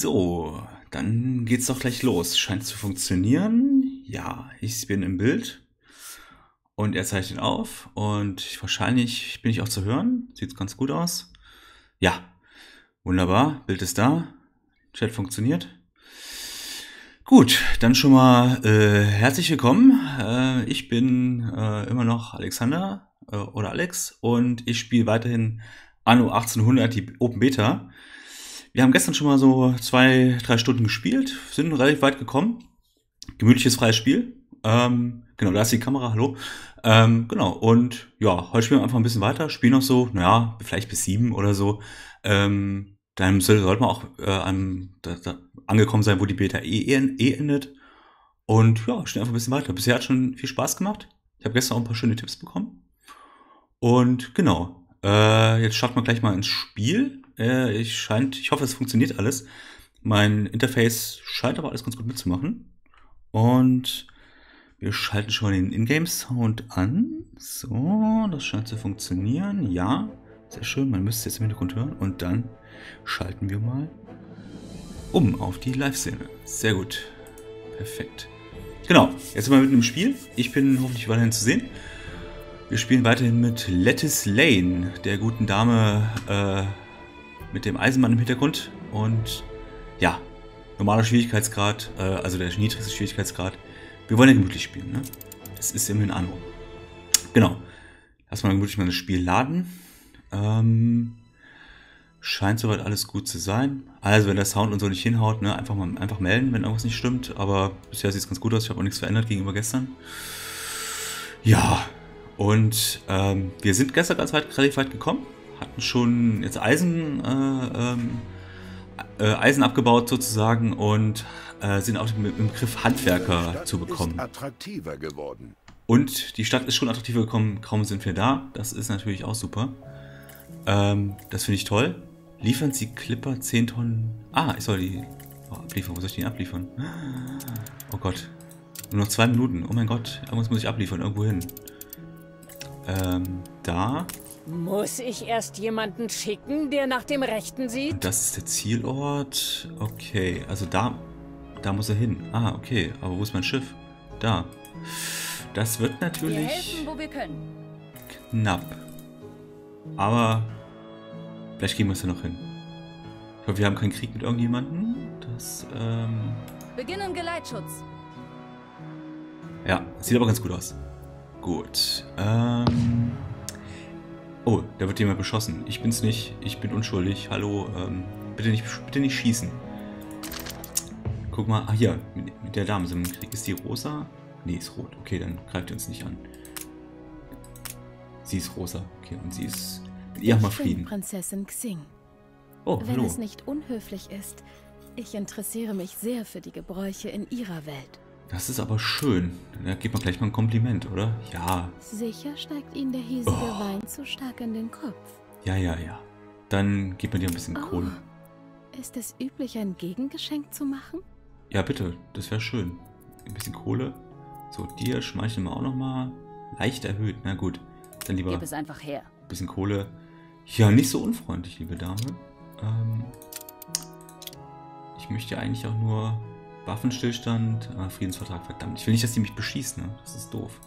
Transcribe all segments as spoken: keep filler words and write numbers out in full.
So, dann geht's doch gleich los. Scheint zu funktionieren. Ja, ich bin im Bild. Und er zeichnet auf. Und wahrscheinlich bin ich auch zu hören. Sieht ganz gut aus. Ja, wunderbar. Bild ist da. Chat funktioniert. Gut, dann schon mal äh, herzlich willkommen. Äh, ich bin äh, immer noch Alexander äh, oder Alex. Und ich spiele weiterhin Anno achtzehnhundert, die Open Beta. Wir haben gestern schon mal so zwei, drei Stunden gespielt, sind relativ weit gekommen. Gemütliches, freies Spiel. Ähm, genau, da ist die Kamera, hallo. Ähm, genau, und ja, heute spielen wir einfach ein bisschen weiter. Spielen noch so, naja, vielleicht bis sieben oder so. Ähm, dann sollte man auch äh, an, da, da angekommen sein, wo die Beta eh, eh endet. Und ja, spielen einfach ein bisschen weiter. Bisher hat schon viel Spaß gemacht. Ich habe gestern auch ein paar schöne Tipps bekommen. Und genau, äh, jetzt starten wir gleich mal ins Spiel. Äh, ich, scheint, ich hoffe, es funktioniert alles. Mein Interface scheint aber alles ganz gut mitzumachen. Und wir schalten schon den Ingame-Sound an. So, das scheint zu funktionieren. Ja, sehr schön. Man müsste es jetzt im Hintergrund hören. Und dann schalten wir mal um auf die Live-Szene. Sehr gut. Perfekt. Genau, jetzt sind wir mitten im Spiel. Ich bin hoffentlich weiterhin zu sehen. Wir spielen weiterhin mit Lettice Lane, der guten Dame äh, mit dem Eisenmann im Hintergrund. Und ja, normaler Schwierigkeitsgrad, äh, also der niedrigste Schwierigkeitsgrad. Wir wollen ja gemütlich spielen, ne? Es ist immerhin Anno. Genau. Lass mal gemütlich mal das Spiel laden. Ähm, scheint soweit alles gut zu sein. Also wenn der Sound und so nicht hinhaut, ne, einfach mal einfach melden, wenn irgendwas nicht stimmt. Aber bisher sieht es ganz gut aus. Ich habe auch nichts verändert gegenüber gestern. Ja, und ähm, wir sind gestern ganz weit, relativ weit gekommen. Hatten schon jetzt Eisen, äh, ähm, äh, Eisen abgebaut sozusagen und äh, sind auch mit dem Begriff Handwerker zu bekommen. Ist attraktiver geworden. Und die Stadt ist schon attraktiver gekommen, kaum sind wir da. Das ist natürlich auch super. Ähm, das finde ich toll. Liefern Sie Clipper zehn Tonnen... Ah, ich soll die oh, abliefern. Wo soll ich die abliefern? Oh Gott. Nur noch zwei Minuten. Oh mein Gott. Irgendwas muss ich abliefern. Irgendwo hin. Ähm, da... Muss ich erst jemanden schicken, der nach dem Rechten sieht? Und das ist der Zielort. Okay, also da, da muss er hin. Ah, okay. Aber wo ist mein Schiff? Da. Das wird natürlich wir helfen, wo wir können. Knapp. Aber vielleicht gehen wir es ja noch hin. Ich hoffe, wir haben keinen Krieg mit irgendjemandem. Das, ähm... Beginnen Geleitschutz. Ja, sieht aber ganz gut aus. Gut. Ähm... Oh, da wird jemand beschossen. Ich bin's nicht. Ich bin unschuldig. Hallo, ähm, bitte nicht, bitte nicht schießen. Guck mal, ah hier, mit, mit der Dame sind wir im Krieg. Ist die rosa? Nee, ist rot. Okay, dann greift ihr uns nicht an. Sie ist rosa. Okay, und sie ist... Mit ihr haben wir Frieden. Prinzessin Xing. Oh, Wenn hallo. es nicht unhöflich ist, ich interessiere mich sehr für die Gebräuche in ihrer Welt. Das ist aber schön. Da gibt man gleich mal ein Kompliment, oder? Ja. Sicher steigt Ihnen der hiesige Oh. Wein zu stark in den Kopf. Ja, ja, ja. Dann gibt man dir ein bisschen Oh. Kohle. Ist es üblich, ein Gegengeschenk zu machen? Ja, bitte. Das wäre schön. Ein bisschen Kohle. So, dir schmeicheln wir auch nochmal. Leicht erhöht. Na gut. Dann lieber Gib es einfach her. ein bisschen Kohle. Ja, nicht so unfreundlich, liebe Dame. Ähm, ich möchte eigentlich auch nur Waffenstillstand, ah, Friedensvertrag, verdammt. Ich will nicht, dass die mich beschießen, ne? Das ist doof.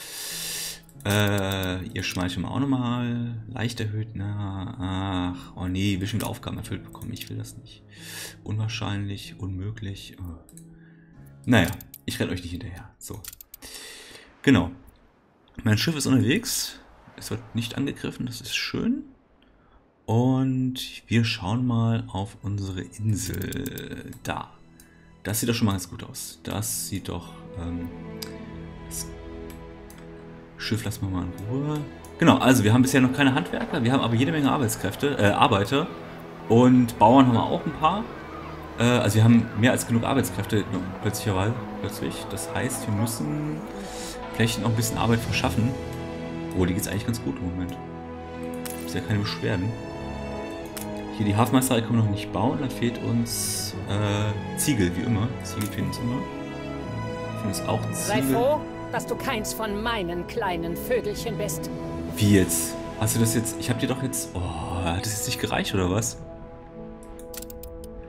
Äh, ihr schmeichelt mal auch nochmal. Leicht erhöht, na, ach, oh nee, wir schon Aufgaben erfüllt bekommen. Ich will das nicht. Unwahrscheinlich, unmöglich. Oh. Naja, ich renne euch nicht hinterher. So. Genau. Mein Schiff ist unterwegs. Es wird nicht angegriffen, das ist schön. Und wir schauen mal auf unsere Insel. Da. Das sieht doch schon mal ganz gut aus. Das sieht doch... Ähm, das Schiff lassen wir mal in Ruhe. Genau, also wir haben bisher noch keine Handwerker. Wir haben aber jede Menge Arbeitskräfte, äh, Arbeiter. Und Bauern haben wir auch ein paar. Äh, also wir haben mehr als genug Arbeitskräfte plötzlicherweise. Plötzlich. Das heißt, wir müssen vielleicht noch ein bisschen Arbeit verschaffen. Oh, die geht es eigentlich ganz gut im Moment. Ist ja keine Beschwerden. Hier die Hafenmeisterei können wir noch nicht bauen. Da fehlt uns äh, Ziegel, wie immer. Ziegel fehlen uns immer. Fehlen uns auch Ziegel. Sei froh, dass du keins von meinen kleinen Vögelchen bist. Wie jetzt? Hast du das jetzt... Ich hab dir doch jetzt... Oh, hat das jetzt nicht gereicht, oder was?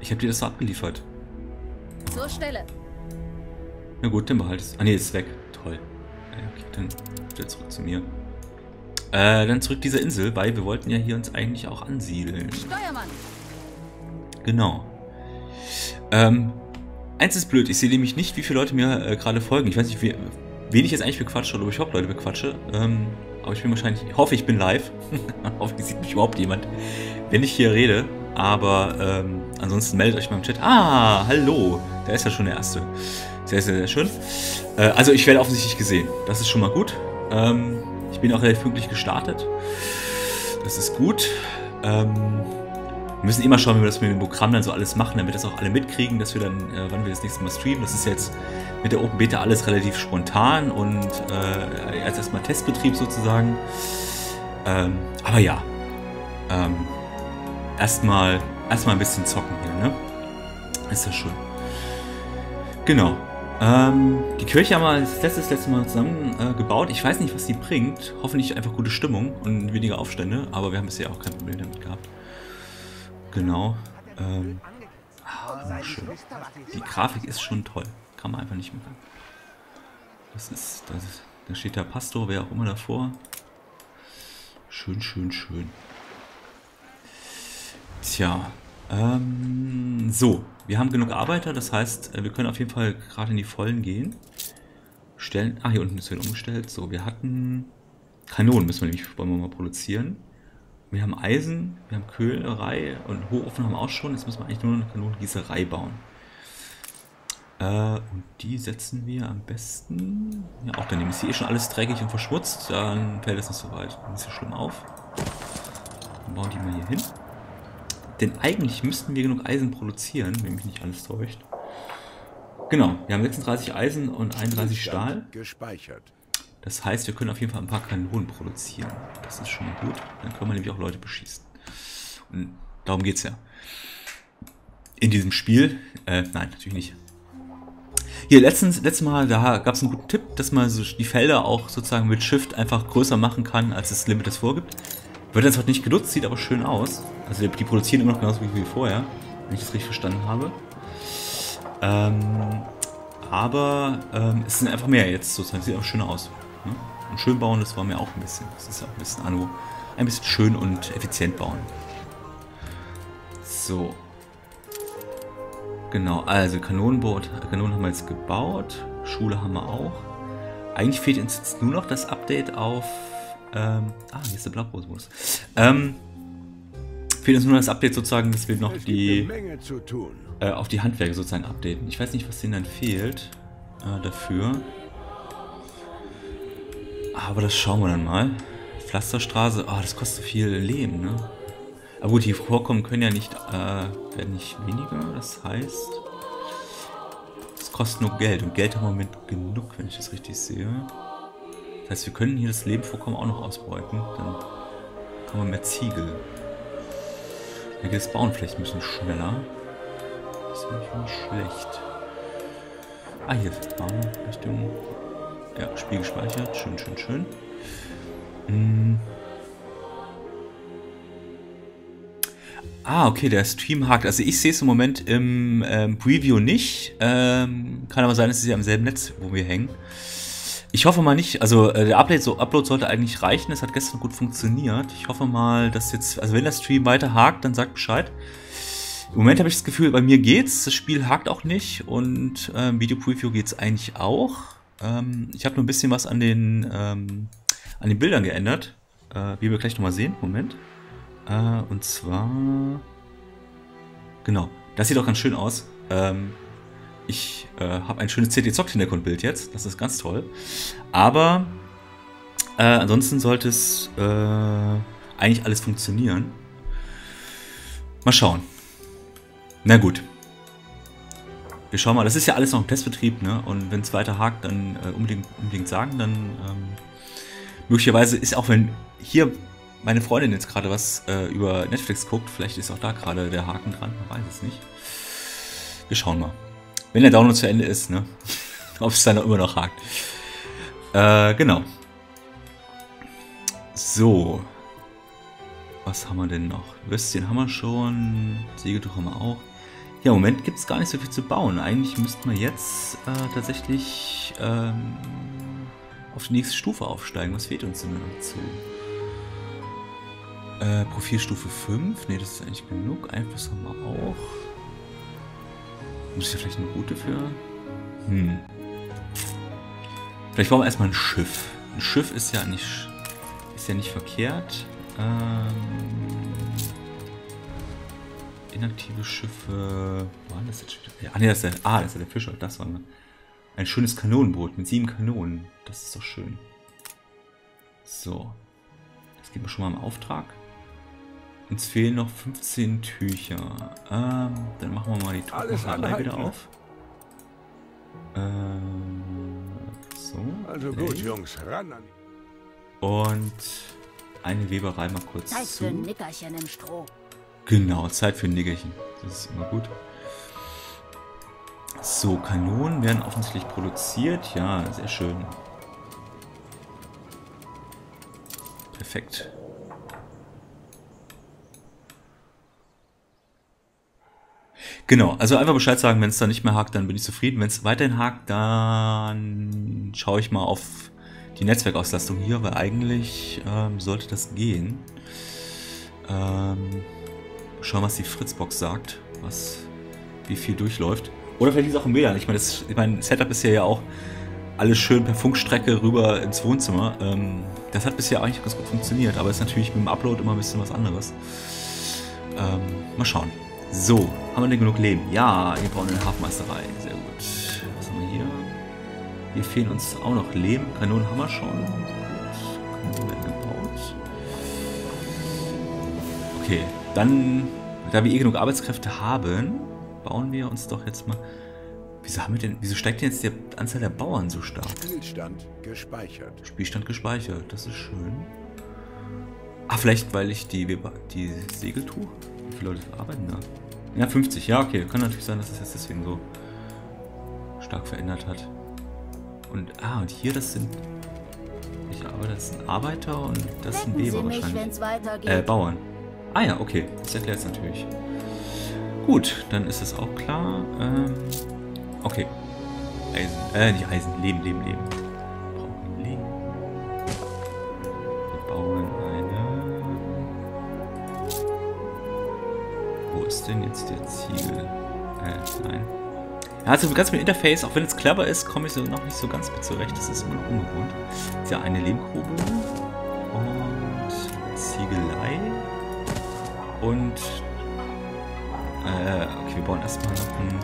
Ich habe dir das so abgeliefert. Zur Stelle. Na gut, dann behalte es. Ah ne, ist weg. Toll. Ja, okay, dann wieder zurück zu mir. Äh, dann zurück dieser Insel, weil wir wollten ja hier uns eigentlich auch ansiedeln. Steuermann. Genau. Ähm, eins ist blöd, ich sehe nämlich nicht, wie viele Leute mir äh, gerade folgen. Ich weiß nicht, wie, wen ich jetzt eigentlich bequatsche oder ob ich überhaupt Leute bequatsche. Ähm, aber ich bin wahrscheinlich, ich hoffe, ich bin live. Hoffentlich sieht mich überhaupt jemand, wenn ich hier rede. Aber ähm, ansonsten meldet euch mal im Chat. Ah, hallo. Der ist ja schon der Erste. Sehr, sehr, sehr schön. Äh, also ich werde offensichtlich gesehen. Das ist schon mal gut. Ähm, ich bin auch relativ pünktlich gestartet. Das ist gut. Ähm, wir müssen immer schauen, wie wir das mit dem Programm dann so alles machen, damit das auch alle mitkriegen, dass wir dann, äh, wann wir das nächste Mal streamen. Das ist jetzt mit der Open Beta alles relativ spontan und äh, erst erstmal Testbetrieb sozusagen. Ähm, aber ja. Ähm, erstmal erstmal ein bisschen zocken hier, ne? Ist ja schön. Genau. Ähm, die Kirche haben wir das letzte, das letzte Mal zusammen äh, gebaut. Ich weiß nicht, was die bringt. Hoffentlich einfach gute Stimmung und weniger Aufstände, aber wir haben bisher auch kein Problem damit gehabt. Genau. Ähm, ah, schön. Die Grafik ist schon toll. Kann man einfach nicht machen. Das ist, das ist, da steht der Pastor, wer auch immer davor. Schön, schön, schön. Tja. Ähm, so. Wir haben genug Arbeiter, das heißt, wir können auf jeden Fall gerade in die Vollen gehen. Stellen. Ah, hier unten ist wieder umgestellt. So, wir hatten Kanonen, müssen wir nämlich wollen wir mal produzieren. Wir haben Eisen, wir haben Köhlerei und Hochofen haben wir auch schon. Jetzt müssen wir eigentlich nur eine Kanonengießerei bauen. Äh, und die setzen wir am besten. Ja, auch daneben ist hier eh schon alles dreckig und verschmutzt. Dann fällt das nicht so weit. Nicht so schlimm auf. Dann bauen die mal hier hin. Denn eigentlich müssten wir genug Eisen produzieren, wenn mich nicht alles täuscht. Genau, wir haben sechsunddreißig Eisen und einunddreißig Stahl. Gespeichert. Das heißt, wir können auf jeden Fall ein paar Kanonen produzieren. Das ist schon mal gut. Dann können wir nämlich auch Leute beschießen. Und darum geht es ja. In diesem Spiel. Äh, nein, natürlich nicht. Hier, letztens, letztes Mal, da gab es einen guten Tipp, dass man so die Felder auch sozusagen mit Shift einfach größer machen kann, als das Limit es vorgibt. Wird jetzt heute nicht genutzt, sieht aber schön aus. Also die produzieren immer noch genauso wie vorher, wenn ich das richtig verstanden habe. Ähm, aber ähm, es sind einfach mehr jetzt sozusagen, sieht auch schöner aus. Ne? Und schön bauen, das war mir auch ein bisschen. Das ist ja auch ein bisschen Anno. Ein bisschen schön und effizient bauen. So. Genau, also Kanonenboot, Kanonen haben wir jetzt gebaut. Schule haben wir auch. Eigentlich fehlt uns jetzt nur noch das Update auf... Ähm, ah, hier ist der Blaupause-Modus. Ähm, fehlt uns nur das Update sozusagen, dass wir noch die äh, auf die Handwerker sozusagen updaten. Ich weiß nicht, was denen dann fehlt äh, dafür. Aber das schauen wir dann mal. Pflasterstraße, ah, oh, das kostet so viel Leben, ne? Aber gut, die Vorkommen können ja nicht, äh, werden nicht weniger, das heißt, es kostet nur Geld und Geld haben wir im Moment genug, wenn ich das richtig sehe. Das heißt, wir können hier das Lebenvorkommen auch noch ausbeuten. Dann kann man mehr Ziegel. Dann geht das Bauen vielleicht ein bisschen schneller. Das ist nicht schlecht. Ah, hier ist Bauen Richtung. Ja, Spiel gespeichert. Schön, schön, schön. Hm. Ah, okay, der Stream hakt. Also ich sehe es im Moment im ähm, Preview nicht. Ähm, kann aber sein, dass es ja am selben Netz, wo wir hängen. Ich hoffe mal nicht, also äh, der Upload, so, Upload sollte eigentlich reichen, es hat gestern gut funktioniert. Ich hoffe mal, dass jetzt, also wenn der Stream weiter hakt, dann sagt Bescheid. Im Moment habe ich das Gefühl, bei mir geht's, das Spiel hakt auch nicht und ähm, Video Preview geht's eigentlich auch. Ähm, ich habe nur ein bisschen was an den, ähm, an den Bildern geändert, äh, wie wir gleich nochmal sehen. Moment. Äh, und zwar, genau, das sieht auch ganz schön aus. Ähm, Ich äh, habe ein schönes C D-Zock-Hintergrundbild jetzt. Das ist ganz toll. Aber äh, ansonsten sollte es äh, eigentlich alles funktionieren. Mal schauen. Na gut. Wir schauen mal. Das ist ja alles noch im Testbetrieb, ne? Und wenn es weiter hakt, dann äh, unbedingt, unbedingt sagen. Dann ähm, möglicherweise ist auch, wenn hier meine Freundin jetzt gerade was äh, über Netflix guckt, vielleicht ist auch da gerade der Haken dran. Man weiß es nicht. Wir schauen mal. Wenn der Download zu Ende ist, ne? Ob es dann immer noch hakt. Äh, genau. So. Was haben wir denn noch? Würstchen haben wir schon. Siegeltuch haben wir auch. Ja, im Moment gibt es gar nicht so viel zu bauen. Eigentlich müssten wir jetzt äh, tatsächlich ähm, auf die nächste Stufe aufsteigen. Was fehlt uns denn noch dazu? Äh, Profilstufe fünf. Ne, das ist eigentlich genug. Einfluss haben wir auch. Muss ich ja vielleicht eine Route für? Hm. Vielleicht bauen wir erstmal ein Schiff. Ein Schiff ist ja nicht, ist ja nicht verkehrt. Ähm, inaktive Schiffe. Wo war das jetzt schon wieder? Ah, ne, das ist der, ah, das ist der Fischer. Das war ein schönes Kanonenboot mit sieben Kanonen. Das ist doch schön. So. Das geben wir schon mal im Auftrag. Uns fehlen noch fünfzehn Tücher. Ähm, dann machen wir mal die Druckerei wieder auf. Ähm, so. Also gut, Jungs, ran an. Und eine Weberei mal kurz Zeit zu. für ein Nickerchen im Stroh. Genau, Zeit für ein Nickerchen. Das ist immer gut. So, Kanonen werden offensichtlich produziert. Ja, sehr schön. Perfekt. Genau, also einfach Bescheid sagen, wenn es da nicht mehr hakt, dann bin ich zufrieden. Wenn es weiterhin hakt, dann schaue ich mal auf die Netzwerkauslastung hier, weil eigentlich ähm, sollte das gehen. Ähm, schauen, was die Fritzbox sagt, was, wie viel durchläuft. Oder vielleicht ist es auch im W L A N. Ich meine, das, ich meine, Setup ist ja auch alles schön per Funkstrecke rüber ins Wohnzimmer. Ähm, das hat bisher eigentlich ganz gut funktioniert, aber ist natürlich mit dem Upload immer ein bisschen was anderes. Ähm, mal schauen. So, haben wir denn genug Leben? Ja, wir brauchen eine Hafenmeisterei. Sehr gut. Was haben wir hier? Hier fehlen uns auch noch Leben. Kanonen haben wir schon. Gut. Kanonen werden gebaut. Okay, dann, da wir eh genug Arbeitskräfte haben, bauen wir uns doch jetzt mal... Wieso haben wir denn, wieso steigt denn jetzt die Anzahl der Bauern so stark? Spielstand gespeichert. Spielstand gespeichert, das ist schön. Ah, vielleicht weil ich die, die Segel tue? Wie viele Leute arbeiten da? Ja, fünfzig. Ja, okay. Kann natürlich sein, dass es jetzt deswegen so stark verändert hat. Und, ah, und hier, das sind... Ich arbeite, das sind Arbeiter und das sind Weber wahrscheinlich. Äh, Bauern. Ah ja, okay. Das erklärt es natürlich. Gut, dann ist es auch klar. Ähm, okay. Eisen. Äh, nicht Eisen. Leben, Leben, Leben. Wir brauchen Leben. Wir bauen eine... Wo ist denn jetzt der Ziegel? Äh, nein. Ja, also ganz mit Interface, auch wenn es clever ist, komme ich so noch nicht so ganz mit zurecht. Das ist immer noch ungewohnt. Das ist ja eine Lehmgrube und Ziegelei und äh, okay, wir bauen erstmal noch ein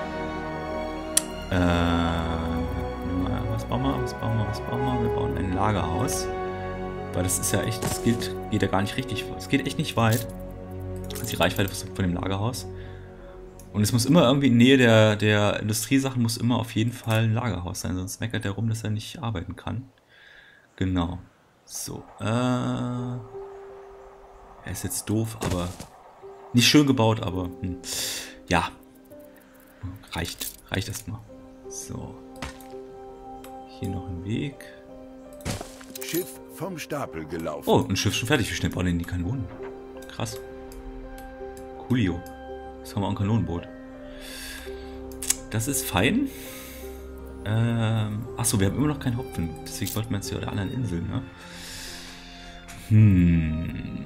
äh, was bauen wir, was bauen wir, was bauen wir? Wir bauen ein Lagerhaus, weil das ist ja echt, das geht, geht ja gar nicht richtig, es geht echt nicht weit. Das ist die Reichweite von dem Lagerhaus. Und es muss immer irgendwie in Nähe der, der Industriesachen muss immer auf jeden Fall ein Lagerhaus sein, sonst meckert er rum, dass er nicht arbeiten kann. Genau. So. Äh, er ist jetzt doof, aber nicht schön gebaut, aber hm. Ja. Reicht. Reicht erstmal. So. Hier noch ein Weg. Schiff vom Stapel gelaufen. Oh, ein Schiff schon fertig. Wie schnell bauen denn die Kanonen? Krass. Coolio. Jetzt haben wir auch ein Kanonenboot. Das ist fein. Ähm, achso, wir haben immer noch keinen Hopfen. Deswegen wollten wir jetzt hier auf der anderen Insel, ne? Hm.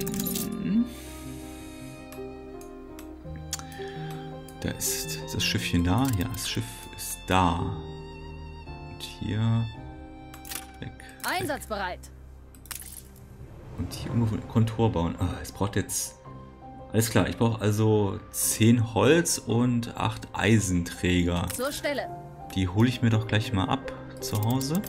Da ist das Schiffchen da. Ja, das Schiff ist da. Und hier. Weg. Einsatzbereit. Und hier irgendwo ein Kontor bauen. Oh, es braucht jetzt... Alles klar, ich brauche also zehn Holz und acht Eisenträger. Zur Stelle. Die hole ich mir doch gleich mal ab zu Hause.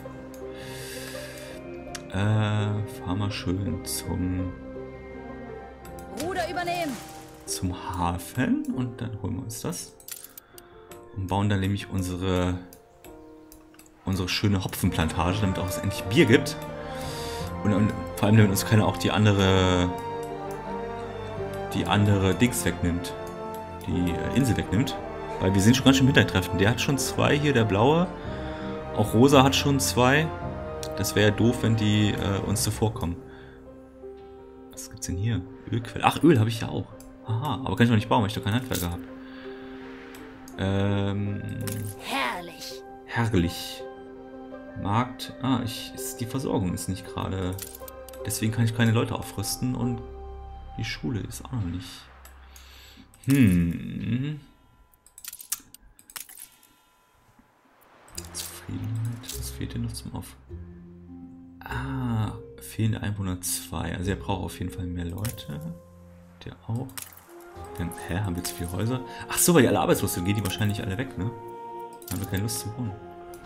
Äh, fahren wir schön zum... Ruder übernehmen. Zum Hafen und dann holen wir uns das. Und bauen dann nämlich unsere... unsere schöne Hopfenplantage, damit auch es endlich Bier gibt. Und, und vor allem, damit uns keiner auch die andere... die andere Dings wegnimmt. Die äh, Insel wegnimmt. Weil wir sind schon ganz schön im Hintertreffen. Der hat schon zwei hier, der blaue. Auch Rosa hat schon zwei. Das wäre ja doof, wenn die äh, uns zuvorkommen. Was gibt's denn hier? Ölquelle. Ach, Öl habe ich ja auch. Aha, aber kann ich noch nicht bauen, weil ich doch keinen Handwerker habe. Ähm, Herrlich. herrlich. Markt. Ah, ich, ist, die Versorgung ist nicht gerade. Deswegen kann ich keine Leute aufrüsten und die Schule ist auch noch nicht. Hm. Zufriedenheit. Was fehlt denn noch zum Auf? Ah, fehlende Einwohner zwei. Also er braucht auf jeden Fall mehr Leute. Der auch. Dann, hä, haben wir zu viele Häuser? Ach so, weil die alle arbeitslos sind, gehen die wahrscheinlich alle weg, ne? Dann haben wir keine Lust zu wohnen.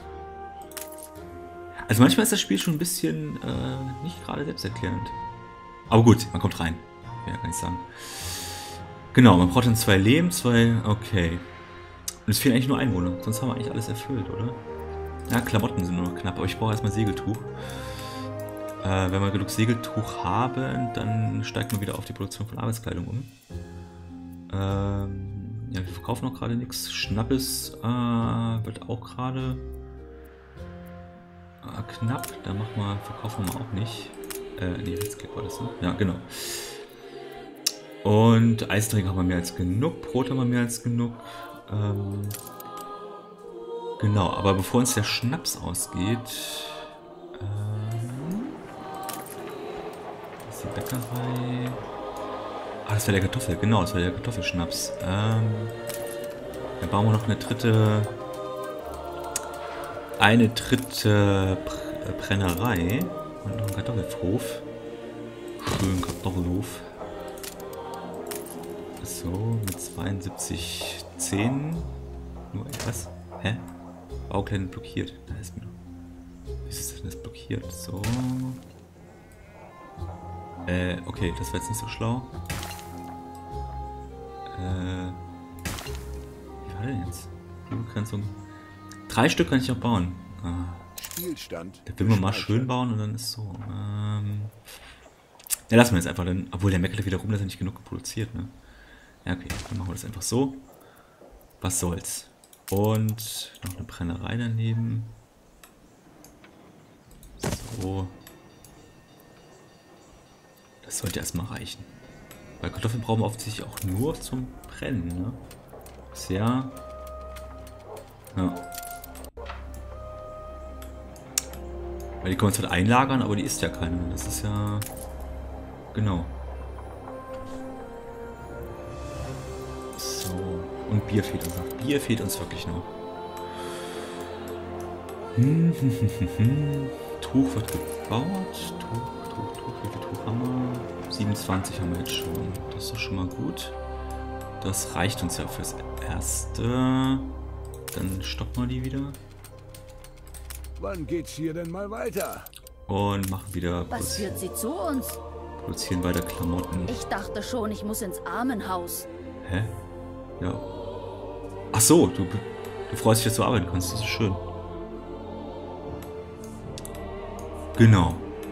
Also manchmal ist das Spiel schon ein bisschen äh, nicht gerade selbsterklärend. Aber gut, man kommt rein. Ja, kann ich sagen. Genau, man braucht dann zwei Leben, zwei... Okay. Und es fehlen eigentlich nur Einwohner. Sonst haben wir eigentlich alles erfüllt, oder? Ja, Klamotten sind nur noch knapp, aber ich brauche erstmal Segeltuch. Äh, wenn wir genug Segeltuch haben, dann steigt man wieder auf die Produktion von Arbeitskleidung um. Ähm, ja, wir verkaufen noch gerade nichts. Schnappes äh, wird auch gerade äh, knapp. Da machen wir, verkaufen wir auch nicht. Äh, nee, Rechtsklick war das, ne? Ja, genau. Und Eisdrink haben wir mehr als genug. Brot haben wir mehr als genug. Ähm, genau, aber bevor uns der Schnaps ausgeht... Ähm, das ist die Bäckerei... Ah, das war der Kartoffel, genau, das war der Kartoffelschnaps. Ähm, dann bauen wir noch eine dritte... Eine dritte Br Brennerei. Und noch einen Kartoffelhof. Schön Kartoffelhof. So, mit zweiundsiebzig zehn. Nur was? Hä? Baukleine blockiert. Da ist mir. Wie ist denn das blockiert? So. Äh, okay, das war jetzt nicht so schlau. Äh. Wie war denn jetzt? Begrenzung. Drei Stück kann ich noch bauen. Ah. Spielstand. Da will man mal schön bauen und dann ist so. Ähm. Ja, lassen wir jetzt einfach dann. Obwohl der meckert wieder rum, dass er nicht genug produziert, ne? Ja, okay, dann machen wir das einfach so. Was soll's. Und noch eine Brennerei daneben. So. Das sollte erstmal reichen. Weil Kartoffeln brauchen wir offensichtlich auch nur zum Brennen, ne? Bisher. Ja. Weil die können wir uns halt einlagern, aber die isst ja keiner. Das ist ja... Genau. So. Und Bier fehlt uns noch. Bier fehlt uns wirklich noch. Hm, hm, hm, hm, hm. Tuch wird gebaut. Tuch, Tuch, Tuch. Wie viel Tuch haben wir? siebenundzwanzig haben wir jetzt schon. Das ist doch schon mal gut. Das reicht uns ja fürs Erste. Dann stoppen wir die wieder. Wann geht's hier denn mal weiter? Und machen wieder... Was führt sie zu uns? Produzieren weiter Klamotten. Ich dachte schon, ich muss ins Armenhaus. Hä? Ja. Ach so, du, du freust dich, dass du arbeiten kannst. Das ist schön. Genau.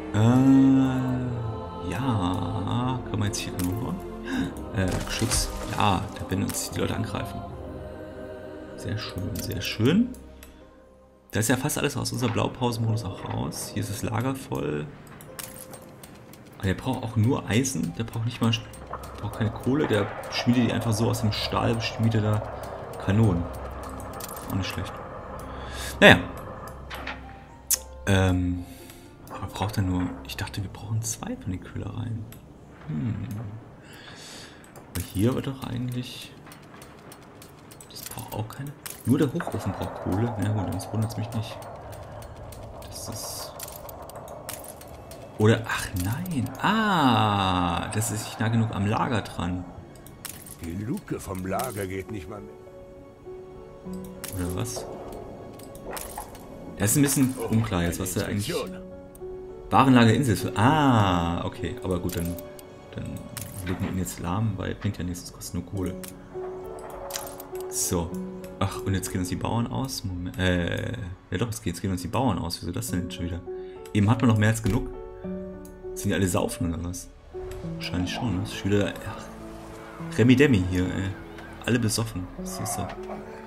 Äh, ja. Können wir jetzt hier Kanonen bauen? Äh, Schutz. Ja, da werden uns die Leute angreifen. Sehr schön, sehr schön. Da ist ja fast alles aus unserem Blaupausenmodus auch raus. Hier ist das Lager voll. Aber der braucht auch nur Eisen. Der braucht nicht mal... braucht keine Kohle. Der schmiedet die einfach so aus dem Stahl. Schmiedet da Kanonen. Auch nicht schlecht. Naja. Ähm... Aber braucht er nur... Ich dachte, wir brauchen zwei von den Köhlereien. Hm. Aber hier wird doch eigentlich... Das braucht auch keine... Nur der Hochofen braucht Kohle. Na gut, das wundert es mich nicht. Das ist... Oder... Ach nein. Ah! Das ist nicht nah genug am Lager dran. Die Luke vom Lager geht nicht mal mit. Oder was? Das ist ein bisschen unklar jetzt, was der eigentlich... Warenlager Insel. Ah, okay. Aber gut, dann, dann legen wir ihn jetzt lahm, weil bringt ja nichts, das kostet nur Kohle. So. Ach, und jetzt gehen uns die Bauern aus. Moment. Äh, ja doch, jetzt gehen, jetzt gehen uns die Bauern aus. Wieso das denn jetzt schon wieder? Eben hat man noch mehr als genug. Sind die alle saufen oder was? Wahrscheinlich schon, ne? Das ist wieder... Ach, Remi Demi hier, ey. Alle besoffen. Was ist das?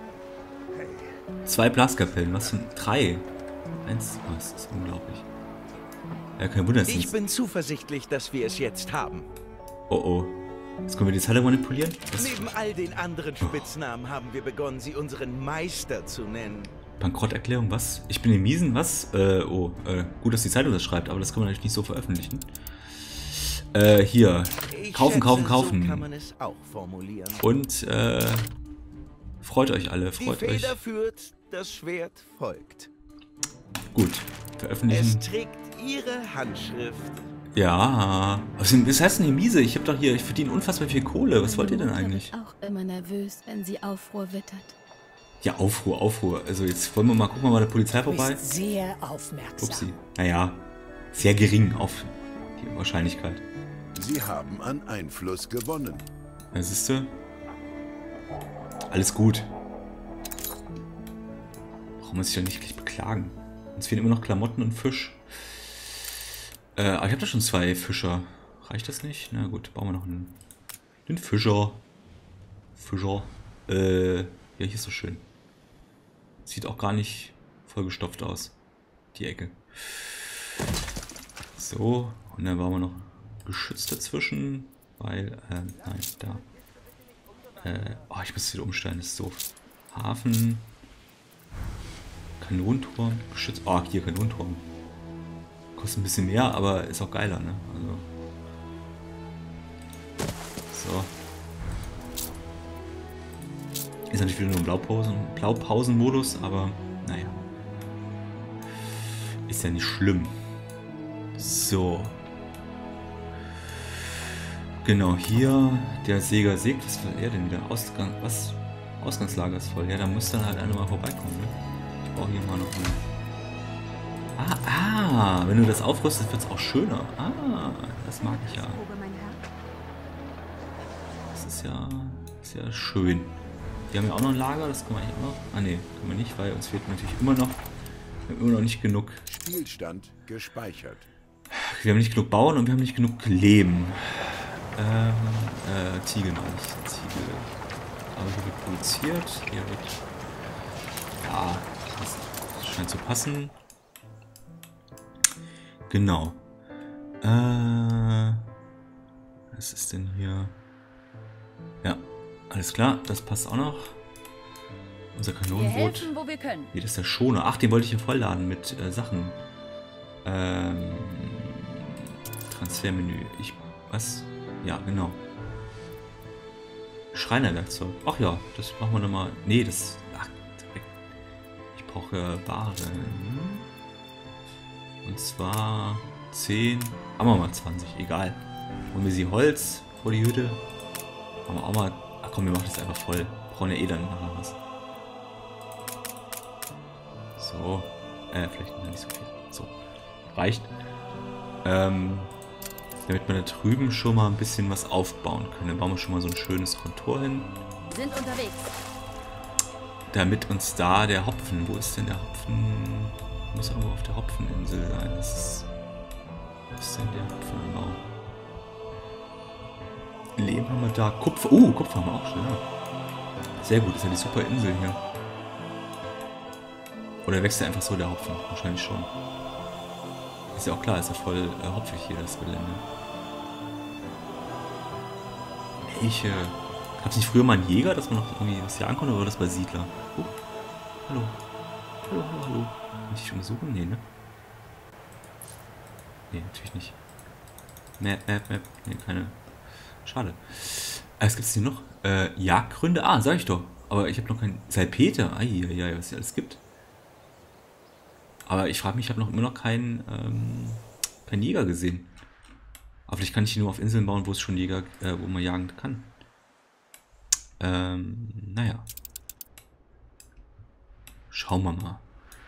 Zwei Blaskapellen, was für drei? Eins, oh, das ist unglaublich. Ja, kein Wunder, Ich bin zuversichtlich, dass wir es jetzt haben. Oh oh. Jetzt können wir die Zeile manipulieren. Was? Neben all den anderen Spitznamen haben wir begonnen, sie unseren Meister zu nennen. Bankrotterklärung, was? Ich bin im Miesen, was? Äh, oh, äh, gut, dass die Zeitung das schreibt, aber das kann man natürlich nicht so veröffentlichen. Äh, hier. Ich Kaufen, schätze, kaufen, kaufen. So kann man es auch formulieren. Und, äh, freut euch alle, freut Die euch. Feder führt, das Schwert folgt. Gut, veröffentlichen. Es trägt ihre Handschrift. Ja. Was was heißt denn hier miese? Ich hab doch hier, ich verdiene unfassbar viel Kohle. Was wollt ihr denn Meine Mutter eigentlich? wird auch immer nervös, wenn sie Aufruhr wittert. Ja, Aufruhr, Aufruhr. Also jetzt wollen wir mal, gucken wir mal der Polizei Du vorbei. bist sehr aufmerksam. Upsi. Naja, sehr gering auf die Wahrscheinlichkeit. Sie haben an Einfluss gewonnen. Ja, siehst du? Alles gut. Warum muss ich doch nicht gleich beklagen? Uns fehlen immer noch Klamotten und Fisch. Äh, aber ich habe da schon zwei Fischer. Reicht das nicht? Na gut, bauen wir noch einen, einen Fischer. Fischer. Äh, ja, hier ist so schön. Sieht auch gar nicht vollgestopft aus. Die Ecke. So, und dann bauen wir noch Geschütz dazwischen. Weil, äh, nein, da. Äh, oh, ich muss wieder umstellen, das ist doof. Hafen. Kanonenturm. Geschütz. Oh, hier Kanonenturm. Kostet ein bisschen mehr, aber ist auch geiler, ne? Also. So. Ist natürlich wieder nur ein Blaupausen, Blaupausenmodus, aber naja. Ist ja nicht schlimm. So. Genau, hier der Säger sägt. Was will er denn wieder? Ausgang, was? Ausgangslager ist voll. Ja, da muss dann halt einer mal vorbeikommen, ne? Ich brauche hier mal noch eine. Ah, ah, wenn du das aufrüstest, wird es auch schöner. Ah, das mag ich ja. Das ist ja, ist ja schön. Wir haben ja auch noch ein Lager, das können wir eigentlich auch noch. Ah ne, können wir nicht, weil uns fehlt natürlich immer noch, wir haben immer noch nicht genug. Spielstand gespeichert. Wir haben nicht genug Bauern und wir haben nicht genug Leben. Ähm, äh, Ziegel noch nicht. Ziegel. Aber hier wird produziert. Hier wird. Ja, das scheint zu passen. Genau. Äh, was ist denn hier? Ja, alles klar, das passt auch noch. Unser Wir Kanonenboot. helfen, wo wir können. Wie, das ist der Schoner. Ach, den wollte ich hier vollladen mit äh, Sachen. Ähm, Transfermenü. Ich, was? Ja, genau. Schreinerwerkzeug. Ach ja, das machen wir nochmal. Nee, das... Ach, ich brauche Waren. Und zwar zehn. Machen wir mal zwanzig, egal. Holen wir sie Holz vor die Hütte. Machen wir auch mal. Ach komm, wir machen das einfach voll. Brauchen ja eh dann nachher was. So. Äh, vielleicht nicht so viel. So. Reicht. Ähm, damit wir da drüben schon mal ein bisschen was aufbauen können. Dann bauen wir schon mal so ein schönes Kontor hin. Sind unterwegs. Damit uns da der Hopfen. Wo ist denn der Hopfen? Muss irgendwo auf der Hopfeninsel sein. Das ist. Was ist denn der Hopfenanbau? Lehm haben wir da. Kupfer. Oh, Kupfer haben wir auch schon. Ja. Sehr gut, das ist ja die super Insel hier. Oder wächst ja einfach so der Hopfen? Wahrscheinlich schon. Ist ja auch klar, ist ja voll äh, hopfig hier das Gelände. Welche? Gab es nicht früher mal einen Jäger, dass man noch irgendwie was jagen konnte, oder war das bei Siedler? Oh, hallo. Hallo, hallo, hallo. Kann ich dich untersuchen? Nee, ne? Nee, natürlich nicht. Map, Map, Map. Nee, keine. Schade. Äh, was gibt's hier noch? Äh, Jagdgründe? Ah, sag ich doch. Aber ich habe noch kein... Salpeter? Eieiei, was es hier alles gibt. Aber ich frage mich, ich habe noch immer noch keinen, ähm, keinen Jäger gesehen. Aber vielleicht kann ich die nur auf Inseln bauen, wo es schon Jäger, äh, wo man jagen kann. Ähm, naja. Schauen wir mal.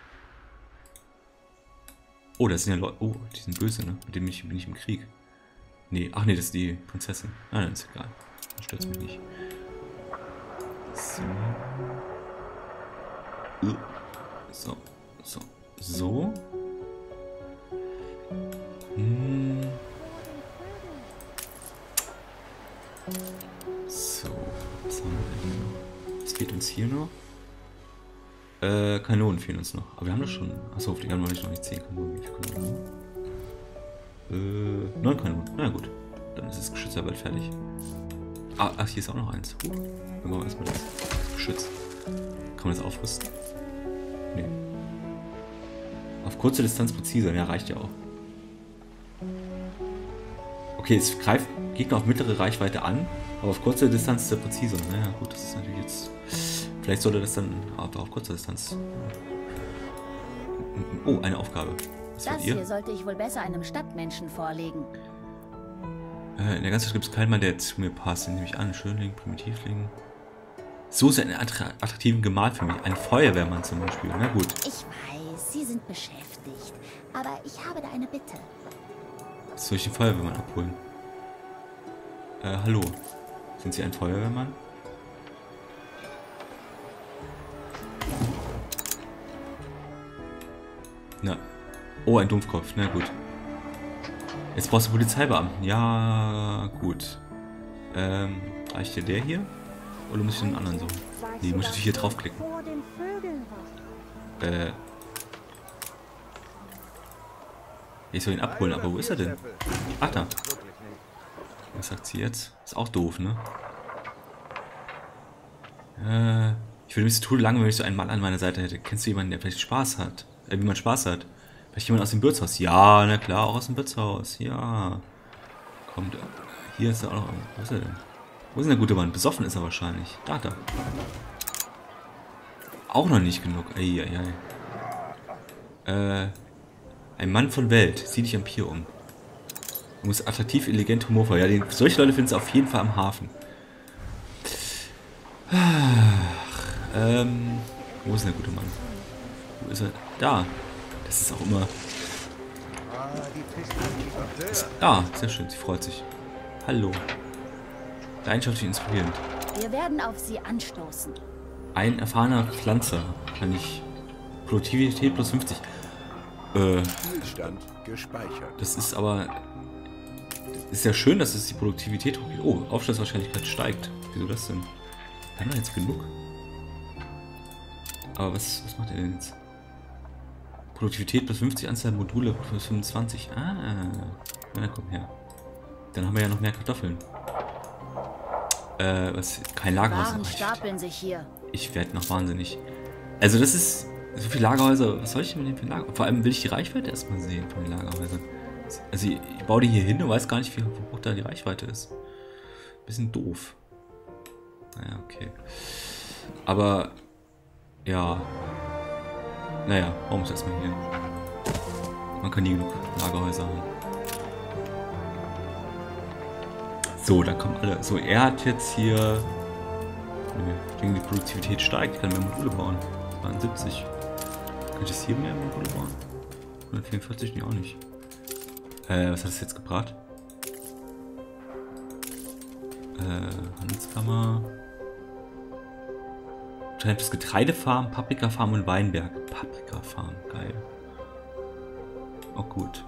Oh, das sind ja Leute. Oh, die sind böse, ne? Mit denen bin ich, bin ich im Krieg. Nee, ach nee, das ist die Prinzessin. Ah, dann ist egal. Dann stört es mich nicht. So. So. So. So. Hm. So. Was haben wir denn noch? Was fehlt uns hier noch? Äh, Kanonen fehlen uns noch. Aber wir haben das schon. Achso, auf die haben wir noch nicht zehn Kanonen. Wie viele Kanonen? Äh, neun Kanonen. Na gut. Dann ist das Geschütz ja bald fertig. Ah, ach, hier ist auch noch eins. Uh, dann machen wir erstmal das. Geschütz. Kann man das aufrüsten? Nee. Auf kurze Distanz präzise, ja, reicht ja auch. Okay, es greift Gegner auf mittlere Reichweite an, aber auf kurze Distanz ist er präziser. Naja, gut, das ist natürlich jetzt... Vielleicht sollte das dann aber auf kurzer Distanz... Oh, eine Aufgabe. Was Das wollt ihr? hier sollte ich wohl besser einem Stadtmenschen vorlegen. Äh, in der ganzen Stadt gibt es keinen Mann, der zu mir passt. Den nehme ich an. Schönling, Primitivling. So ist ein attra attraktiven Gemahl für mich. Ein Feuerwehrmann zum Beispiel. Na gut. Ich weiß, Sie sind beschäftigt, aber ich habe da eine Bitte. Soll ich den Feuerwehrmann abholen? Äh, hallo. Sind Sie ein Feuerwehrmann? Na. Oh, ein Dumpfkopf. Na gut. Jetzt brauchst du Polizeibeamten. Ja, gut. Ähm, reicht dir der hier? Oder muss ich einen anderen suchen? Nee, muss ich natürlich hier draufklicken. Äh. Ich soll ihn abholen, aber wo ist er denn? Ach, da. Was sagt sie jetzt? Ist auch doof, ne? Äh, ich würde mich so todlang, wenn ich so einen Mann an meiner Seite hätte. Kennst du jemanden, der vielleicht Spaß hat? Äh, wie man Spaß hat? Vielleicht jemand aus dem Wirtshaus? Ja, na klar, auch aus dem Wirtshaus. Ja. Kommt. Hier ist er auch noch. Wo ist er denn? Wo ist denn der gute Mann? Besoffen ist er wahrscheinlich. Da, da. Auch noch nicht genug. Eieiei. Äh. Ein Mann von Welt. Sieh dich am Pier um. Du musst attraktiv, elegant, humorvoll. Ja, den, solche Leute finden es auf jeden Fall am Hafen. Ach, ähm. Wo ist denn der gute Mann? Wo ist er? Da. Das ist auch immer... Das, ah, sehr schön. Sie freut sich. Hallo. Leidenschaftlich inspirierend. Wir werden auf Sie anstoßen. Ein erfahrener Pflanzer. Kann ich... Produktivität plus fünfzig. Äh... Spielstand gespeichert. Das ist aber... Das ist ja schön, dass es die Produktivität hochgeht. Oh, Aufschlusswahrscheinlichkeit steigt. Wieso das denn? Haben wir jetzt genug? Aber was, was macht er denn jetzt? Produktivität plus fünfzig, Anzahl Module plus fünfundzwanzig. Ah, na komm her. Dann haben wir ja noch mehr Kartoffeln. Äh, was? Kein Lagerhaus. Waren stapeln sich hier. Ich werde noch wahnsinnig. Also das ist... So viele Lagerhäuser. Was soll ich denn mit dem für Lager? Vor allem will ich die Reichweite erstmal sehen von den Lagerhäusern. Also ich, ich baue die hier hin und weiß gar nicht, wie hoch da die Reichweite ist. Bisschen doof. Naja, okay. Aber... Ja... Naja, warum ist erstmal hier? Man kann nie genug Lagerhäuser haben. So, dann kommen alle. So, er hat jetzt hier... Nö, ich denke, die Produktivität steigt. Ich kann mehr Module bauen. zweiundsiebzig. Könnte ich hier mehr Module bauen? hundertvierundvierzig? Nee, auch nicht. Äh, was hat das jetzt gebracht? Äh, Handelskammer... Das Getreidefarm, Paprikafarm und Weinberg. Paprikafarm, geil. Oh gut.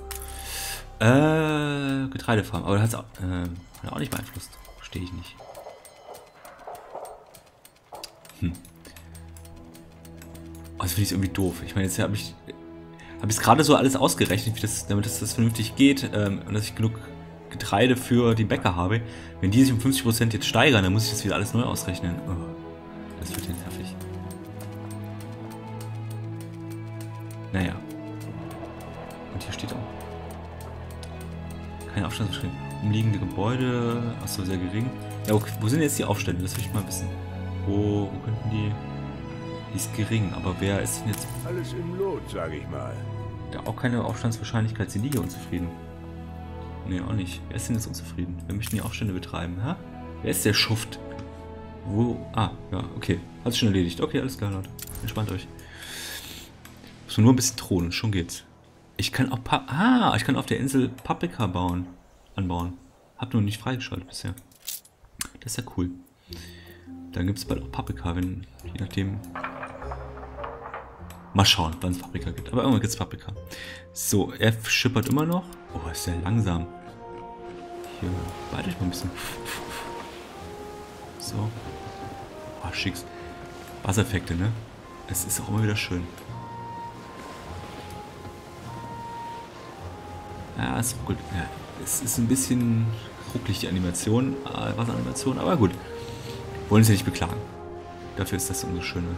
Äh, Getreidefarm, aber das hat es äh, auch nicht beeinflusst. Verstehe ich nicht. Hm. Oh, das finde ich irgendwie doof. Ich meine, jetzt habe ich habe ich es gerade so alles ausgerechnet, wie das, damit das, das vernünftig geht ähm, und dass ich genug Getreide für den Bäcker habe. Wenn die sich um fünfzig Prozent jetzt steigern, dann muss ich das wieder alles neu ausrechnen. Oh. Das wird ja nervig. Naja. Und hier steht auch. Keine Aufstandsbeschränkung. Umliegende Gebäude. Achso, sehr gering. Ja, okay. Wo sind jetzt die Aufstände? Das will ich mal wissen. Wo, wo könnten die... Die ist gering, aber wer ist denn jetzt... Alles im Lot, sage ich mal. Ja, auch keine Aufstandswahrscheinlichkeit. Sind die hier unzufrieden? Nee, auch nicht. Wer ist denn jetzt unzufrieden? Wer möchten die Aufstände betreiben? Ha? Wer ist der Schuft? Wo? Ah, ja, okay. Hat sich schon erledigt. Okay, alles klar, Leute. Entspannt euch. Muss nur ein bisschen Thron, schon geht's. Ich kann auch pa Ah, ich kann auf der Insel Paprika bauen. Anbauen. Hab nur nicht freigeschaltet bisher. Das ist ja cool. Dann gibt es bald auch Paprika, wenn, je nachdem. Mal schauen, wann es Paprika gibt. Aber irgendwann gibt es Paprika. So, er schippert immer noch. Oh, ist sehr langsam. Hier, warte ich mal ein bisschen. So. Oh, schicks. Wassereffekte, ne? Es ist auch immer wieder schön. Ja, es ruckelt. Ja, es ist ein bisschen rucklig die Animation, äh, Wasseranimation, aber gut. Wollen uns ja nicht beklagen. Dafür ist das umso schöner.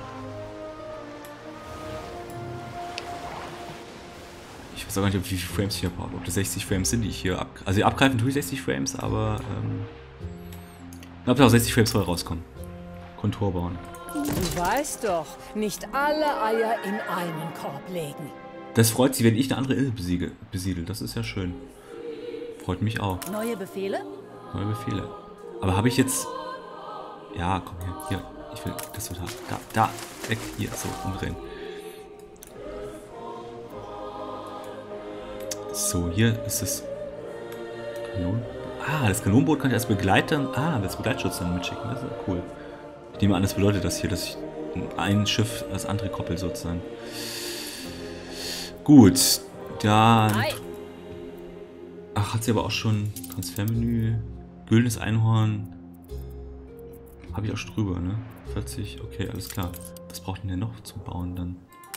Ich weiß auch gar nicht, wie viele Frames ich hier habe. Ob das sechzig Frames sind, die ich hier ab... Also abgreifen tue ich sechzig Frames, aber... Ähm, ob da auch sechzig Frames voll rauskommen. Kontur bauen. Du weißt doch, nicht alle Eier in einen Korb legen. Das freut sie, wenn ich eine andere Insel besiege, besiedel. Das ist ja schön. Freut mich auch. Neue Befehle? Neue Befehle. Aber habe ich jetzt... Ja, komm her. Hier. Ich will das so da. Da. Da. Weg. Hier. So. Umdrehen. So, hier ist das Kanon. Ah, das Kanonenboot kann ich als Begleiter... Ah, als Begleitschutz dann mitschicken. Das ist ja cool. Ich nehme an, das bedeutet das hier, dass ich ein Schiff das andere koppel sozusagen. Gut. Dann... Ach, hat sie aber auch schon Transfermenü. Güldenes Einhorn. Habe ich auch schon drüber, ne? vierzig, okay, alles klar. Was braucht denn noch zum Bauen dann?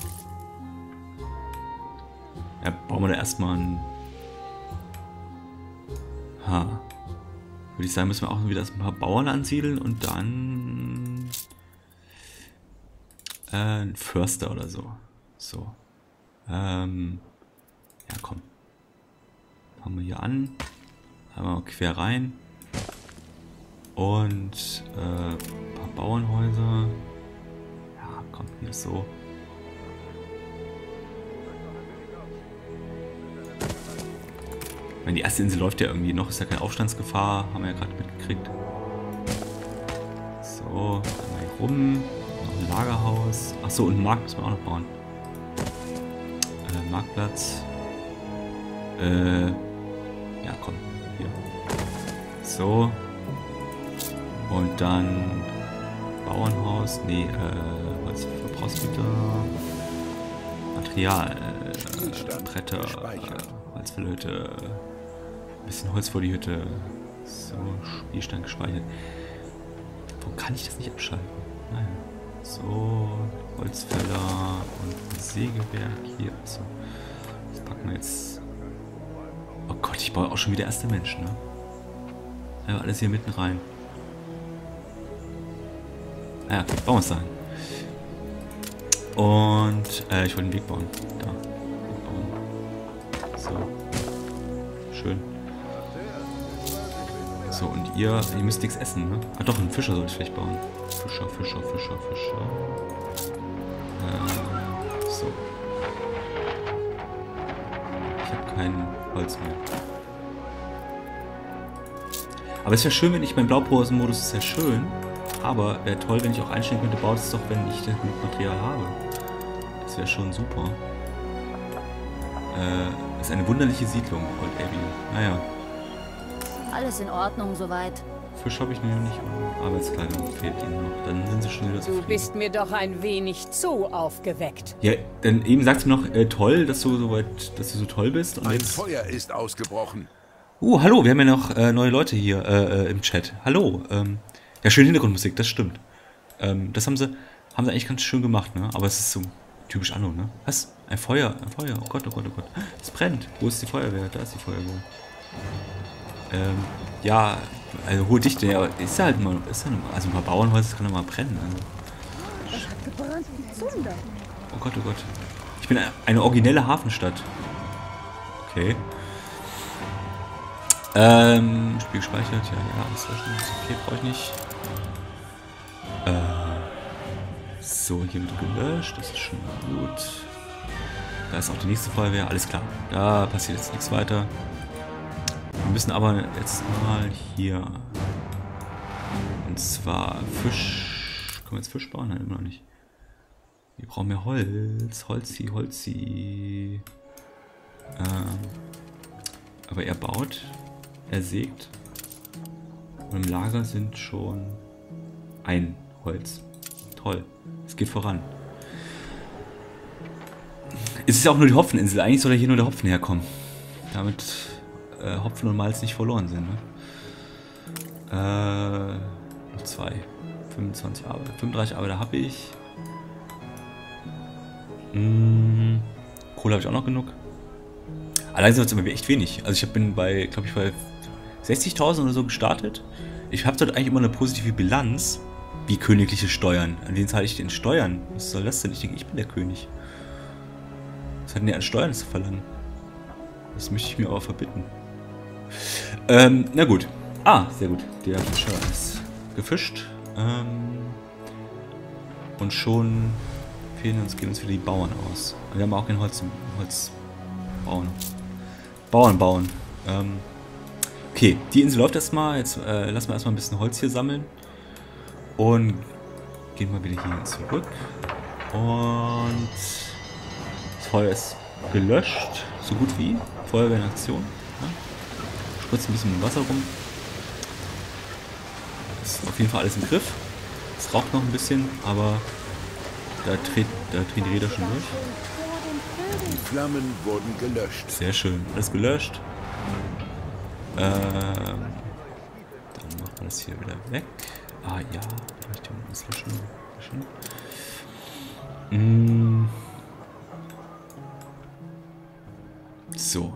Ja, bauen wir da erstmal ein... Ha. Würde ich sagen, müssen wir auch wieder ein paar Bauern ansiedeln und dann... Äh, ein Förster oder so. So. Ähm... Ja, komm. Fangen wir hier an. Einmal quer rein. Und äh, ein paar Bauernhäuser. Ja, komm, hier so. Ich meine, die erste Insel läuft ja irgendwie noch. Ist ja keine Aufstandsgefahr. Haben wir ja gerade mitgekriegt. So, einmal hier rum. Noch ein Lagerhaus. Achso, und einen Markt müssen wir auch noch bauen. Äh, Marktplatz. Äh, ja, komm. Hier. So. Und dann Bauernhaus, nee, äh, Holzverbrauchsgüter, Material, äh, Bretter, äh, Holzverlöte, ein bisschen Holz vor die Hütte, so, Spielstand gespeichert. Warum kann ich das nicht abschalten? Naja, so, Holzfäller und ein Sägewerk hier, so, das packen wir jetzt. Oh Gott, ich baue auch schon wieder erste Menschen, ne? Ja, alles hier mitten rein. Ah ja, okay, bauen wir es dahin. Und äh, ich wollte einen Weg bauen. Da. Weg bauen. So. Schön. So, und ihr, ihr müsst nichts essen, ne? Ah doch, einen Fischer sollte ich vielleicht bauen. Fischer, Fischer, Fischer, Fischer. Äh, so. Ich habe kein Holz mehr. Aber es wäre schön, wenn ich meinen Blaupausen-Modus ist ja schön. Aber wäre toll, wenn ich auch einstellen könnte, baut es doch, wenn ich das genug Material habe. Das wäre schon super. Äh, ist eine wunderliche Siedlung, Old Abbey. Naja. Alles in Ordnung soweit. Fisch habe ich noch nicht und Arbeitskleidung fehlt ihnen noch. Dann sind sie schon wieder Du zufrieden. bist mir doch ein wenig zu aufgeweckt. Ja, dann eben sagst du mir noch, äh, toll, dass du so weit, dass du so toll bist. Und Ein jetzt... Feuer ist ausgebrochen. Uh, hallo, wir haben ja noch äh, neue Leute hier äh, im Chat. Hallo, ähm... Ja, schöne Hintergrundmusik, das stimmt. Ähm, das haben sie, haben sie eigentlich ganz schön gemacht, ne? Aber es ist so typisch Anno, ne? Was? Ein Feuer, ein Feuer. Oh Gott, oh Gott, oh Gott. Es brennt. Wo ist die Feuerwehr? Da ist die Feuerwehr. Ähm, ja, also hohe Dichte, ja, aber ist ja halt mal, ist ja mal, also ein paar Bauernhäuser kann doch mal brennen, also. Oh Gott, oh Gott. Ich bin eine originelle Hafenstadt. Okay. Ähm, Spiel gespeichert, ja, ja, das war schon okay, brauche ich nicht. Äh, so, hier wird gelöscht, das ist schon mal gut. Da ist auch die nächste Feuerwehr, alles klar. Da passiert jetzt nichts weiter. Wir müssen aber jetzt mal hier. Und zwar Fisch. Können wir jetzt Fisch bauen? Nein, immer noch nicht. Wir brauchen mehr Holz. Holzi, Holzi. Ähm, aber er baut. Er sägt. Und im Lager sind schon ein Holz. Toll. Es geht voran. Es ist ja auch nur die Hopfeninsel. Eigentlich soll ja hier nur der Hopfen herkommen. Damit äh, Hopfen und Malz nicht verloren sind. Ne? Äh, noch zwei. fünfundzwanzig Arbeiter. fünfunddreißig Arbeiter habe ich. Mmh, Kohle habe ich auch noch genug. Allein sind es immer echt wenig. Also ich bin bei, glaube ich, bei sechzigtausend oder so gestartet. Ich habe dort eigentlich immer eine positive Bilanz. Wie königliche Steuern. An wen zahle ich denn Steuern? Was soll das denn? Ich denke, ich bin der König. Was hat denn der an Steuern zu verlangen? Das möchte ich mir aber verbitten. Ähm, na gut. Ah, sehr gut. Der Fischer ist gefischt. Ähm, und schon fehlen uns, gehen uns wieder die Bauern aus. Und wir haben auch kein Holz, Holz bauen. Bauern bauen. Ähm, okay, die Insel läuft erstmal. Jetzt äh, lassen wir erstmal ein bisschen Holz hier sammeln. Und gehen mal wieder hier zurück. Und das Feuer ist gelöscht. So gut wie. Feuerwehr in Aktion. Ja. Spritzt ein bisschen mit Wasser rum. Ist auf jeden Fall alles im Griff. Es raucht noch ein bisschen, aber da dreht, da drehen die Räder schon durch. Die Flammen wurden gelöscht. Sehr schön. Alles gelöscht. Ähm, dann machen wir das hier wieder weg. Ah ja, vielleicht hier das löschen. löschen. Mm. So.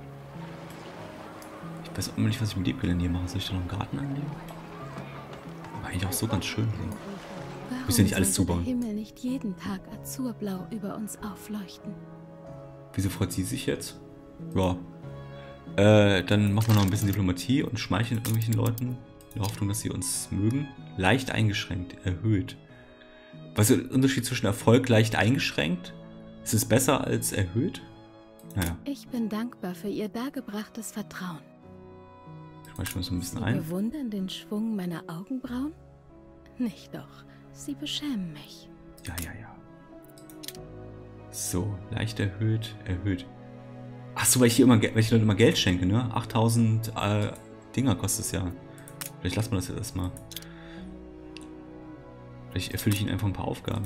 Ich weiß auch immer nicht, was ich mit dem Gelände hier mache. Soll ich da noch einen Garten anlegen? Aber eigentlich auch so ganz schön. Warum Muss ja nicht alles sollte zubauen. der Himmel nicht jeden Tag azurblau über uns aufleuchten? Wieso freut sie sich jetzt? Ja. Äh, dann machen wir noch ein bisschen Diplomatie und schmeicheln irgendwelchen Leuten. In der Hoffnung, dass sie uns mögen. Leicht eingeschränkt, erhöht. Was ist der Unterschied zwischen Erfolg leicht eingeschränkt? Ist es besser als erhöht? Naja, Ich bin dankbar für ihr dargebrachtes Vertrauen. schmeißen wir uns so ein bisschen Sie ein. bewundern den Schwung meiner Augenbrauen? Nicht doch. Sie beschämen mich. Ja, ja, ja. So, leicht erhöht, erhöht. Achso, weil ich hier immer, Ge- weil ich Leuten immer Geld schenke, ne? achttausend äh, Dinger kostet es ja. Vielleicht lassen wir das jetzt erstmal. Vielleicht erfülle ich ihnen einfach ein paar Aufgaben.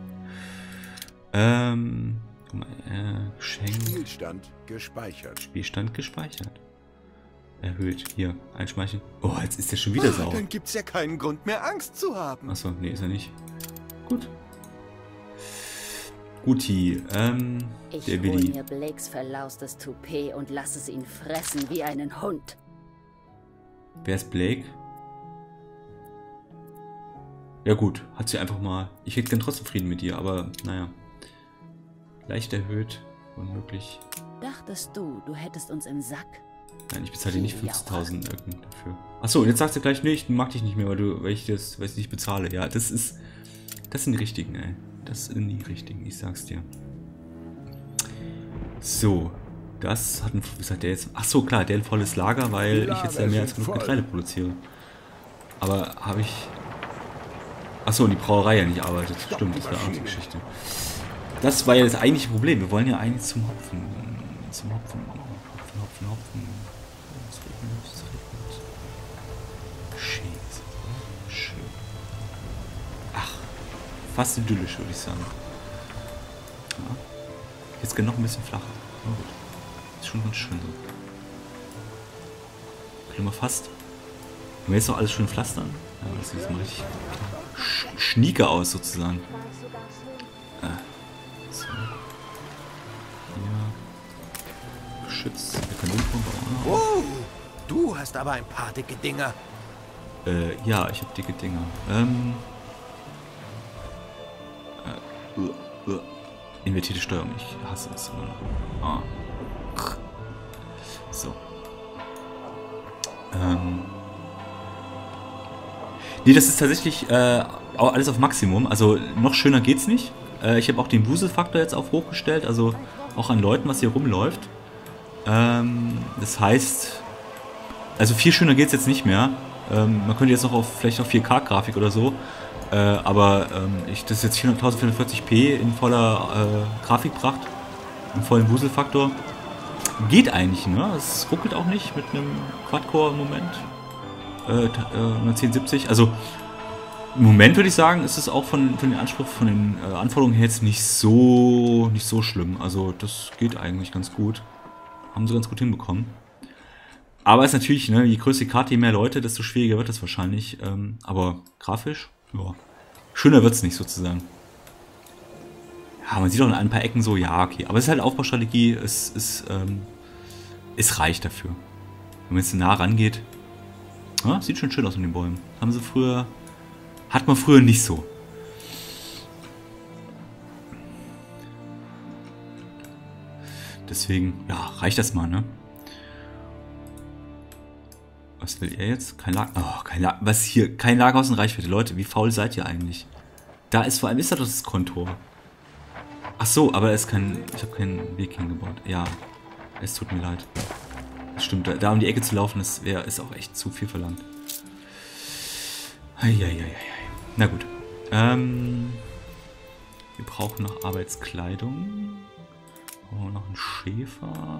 Ähm, guck mal, äh, Geschenk. Spielstand gespeichert. Spielstand gespeichert. Erhöht. Hier, einschmeicheln. Oh, jetzt ist der schon wieder sauer. Dann gibt's ja keinen Grund mehr, Angst zu haben. Achso, nee, ist er nicht. Gut. Guti, ähm, Ich der hol Willi. mir Blakes verlaustes Toupet und lass es ihn fressen wie einen Hund. Wer ist Blake? Ja gut, hat sie einfach mal... Ich hätte gern trotzdem Frieden mit ihr, aber naja. Leicht erhöht, unmöglich. Dachtest du, du hättest uns im Sack? Nein, ich bezahle dir nicht fünfzigtausend Öcken dafür. Achso, und jetzt sagst du gleich, nee, ich mag dich nicht mehr, weil, du, weil ich das weil ich nicht bezahle. Ja, das ist... Das sind die richtigen, ey. Das sind die richtigen, ich sag's dir. So, das hat ein... Was hat der jetzt? Achso, klar, der ein volles Lager, weil ich jetzt ja mehr als genug Getreide produziere. Aber habe ich... Achso, und die Brauerei ja nicht arbeitet. Stimmt, das war auch die Geschichte. Das war ja das eigentliche Problem. Wir wollen ja eigentlich zum Hopfen. Zum Hopfen. Hopfen, Hopfen, Hopfen. Es regnet, es regnet. Schön. Schön. Ach, fast idyllisch, würde ich sagen. Ja. Jetzt geht noch ein bisschen flacher. Na gut. Ist schon ganz schön so. Können wir fast. Wenn wir jetzt noch alles schön pflastern. Ja, das sieht jetzt mal richtig sch schnieke aus, sozusagen. Äh, so. Hier. Geschütz. Der Kanonenpumpe auch noch. Oh, du hast aber ein paar dicke Dinger. Äh, ja, ich habe dicke Dinger. Ähm. Äh, uh, uh. Invertierte Steuerung. Ich hasse es immer noch. Ah. So. Ähm. Nee, das ist tatsächlich äh, auch alles auf Maximum. Also noch schöner geht's nicht. Äh, ich habe auch den Wuselfaktor jetzt auf hochgestellt. Also auch an Leuten, was hier rumläuft. Ähm, das heißt, also viel schöner geht's jetzt nicht mehr. Ähm, man könnte jetzt noch auf vielleicht auf vier K-Grafik oder so. Äh, aber ähm, ich, das ist jetzt viertausendvierhundertvierzig p in voller äh, Grafikpracht. Im vollen Wuselfaktor. Geht eigentlich, ne? Es ruckelt auch nicht mit einem Quad-Core im Moment. Äh, äh, zehn siebzig. Also im Moment würde ich sagen, ist es auch von, von den Anspruch, von den äh, Anforderungen her jetzt nicht so nicht so schlimm. Also das geht eigentlich ganz gut. Haben sie ganz gut hinbekommen. Aber es ist natürlich, ne, je größer die Karte, je mehr Leute, desto schwieriger wird das wahrscheinlich. Ähm, aber grafisch, ja. Schöner wird es nicht sozusagen. Ja, man sieht auch in ein paar Ecken so, ja, okay. Aber es ist halt Aufbaustrategie, es ist, ähm, es reicht dafür. Wenn man jetzt nah rangeht. Ja, sieht schon schön aus mit den Bäumen. Haben sie früher... Hat man früher nicht so. Deswegen, ja, reicht das mal, ne? Was will er jetzt? Kein Lager... Oh, kein Lager... Was hier? Kein Lagerhaus in Reichweite. Leute, wie faul seid ihr eigentlich? Da ist vor allem... Ist das das Kontor? Ach so, aber es ist kein... Ich habe keinen Weg hingebaut. Ja, es tut mir leid. Das stimmt, da, da um die Ecke zu laufen, das wäre ist auch echt zu viel verlangt. Eieieiei. Na gut. Ähm, wir brauchen noch Arbeitskleidung. Oh, noch einen Schäfer.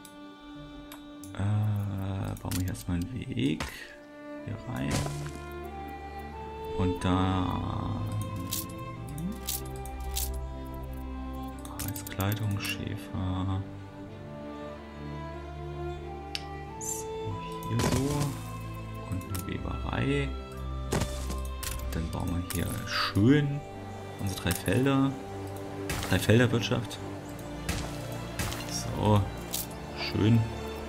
Äh, bauen wir hier erstmal einen Weg. Hier rein. Und dann... Arbeitskleidung, Schäfer. So, hier so. Und eine Weberei. Dann bauen wir hier schön unsere drei Felder. Drei Felderwirtschaft. So, schön.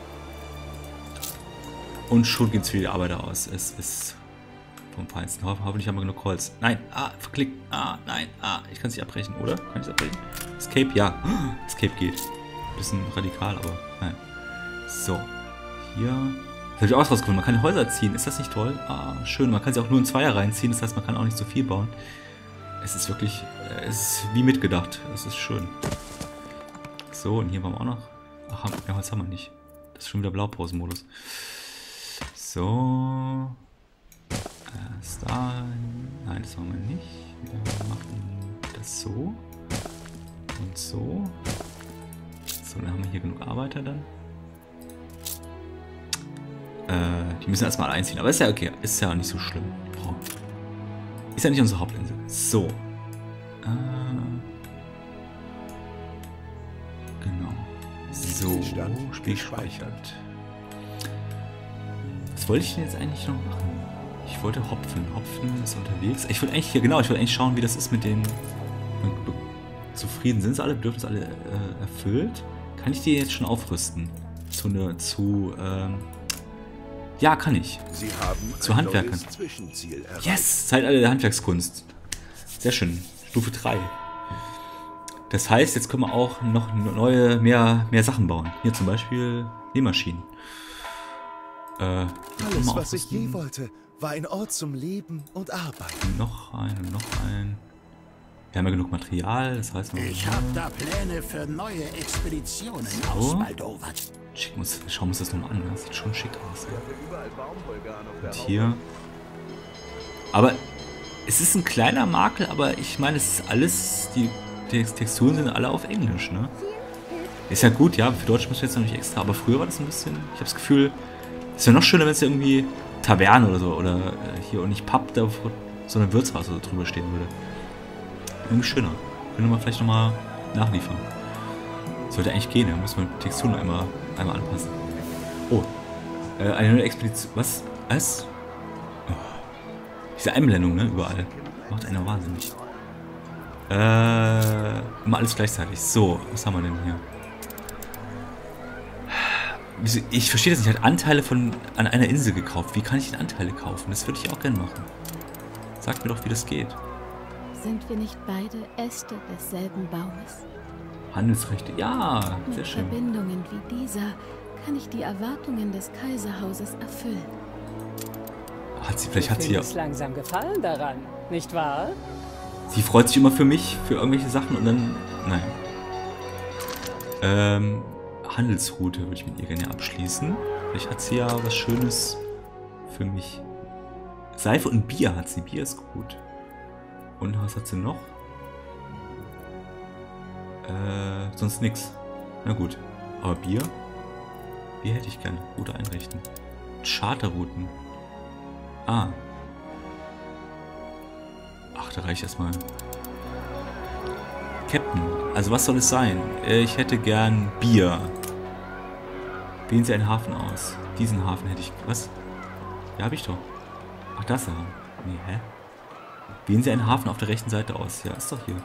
Und schon geht's für die Arbeiter aus. Es ist vom Feinsten. Ho hoffentlich haben wir genug Holz. Nein, ah, verklickt. Ah, nein, ah, ich kann es nicht abbrechen, oder? Kann ich es abbrechen? Escape, ja. Escape geht. Bisschen radikal, aber nein. So, hier. Das habe ich auch rausgefunden. Man kann Häuser ziehen. Ist das nicht toll? Ah, schön. Man kann sie auch nur in Zweier reinziehen. Das heißt, man kann auch nicht so viel bauen. Es ist wirklich, es ist wie mitgedacht. Es ist schön. So, und hier haben wir auch noch. Ach, ja, Holz haben wir nicht. Das ist schon wieder Blaupausenmodus. So. Erst da. Nein, das wollen wir nicht. Wir machen das so. Und so. So, dann haben wir hier genug Arbeiter dann. Äh, die müssen erstmal einziehen. Aber ist ja okay. Ist ja nicht so schlimm. Oh. Ist ja nicht unsere Hauptinsel. So. Äh, genau. So. Spiel gespeichert. Was wollte ich denn jetzt eigentlich noch machen? Ich wollte Hopfen. Hopfen ist unterwegs. Ich wollte eigentlich, ja genau, ich wollte eigentlich schauen, wie das ist mit den... Zufrieden sind sie alle? Bedürfnisse alle äh, erfüllt? Kann ich die jetzt schon aufrüsten? Zu ne, zu, ähm... Ja, kann ich. Sie haben zu Handwerkern. Yes! Zeitalter der Handwerkskunst. Sehr schön. Stufe drei. Das heißt, jetzt können wir auch noch neue, mehr, mehr Sachen bauen. Hier zum Beispiel Nähmaschinen. Äh, Alles, was ich je wollte, war ein Ort zum Leben und Arbeiten. Noch ein und noch ein. Wir haben ja genug Material, das heißt... Ich habe da Pläne für neue Expeditionen so. aus Moldova. Schick uns, schauen wir uns das nochmal an, das sieht schon schick aus. Ja. Und hier... Aber es ist ein kleiner Makel, aber ich meine, es ist alles... Die, die Texturen sind alle auf Englisch, ne? Ist ja gut, ja, für Deutsch müssen wir jetzt noch nicht extra, aber früher war das ein bisschen... Ich habe das Gefühl, es wäre noch schöner, wenn es irgendwie Taverne oder so, oder äh, hier und nicht Pub, da so eine Wirtshaus oder drüber stehen würde. Irgendwie schöner. Können wir vielleicht nochmal nachliefern. Sollte eigentlich gehen, ja. Muss man die Texturen einmal, einmal anpassen. Oh. Äh, eine neue Expedition. Was? Was? Oh. Diese Einblendung, ne? Überall. Macht einer wahnsinnig. Äh. Immer alles gleichzeitig. So, was haben wir denn hier? Ich verstehe das nicht. Hat Anteile von an einer Insel gekauft. Wie kann ich denn Anteile kaufen? Das würde ich auch gerne machen. Sagt mir doch, wie das geht. Sind wir nicht beide Äste desselben Baumes? Handelsrechte, ja, sehr Mit schön. Verbindungen wie dieser kann ich die Erwartungen des Kaiserhauses erfüllen. Hat sie, vielleicht hat sie Mir ja... ist langsam Gefallen daran, nicht wahr? Sie freut sich immer für mich, für irgendwelche Sachen und dann... Nein. Ähm, Handelsroute würde ich mit ihr gerne abschließen. Vielleicht hat sie ja was Schönes für mich. Seife und Bier hat sie. Bier ist gut. Und was hat sie noch? Äh, sonst nix. Na gut. Aber Bier? Bier hätte ich gerne. Route einrichten. Charterrouten. Ah. Ach, da reicht erstmal. Captain. Also was soll es sein? Ich hätte gern Bier. Wählen Sie einen Hafen aus. Diesen Hafen hätte ich... Was? Ja, hab ich doch. Ach, das da. Nee, hä? Wählen Sie einen Hafen auf der rechten Seite aus. Ja, ist doch hier.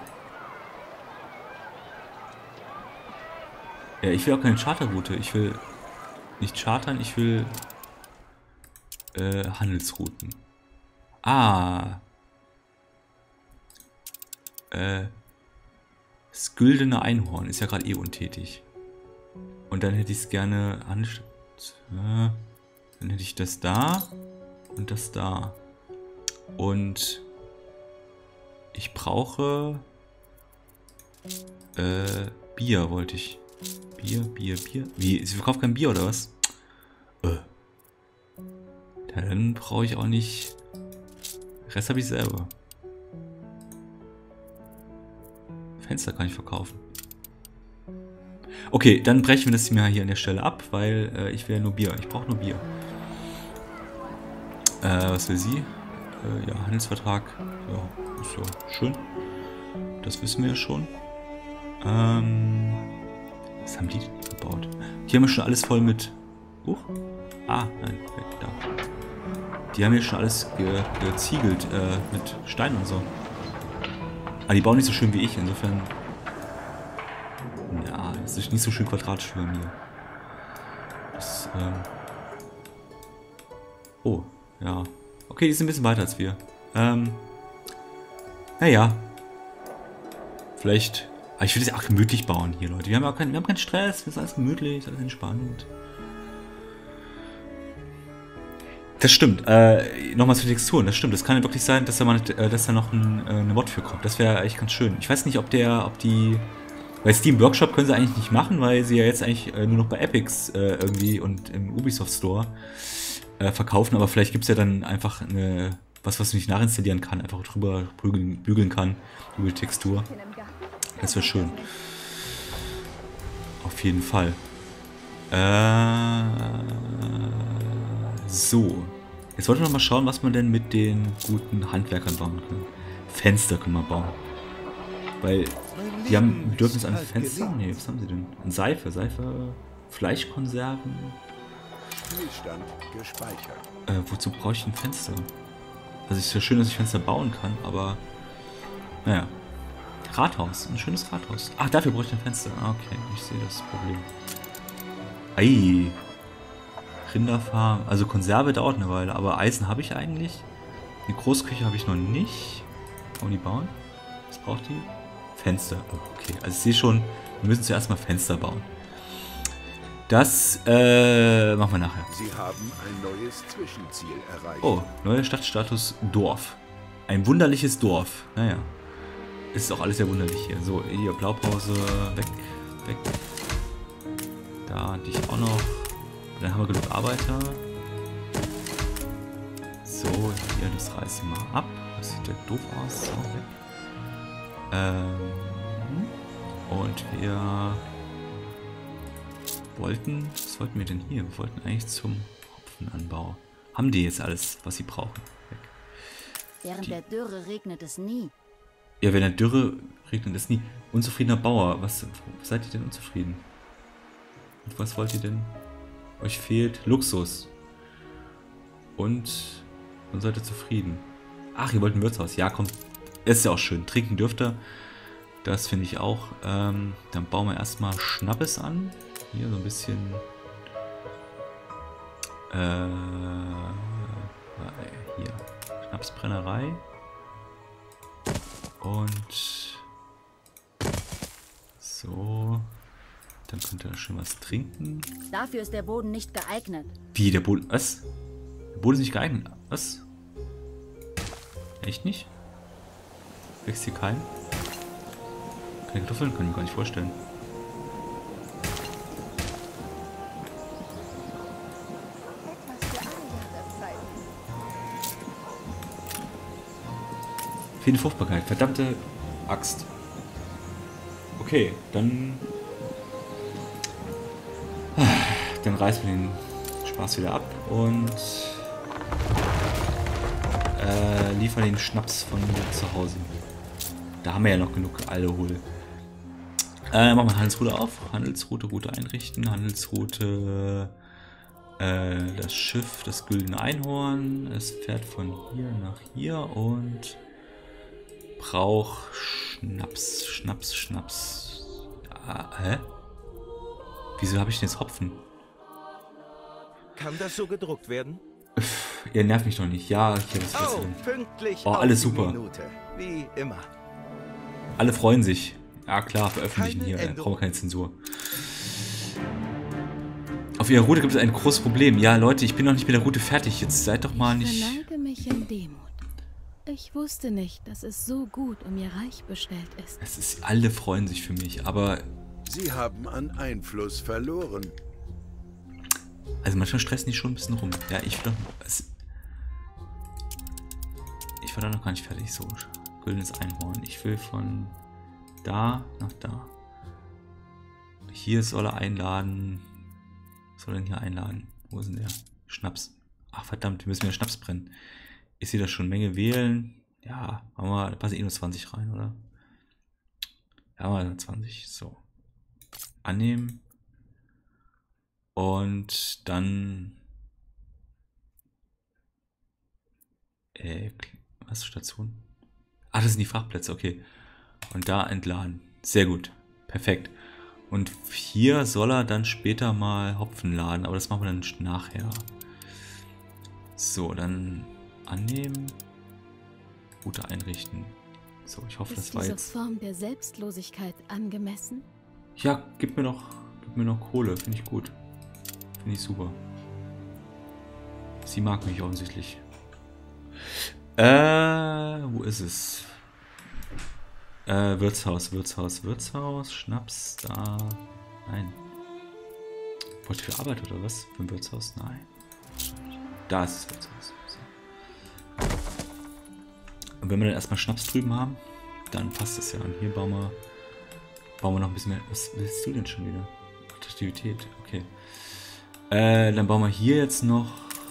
Ja, ich will auch keine Charterroute. Ich will... nicht chartern, ich will äh, Handelsrouten. Ah. Äh. Das güldene Einhorn ist ja gerade eh untätig. Und dann hätte ich es gerne an. Dann hätte ich das da und das da. Und ich brauche äh, Bier wollte ich. Bier, Bier, Bier. Wie? Sie verkauft kein Bier oder was? Äh. Dann brauche ich auch nicht. Den Rest habe ich selber. Fenster kann ich verkaufen. Okay, dann brechen wir das mal hier an der Stelle ab, weil äh, ich will ja nur Bier. Ich brauche nur Bier. Äh, was will sie? Äh, ja, Handelsvertrag. Ja, ist ja schön. Das wissen wir ja schon. Ähm, was haben die denn gebaut? Hier haben wir schon alles voll mit... Huch. Ah, nein, weg, da. Die haben hier schon alles ge geziegelt äh, mit Stein und so. Aber die bauen nicht so schön wie ich, insofern... Ja, das ist nicht so schön quadratisch wie bei mir. Das, ähm... Oh, ja. Okay, die sind ein bisschen weiter als wir. Ähm... Naja. Vielleicht... Aber ich will das ja auch gemütlich bauen hier, Leute. Wir haben ja keinen, wir haben keinen Stress, es ist alles gemütlich, alles entspannt. Das stimmt. Äh, nochmal zu den Texturen. Das stimmt. Das kann ja wirklich sein, dass da, mal, äh, dass da noch ein, äh, eine Mod für kommt. Das wäre echt ganz schön. Ich weiß nicht, ob der, ob die... Bei Steam Workshop können sie eigentlich nicht machen, weil sie ja jetzt eigentlich äh, nur noch bei Epics äh, irgendwie und im Ubisoft Store äh, verkaufen. Aber vielleicht gibt es ja dann einfach eine, was, was man nicht nachinstallieren kann, einfach drüber bügeln, bügeln kann über die Textur. Das wäre schön. Auf jeden Fall. Äh, so. Jetzt wollten wir noch mal schauen, was man denn mit den guten Handwerkern bauen kann. Fenster können wir bauen. Weil die haben ein Bedürfnis an Fenstern. Nee, was haben sie denn? An Seife, Seife, Fleischkonserven. Spielstand gespeichert. Äh, wozu brauche ich ein Fenster? Also es ist ja schön, dass ich Fenster bauen kann, aber naja. Rathaus, ein schönes Rathaus. Ach, dafür brauche ich ein Fenster. Ah, okay, ich sehe das Problem. Ei. Rinderfarm. Also Konserve dauert eine Weile, aber Eisen habe ich eigentlich. Eine Großküche habe ich noch nicht. Wollen die bauen? Was braucht die? Fenster. Oh, okay, also ich sehe schon, wir müssen zuerst mal Fenster bauen. Das äh, machen wir nachher. Sie haben ein neues Zwischenziel erreicht. Oh, neuer Stadtstatus Dorf. Ein wunderliches Dorf. Naja. Ist auch alles sehr wunderlich hier. So, hier Blaupause. Weg, weg. Da dich auch noch. Dann haben wir genug Arbeiter. So, hier, das reißen wir mal ab. Das sieht ja doof aus. So, weg. Ähm, und wir wollten, was wollten wir denn hier? Wir wollten eigentlich zum Hopfenanbau. Haben die jetzt alles, was sie brauchen? Weg. Während Die. der Dürre regnet es nie. Ja, wenn der Dürre regnet es nie. Unzufriedener Bauer. Was, was seid ihr denn unzufrieden? Und was wollt ihr denn? Euch fehlt Luxus. Und dann seid ihr zufrieden. Ach, ihr wollt ein Wirtshaus. Ja, kommt. Ist ja auch schön. Trinken dürft ihr. Das finde ich auch. Ähm, dann bauen wir erstmal Schnappes an. Hier so ein bisschen. Äh, hier. Schnapsbrennerei. Und so. Dann könnt ihr schon was trinken. Dafür ist der Boden nicht geeignet. Wie, der Boden? Was? Der Boden ist nicht geeignet. Was? Echt nicht? Wächst hier kein? Keine Kartoffeln? Kann ich mir gar nicht vorstellen. Fehlende Fruchtbarkeit. Verdammte Axt. Okay, dann... Dann reißen wir den Spaß wieder ab und äh, liefern den Schnaps von zu Hause. Da haben wir ja noch genug Alkohol. Äh, machen wir Handelsroute auf. Handelsroute, Route einrichten. Handelsroute, äh, das Schiff, das güldene Einhorn. Es fährt von hier nach hier und braucht Schnaps, Schnaps, Schnaps. Ah, hä? Wieso habe ich denn jetzt Hopfen? Kann das so gedruckt werden? Ihr nervt mich doch nicht. Ja, ich habe es Oh, vergessen. pünktlich Oh, auf alles die super. Minute. Wie immer. Alle freuen sich. Ja klar, veröffentlichen Keine hier. Äh, Änderung. brauchen wir keine Zensur. Auf ihrer Route gibt es ein großes Problem. Ja, Leute, ich bin noch nicht mit der Route fertig. Jetzt seid doch mal Ich nicht... verneige mich in Demut. Ich wusste nicht, dass es so gut um ihr Reich bestellt ist. Es ist... Alle freuen sich für mich, aber... Sie haben an Einfluss verloren. Also manchmal stressen die schon ein bisschen rum. Ja, ich will doch... Es, ich war da noch gar nicht fertig. So, goldenes Einhorn. Ich will von da nach da. Hier soll er einladen... Was soll er denn hier einladen? Wo ist denn der? Schnaps. Ach verdammt, wir müssen wieder Schnaps brennen. Ich sehe da schon Menge wählen. Ja, machen wir, da passen eh nur zwanzig rein, oder? Ja, machen wir zwanzig. So. Annehmen. Und dann... Äh, was? Station? Ah, das sind die Fachplätze, okay. Und da entladen. Sehr gut. Perfekt. Und hier soll er dann später mal Hopfen laden, aber das machen wir dann nachher. So, dann annehmen. Route einrichten. So, ich hoffe, das Ist war diese jetzt... Form der Selbstlosigkeit angemessen? Ja, gib mir noch, gib mir noch Kohle, finde ich gut. Finde ich super. Sie mag mich offensichtlich. Äh, wo ist es? Äh, Wirtshaus, Wirtshaus, Wirtshaus, Schnaps, da. Nein. Wollt ihr für Arbeit oder was? Für ein Wirtshaus? Nein. Da ist das Wirtshaus. So. Und wenn wir dann erstmal Schnaps drüben haben, dann passt das ja an. Hier bauen wir, bauen wir noch ein bisschen mehr. Was willst du denn schon wieder? Attraktivität, okay. Äh, dann bauen wir hier jetzt noch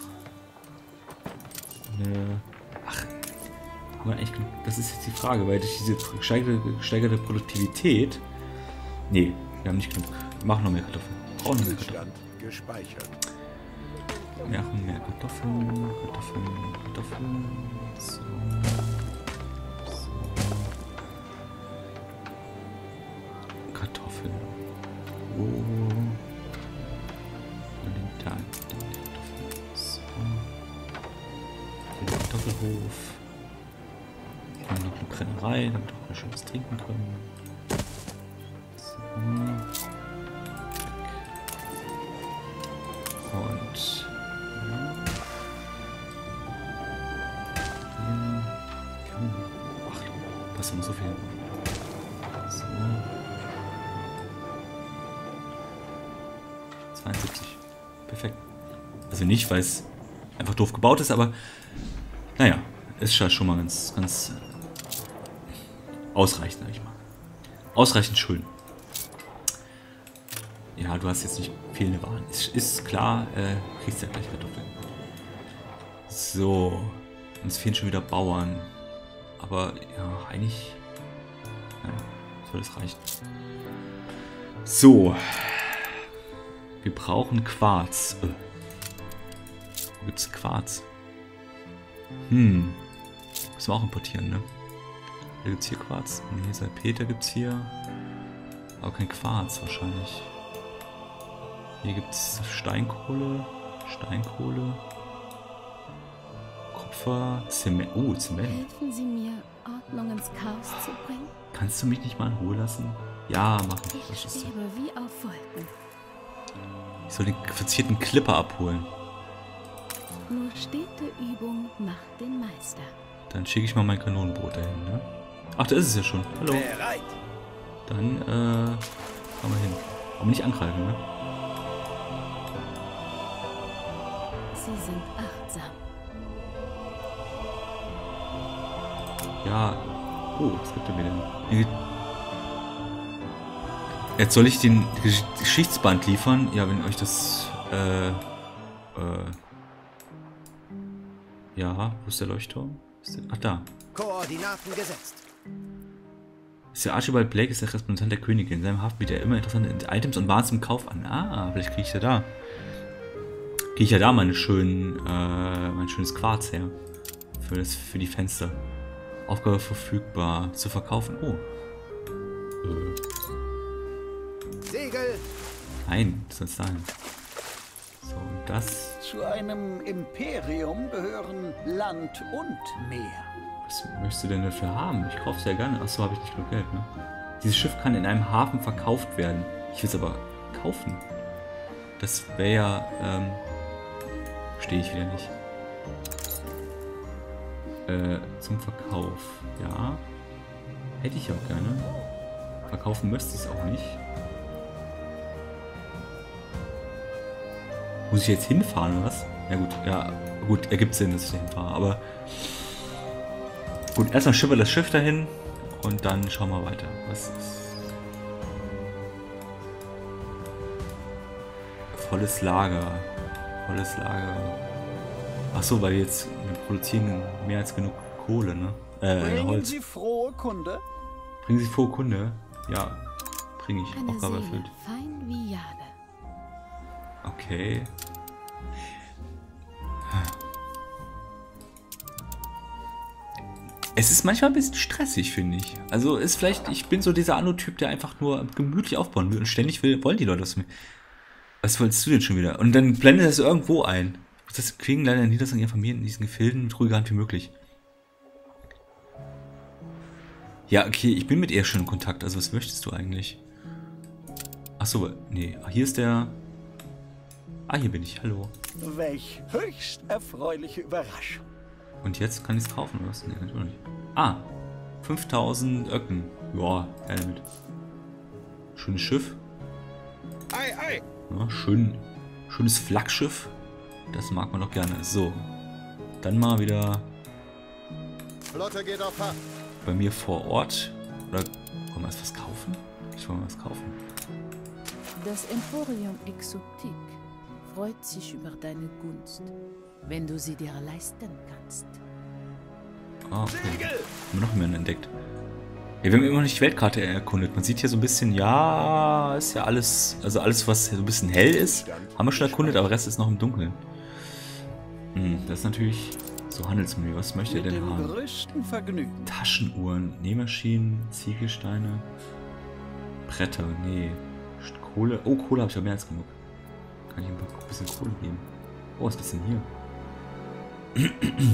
eine. Ach. Haben wir eigentlich genug? Das ist jetzt die Frage, weil durch diese gesteigerte, gesteigerte Produktivität. Nee, wir haben nicht genug. Wir machen noch mehr Kartoffeln. Brauchen noch mehr Kartoffeln. Zustand gespeichert. Wir machen mehr Kartoffeln, Kartoffeln, Kartoffeln. So. So. Kartoffeln. Oh. Und den da, den Kartoffeln. So. Den Kartoffelhof. Wir haben noch eine Brennerei, damit wir auch schönes trinken können. So. Und ja. Hier. Ach, da ist noch so viel. So. zweiundsiebzig. Perfekt. Also nicht, weil es einfach doof gebaut ist, aber naja, ist ja schon mal ganz, ganz ausreichend, sag ich mal. Ausreichend schön. Ja, du hast jetzt nicht fehlende Waren. Ist, ist klar, äh, kriegst ja gleich Kartoffeln. So. Uns fehlen schon wieder Bauern. Aber ja, eigentlich. Naja, soll das reichen. So. Wir brauchen Quarz. Äh. Wo gibt's Quarz? Hm. Müssen wir auch importieren, ne? Da gibt's hier Quarz. Ne, Salpeter gibt's hier. Aber kein Quarz wahrscheinlich. Hier gibt es Steinkohle, Steinkohle, Kupfer, Zement. Oh, Zement. Helfen Sie mir, Ordnung ins Chaos zu bringen? Kannst du mich nicht mal in Ruhe lassen? Ja, mach ich. Ich Was ist so? schwebe wie auf Wolken. Ich soll den verzierten Clipper abholen. Nur stete Übung macht den Meister. Dann schicke ich mal mein Kanonenboot dahin, ne? Ach, da ist es ja schon. Hallo. Bereit. Dann, äh, fahren wir hin. Aber nicht angreifen, ne? Sie sind achtsam. Ja. Oh, was gibt er mir denn? Hier- Jetzt soll ich den Gesch- Geschichtsband liefern? Ja, wenn euch das, äh, äh, ja, wo ist der Leuchtturm? Ist der, ach, da. Koordinaten gesetzt. Sir Archibald Blake ist der Repräsentant der Königin. In seinem Hafen bietet er immer interessante Items und Waren zum Kauf an. Ah, vielleicht kriege ich ja da. Kriege ich ja da meine schönen, äh, mein schönes Quarz her. Für, das, für die Fenster. Aufgabe verfügbar. Zu verkaufen. Oh. Äh. Segel. Nein, was soll es sein? So. und das... Zu einem Imperium gehören Land und Meer. Was möchtest du denn dafür haben? Ich kaufe es ja gerne. Achso, habe ich nicht genug Geld, ne? Dieses Schiff kann in einem Hafen verkauft werden. Ich will es aber kaufen. Das wäre ja... Ähm, stehe ich wieder nicht. Äh, zum Verkauf. Ja. Hätte ich auch gerne. Verkaufen müsste ich es auch nicht. Muss ich jetzt hinfahren oder was? Ja gut, ja gut, ergibt Sinn, dass ich da hinfahre, aber gut, erstmal schippern das Schiff dahin und dann schauen wir weiter. Was ist? Volles Lager. Volles Lager. Achso, weil wir jetzt wir produzieren mehr als genug Kohle, ne? Äh, Bringen Holz. Sie frohe Kunde? Bringen Sie frohe Kunde? Ja, bringe ich. Eine Aufgabe Seele, erfüllt. fein wie Jade. Okay. Es ist manchmal ein bisschen stressig, finde ich. Also ist vielleicht, ich bin so dieser Anno-Typ, der einfach nur gemütlich aufbauen will und ständig will, wollen die Leute das mir. Was wolltest du denn schon wieder? Und dann blendet das irgendwo ein. Das kriegen leider nie das an ihren Familien in diesen Gefilden mit ruhiger Hand wie möglich. Ja, okay, ich bin mit ihr schon in Kontakt. Also was möchtest du eigentlich? Achso, nee, hier ist der... Ah, hier bin ich, hallo. Welch höchst erfreuliche Überraschung. Und jetzt kann ich es kaufen, oder was? Nee, natürlich nicht. Ah, fünftausend Öcken. Ja, her damit. Schönes Schiff. Ei, ei. Ja, schön, schönes Flaggschiff. Das mag man doch gerne. So, dann mal wieder Flotte geht auf Haft. bei mir vor Ort. Oder wollen wir erst was kaufen? Ich will mal was kaufen. Das Emporium Exotique freut sich über deine Gunst, wenn du sie dir leisten kannst. Ah, okay. Haben wir noch jemanden entdeckt. Ja, wir haben immer noch nicht die Weltkarte erkundet. Man sieht hier so ein bisschen, ja, ist ja alles, also alles, was so ein bisschen hell ist, haben wir schon erkundet, aber der Rest ist noch im Dunkeln. Hm, das ist natürlich so Handelsmenü. Was möchte er Mit denn dem haben? größten Vergnügen. Taschenuhren, Nähmaschinen, Ziegelsteine, Bretter, nee. Kohle, oh, Kohle habe ich ja mehr als genug. Kann ich ihm ein bisschen Kohle geben? Oh, was ist das denn hier?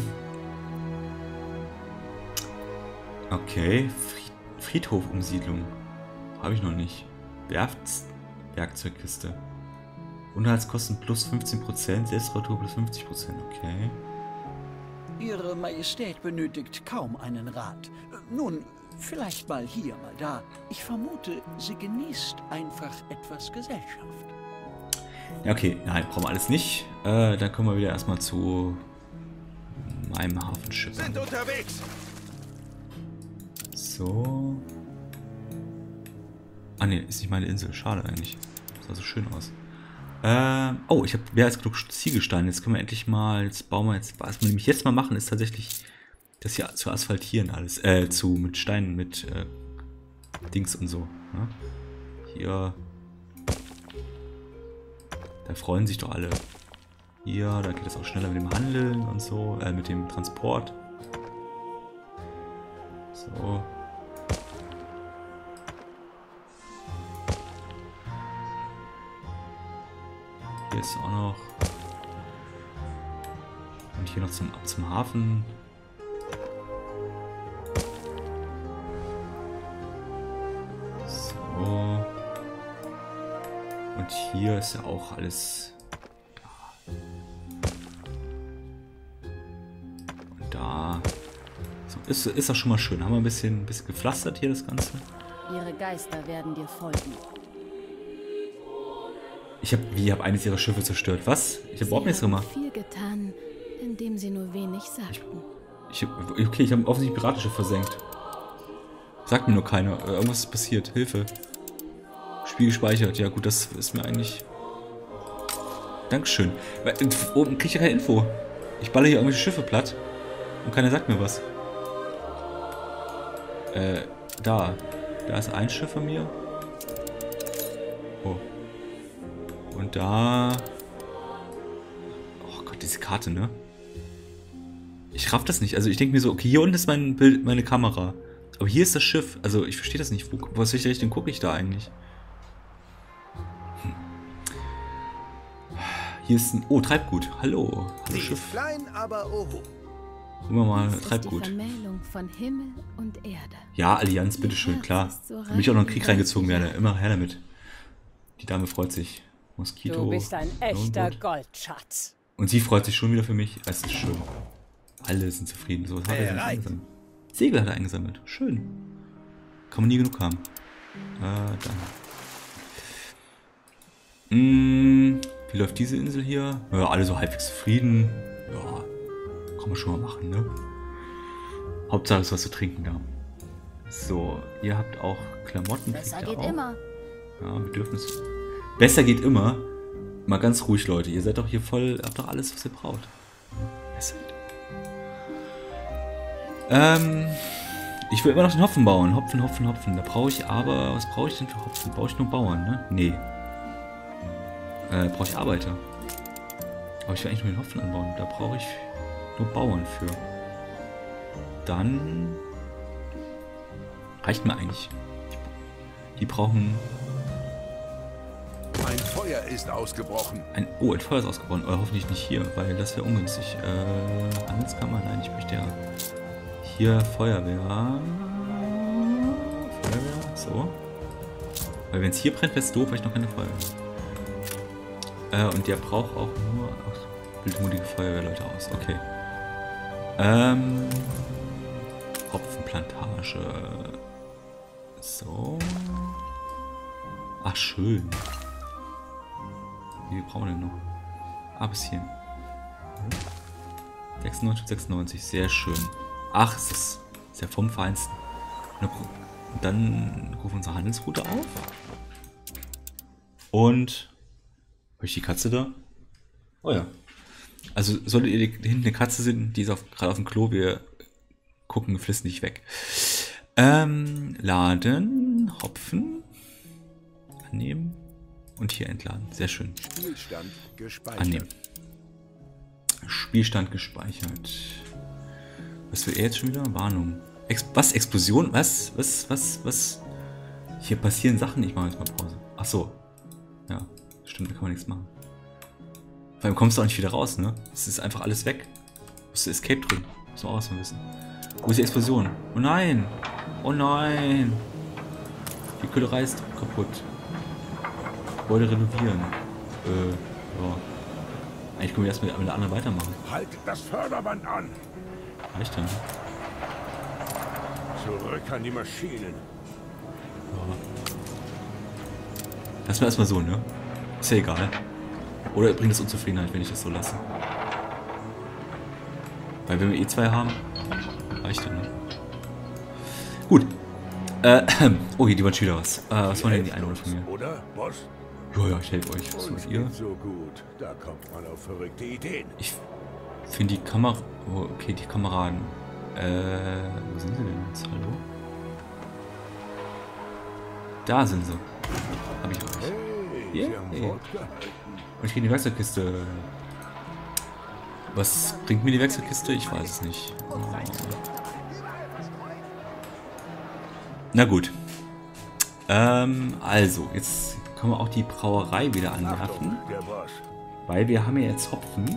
Okay, Fried Friedhofumsiedlung. Habe ich noch nicht. Werfts Werkzeugkiste. Unterhaltskosten plus fünfzehn Prozent, Selbstreparatur plus fünfzig Prozent, okay. Ihre Majestät benötigt kaum einen Rat. Nun, vielleicht mal hier, mal da. Ich vermute, sie genießt einfach etwas Gesellschaft. Ja, okay, nein, brauchen wir alles nicht. Äh, dann kommen wir wieder erstmal zu meinem Hafenschiff. Sind unterwegs. So. Ah ne, ist nicht meine Insel. Schade eigentlich. Das sah so schön aus. Äh, oh, ich habe mehr als genug Ziegelsteine. Jetzt können wir endlich mal, jetzt bauen wir jetzt, was wir nämlich jetzt mal machen, ist tatsächlich das hier zu asphaltieren alles. Äh, zu, mit Steinen, mit äh, Dings und so. Ne? Hier. Da freuen sich doch alle. Hier, da geht es auch schneller mit dem Handeln und so, äh, mit dem Transport. So. Hier ist auch noch. Und hier noch zum, zum Hafen. So. Und hier ist ja auch alles. Ja. Und da. So, ist, ist das schon mal schön. Haben wir ein bisschen, ein bisschen gepflastert hier das Ganze. Ihre Geister werden dir folgen. Ich habe, wie, ich habe eines ihrer Schiffe zerstört. Was? Ich habe überhaupt nichts gemacht. Viel getan, indem sie nur wenig sagten. Ich, ich, okay, ich habe offensichtlich ein Piratenschiff versenkt. Sagt mir nur keiner. Irgendwas ist passiert. Hilfe. Spiel gespeichert. Ja gut, das ist mir eigentlich... Dankeschön. Oben kriege ich ja keine Info. Ich balle hier irgendwelche Schiffe platt. Und keiner sagt mir was. Äh, da. Da ist ein Schiff von mir. Oh. Und da... Oh Gott, diese Karte, ne? Ich raff das nicht. Also ich denke mir so, okay, hier unten ist mein Bild, meine Kamera. Aber hier ist das Schiff. Also ich verstehe das nicht. Wo, was welche Richtung gucke ich da eigentlich? Hm. Hier ist ein... Oh, Treibgut. Hallo. Hallo, Sie Schiff. ist klein, aber oho. Gucken wir mal, Dies ist die Treibgut. Vermählung von Himmel und Erde. Ja, Allianz, Ihr bitteschön, Herz klar. ist so Damit ich auch noch in den Krieg rein reingezogen wie werde. Weiche. Immer her damit. Die Dame freut sich. Moskito. Du bist ein echter Longboat. Goldschatz. Und sie freut sich schon wieder für mich. Es ist schön. Alle sind zufrieden. So, was hat er denn Bereit. eingesammelt? Segel hat er eingesammelt. Schön. Kann man nie genug haben. Äh, dann. Mm, wie läuft diese Insel hier? Ja, alle so halbwegs zufrieden. Ja, kann man schon mal machen, ne? Hauptsache ist was zu trinken da. So, ihr habt auch Klamotten. Besser kriegt ihr geht auch. immer. Ja, Bedürfnis. Besser geht immer. Mal ganz ruhig, Leute. Ihr seid doch hier voll, habt doch alles, was ihr braucht. Besser geht. Ähm, ich will immer noch den Hopfen bauen. Hopfen, Hopfen, Hopfen. Da brauche ich aber, was brauche ich denn für Hopfen? Brauche ich nur Bauern, ne? Nee. Äh, brauche ich Arbeiter. Aber ich will eigentlich nur den Hopfen anbauen. Da brauche ich nur Bauern für. Dann reicht mir eigentlich. Die brauchen Ein Feuer ist ausgebrochen. ein... Oh, ein Feuer ist ausgebrochen. Aber hoffentlich nicht hier, weil das wäre ungünstig. Äh, Handelskammer? Nein, ich möchte ja... Hier Feuerwehr. Feuerwehr, so. Weil wenn es hier brennt, wäre es doof, weil ich noch keine Feuerwehr habe. Äh, und der braucht auch nur... Ach, bildmutige Feuerwehrleute aus. Okay. Ähm... Hopfenplantage. So. Ach, schön. Wie viel brauchen wir denn noch? Ah, bis hier. sechsundneunzig, sechsundneunzig, sehr schön. Ach, es ist, ist ja vom Feinsten. Und dann rufen wir unsere Handelsroute auf. Und... Habe ich die Katze da? Oh ja. Also, solltet ihr hinten eine Katze sehen, die ist auf, gerade auf dem Klo, wir gucken geflissentlich weg. Ähm, laden, Hopfen, annehmen und hier entladen. Sehr schön. Spielstand gespeichert. Annehmen. Spielstand gespeichert. Was will er jetzt schon wieder? Warnung. Ex was? Explosion? Was? Was? Was? Was? Hier passieren Sachen. Ich mache jetzt mal Pause. Ach so. Ja, stimmt, da kann man nichts machen. Vor allem kommst du auch nicht wieder raus, ne? Es ist einfach alles weg. Musst du Escape drücken. Muss man auch erstmal wissen. Wo ist die Explosion? Oh nein! Oh nein! Die Köhlerei ist kaputt. Gebäude renovieren. Äh, ja. Eigentlich können wir erst mit, mit der anderen weitermachen. Halt das Förderband an. Reicht dann. Zurück an die Maschinen. Ja. Lassen wir erstmal so, ne? Ist ja egal. Oder bringt es Unzufriedenheit, wenn ich das so lasse? Weil wenn wir eh zwei haben, reicht ja, ne? Gut. Äh, oh, hier, die waren schon wieder was. Äh, was waren denn die Einwohner von mir? Oder, Boss? Ja, ja, ich helfe euch. Was Uns macht ihr? geht's so gut. Da kommt man auf verrückte Ideen. Ich finde die Kamera... Oh, okay, die Kameraden. Äh, wo sind sie denn jetzt? Hallo? Da sind sie. Hab ich euch. Hey, Yeah. Sie haben Wort gehalten. Und ich kriege die Werkzeugkiste. Was bringt mir die Werkzeugkiste? Ich weiß es nicht. Na gut. Ähm, also, jetzt können wir auch die Brauerei wieder anwerfen. Achtung, der Boss. Weil wir haben ja jetzt Hopfen.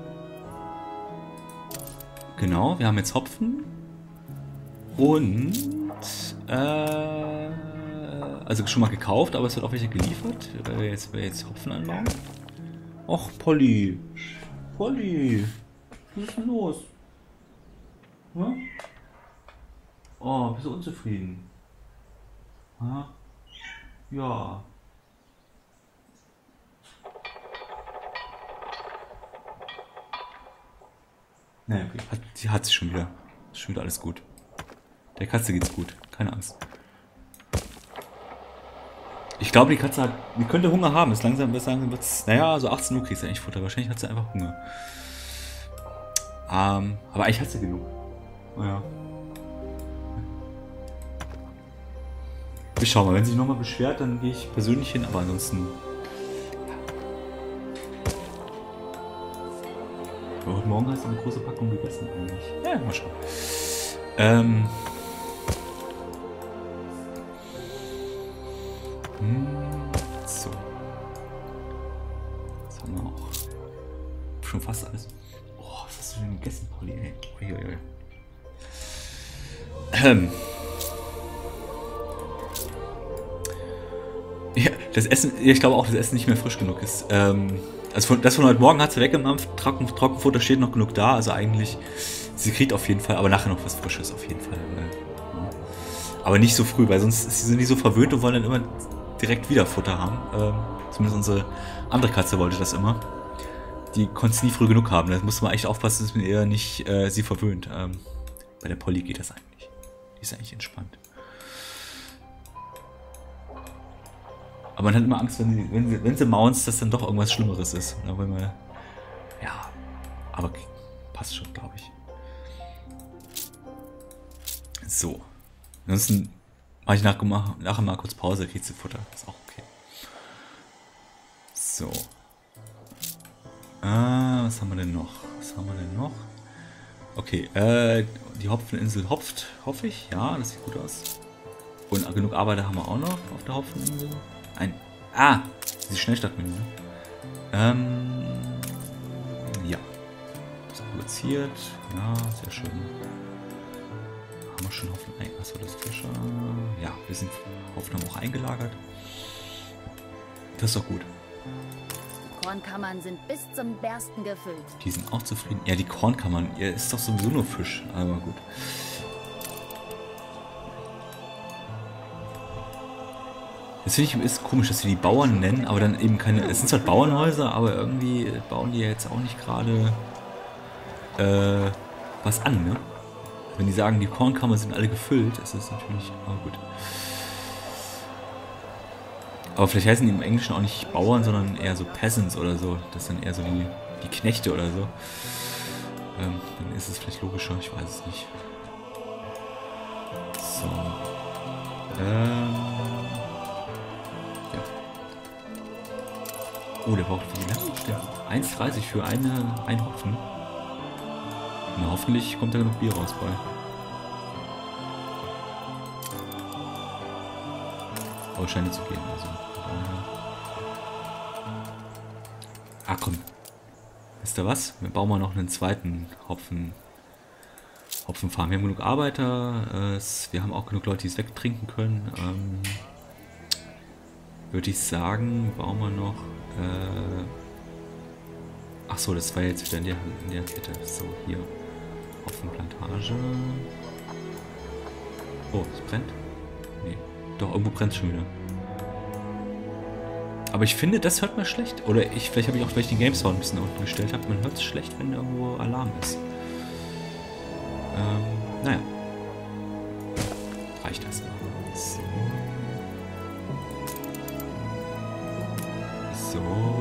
Genau, wir haben jetzt Hopfen. Und, äh, also schon mal gekauft, aber es wird auch welche geliefert, weil wir jetzt, weil wir jetzt Hopfen anbauen. Och, Polly. Polly. Was ist denn los? Hm? Oh, bist du unzufrieden? Ha? Ja. Naja, okay. Hat, sie hat sich schon wieder. Ist schon wieder alles gut. Der Katze geht's gut. Keine Angst. Ich glaube, die Katze hat. Die könnte Hunger haben. Ist langsam, bis langsam wird's. Naja, so achtzehn Uhr kriegst du eigentlich Futter. Wahrscheinlich hat sie einfach Hunger. Ähm, aber eigentlich hat sie genug. Naja. Wir schauen mal. Wenn sie sich nochmal beschwert, dann gehe ich persönlich hin. Aber ansonsten. Aber heute Morgen hast du eine große Packung gegessen eigentlich. Ja, mal schauen. Ähm. Hm, so. Das haben wir auch. fast alles. Oh, was hast du denn gegessen, Pauli, ey? Uiuiui. Ähm. Ja, das Essen, ich glaube auch, dass das Essen nicht mehr frisch genug ist. Ähm, also von, das von heute Morgen hat sie weggemampft, Trocken, Trockenfutter steht noch genug da, also eigentlich, sie kriegt auf jeden Fall, aber nachher noch was Frisches auf jeden Fall. Weil, ja. Aber nicht so früh, weil sonst sind die so verwöhnt und wollen dann immer direkt wieder Futter haben. Ähm, zumindest unsere andere Katze wollte das immer. Die konnte es nie früh genug haben, da musste man echt aufpassen, dass man eher nicht äh, sie verwöhnt. Ähm, bei der Polly geht das eigentlich. Die ist eigentlich entspannt. Aber man hat immer Angst, wenn sie, wenn sie, wenn sie mounts, dass dann doch irgendwas Schlimmeres ist. Da wollen wir, ja, aber passt schon, glaube ich. So. Ansonsten mache ich nachher mal, nachher mal kurz Pause, kriegt sie Futter. Ist auch okay. So. Ah, was haben wir denn noch? Was haben wir denn noch? Okay, äh, die Hopfeninsel hopft, hoffe ich. Ja, das sieht gut aus. Und genug Arbeiter haben wir auch noch auf der Hopfeninsel. Ein. Ah! Diese Schnellstartmenü. Ne? Ähm. Ja. Das ist produziert. Ja, sehr schön. Haben wir schon Hopfen. Achso, das Fischer. Ja, wir sind Hopfen auch eingelagert. Das ist doch gut. Die Kornkammern sind bis zum Bersten gefüllt. Die sind auch zufrieden. Ja, die Kornkammern. Ja, ist doch sowieso nur Fisch. Aber gut. Das finde ich ist komisch, dass sie die Bauern nennen, aber dann eben keine. Es sind zwar Bauernhäuser, aber irgendwie bauen die ja jetzt auch nicht gerade äh, was an, ne? Wenn die sagen, die Kornkammern sind alle gefüllt, ist das natürlich. Aber gut. Aber vielleicht heißen die im Englischen auch nicht Bauern, sondern eher so Peasants oder so. Das sind eher so die, die Knechte oder so. Ähm, dann ist es vielleicht logischer, ich weiß es nicht. So. Ähm. Oh, der braucht wie lange? eins dreißig für eine, ein Hopfen. Na, hoffentlich kommt da genug Bier raus bei. Aber scheint nicht zu gehen. Also. Ach komm. Wisst ihr was? Wir bauen mal noch einen zweiten Hopfen. Hopfenfarm. Wir haben genug Arbeiter. Äh, wir haben auch genug Leute, die es wegtrinken können. Ähm, würde ich sagen, bauen wir noch. Äh, ach so, das war jetzt wieder in der, in der Kette. So, hier. Hopfenplantage. Oh, es brennt? Nee. Doch, irgendwo brennt es schon wieder. Aber ich finde, das hört man schlecht. Oder ich, vielleicht habe ich auch, weil ich den Game Sound ein bisschen unten gestellt habe, man hört es schlecht, wenn irgendwo Alarm ist. Ähm, naja. Reicht das mal. So. So.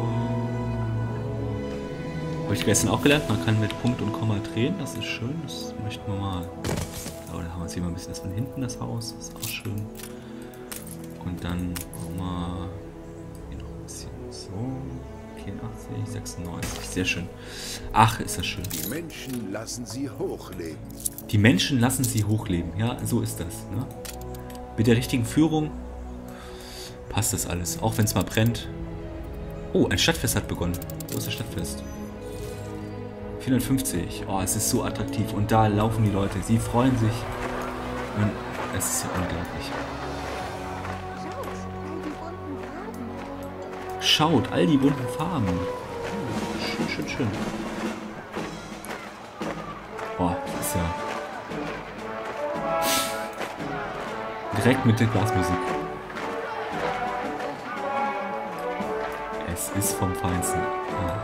Habe ich gestern auch gelernt, man kann mit Punkt und Komma drehen, das ist schön, das möchten wir mal. Aber da haben wir jetzt hier mal ein bisschen das von hinten, das Haus, das ist auch schön. Und dann machen wir hier noch ein bisschen so. vierundachtzig, sechsundneunzig, sehr schön. Ach, ist das schön. Die Menschen lassen sie hochleben. Die Menschen lassen sie hochleben, ja, so ist das. Ne? Mit der richtigen Führung passt das alles, auch wenn es mal brennt. Oh, ein Stadtfest hat begonnen. Wo ist das Stadtfest? vierhundertfünfzig. Oh, es ist so attraktiv. Und da laufen die Leute. Sie freuen sich. Und es ist ja unglaublich. Schaut, all die bunten Farben. Schön, schön, schön. Boah, das ist ja... direkt mit der Blasmusik. Es ist vom Feinsten. Ah.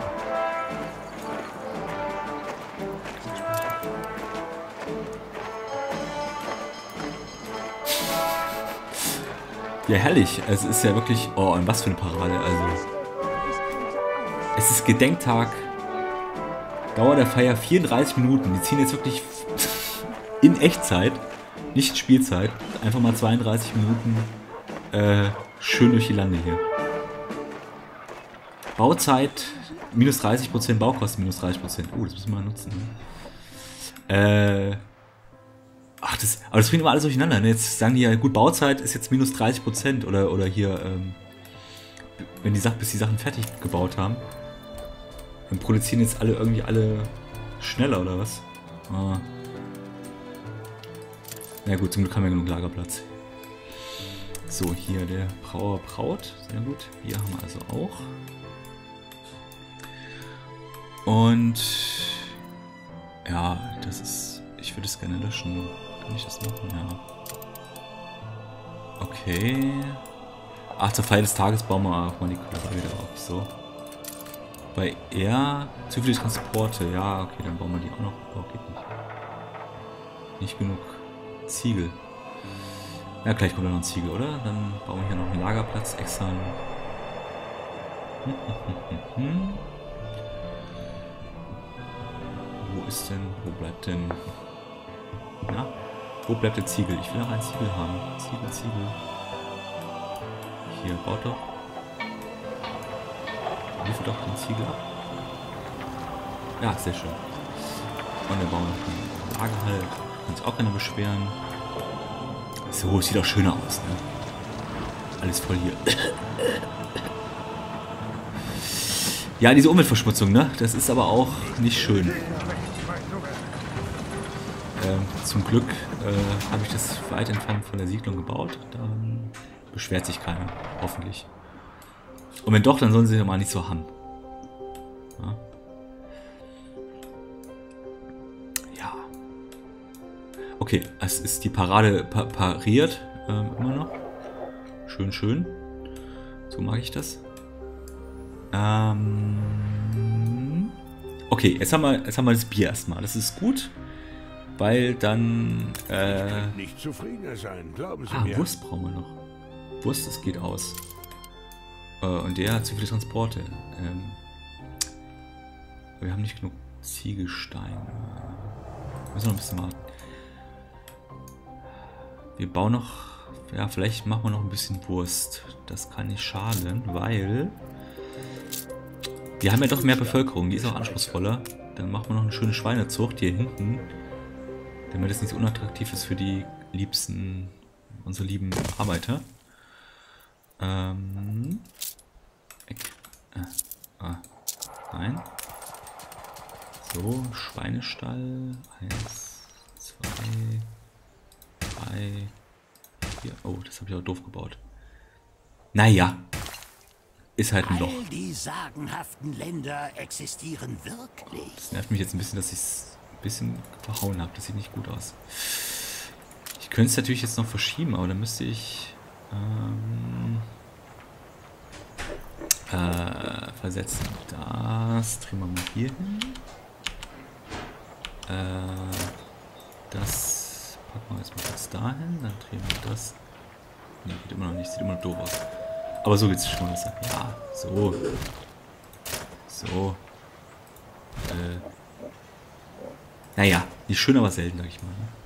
Ja, herrlich. Es ist ja wirklich... Oh, und was für eine Parade. Also, es ist Gedenktag. Dauer der Feier vierunddreißig Minuten. Die ziehen jetzt wirklich in Echtzeit, nicht Spielzeit, einfach mal zweiunddreißig Minuten äh, schön durch die Lande hier. Bauzeit minus dreißig Prozent, Baukosten minus dreißig Prozent. Oh, das müssen wir mal nutzen. Ne? Äh... Ach, das, aber das bringt immer alles durcheinander. Ne? Jetzt sagen die ja, gut, Bauzeit ist jetzt minus dreißig Prozent oder, oder hier, ähm, wenn die Sachen, bis die Sachen fertig gebaut haben. Dann produzieren jetzt alle irgendwie alle schneller, oder was? Ah. Na gut, zum Glück haben wir genug Lagerplatz. So, hier der Brauer braut. Sehr gut. Bier haben wir also auch. Und ja, das ist... Ich würde es gerne löschen. Kann ich das machen? Ja. Okay. Ach, zur Feier des Tages bauen wir auch mal die Körper wieder auf. So. Bei er... Zu viele Transporte. Ja, okay, dann bauen wir die auch noch. Oh, geht nicht. Nicht genug Ziegel. Ja, gleich kommt noch ein Ziegel, oder? Dann bauen wir hier noch einen Lagerplatz extra. Hm, hm, hm, hm. Wo ist denn? Wo bleibt denn? Na? Wo bleibt der Ziegel? Ich will noch einen Ziegel haben. Ziegel, Ziegel. Hier, baut doch. Liefert doch den Ziegel ab. Ja, sehr schön. Und dann bauen wir noch einen Lagerhalt. Kann sich auch keiner beschweren. So, sieht auch schöner aus, ne? Alles voll hier. Ja, diese Umweltverschmutzung, ne? Das ist aber auch nicht schön. Ähm, zum Glück äh, habe ich das weit entfernt von der Siedlung gebaut. Dann beschwert sich keiner, hoffentlich. Und wenn doch, dann sollen sie ja mal nicht so haben. Ja. Ja. Okay, es ist die Parade pa pariert. Ähm, immer noch. Schön, schön. So mag ich das. Ähm, okay, jetzt haben, wir, jetzt haben wir das Bier erstmal. Das ist gut. Weil dann... Äh, nicht zufriedener sein, glauben Sie ah, mir. Wurst brauchen wir noch. Wurst, das geht aus. Äh, und der hat zu viele Transporte. Ähm, wir haben nicht genug Ziegelsteine. Wir müssen noch ein bisschen warten. Wir bauen noch... Ja, vielleicht machen wir noch ein bisschen Wurst. Das kann nicht schaden, weil... Wir haben ja doch mehr Bevölkerung, die ist auch anspruchsvoller. Dann machen wir noch eine schöne Schweinezucht hier hinten. Damit es nicht so unattraktiv ist für die liebsten, unsere lieben Arbeiter. Ähm. Weg. Äh, ah. Nein. So, Schweinestall. Eins, zwei, drei, vier. Oh, das habe ich auch doof gebaut. Naja. Ist halt ein Loch. All die sagenhaften Länder existieren wirklich. Das nervt mich jetzt ein bisschen, dass ich es ein bisschen verhauen habe. Das sieht nicht gut aus. Ich könnte es natürlich jetzt noch verschieben, aber dann müsste ich ähm, äh, versetzen. Das drehen wir mal hier hin. Äh, das packen wir jetzt mal kurz dahin. Dann drehen wir das. Ne, geht immer noch nicht. Sieht immer noch doof aus. Aber so geht es schon besser. Ja, so. So. Äh. Naja, nicht schön, aber selten, sag ich mal. Ne?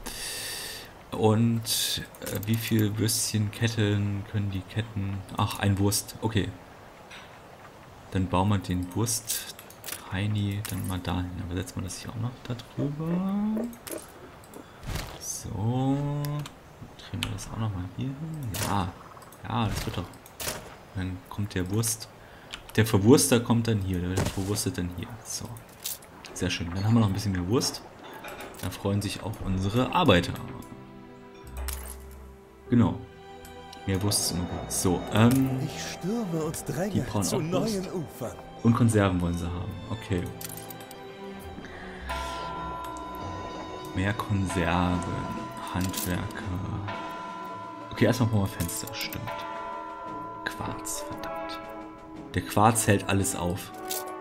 Und äh, wie viel Würstchenketten können die Ketten... Ach, ein Wurst. Okay. Dann bauen wir den Wurst Heini dann mal dahin. Dann setzen wir das hier auch noch da drüber. So. Dann drehen wir das auch noch mal hier hin. Ja. Ja, das wird doch... Dann kommt der Wurst. Der Verwurster kommt dann hier. Der verwurstet dann hier. So. Sehr schön. Dann haben wir noch ein bisschen mehr Wurst. Da freuen sich auch unsere Arbeiter. Genau. Mehr Wurst ist immer gut. So, ähm. Ich stürme und dränge die brauchen zu auch neuen Wurst. Ufern. Und Konserven wollen sie haben. Okay. Mehr Konserven. Handwerker. Okay, erstmal brauchen wir Fenster. Stimmt. Quarz, verdammt. Der Quarz hält alles auf.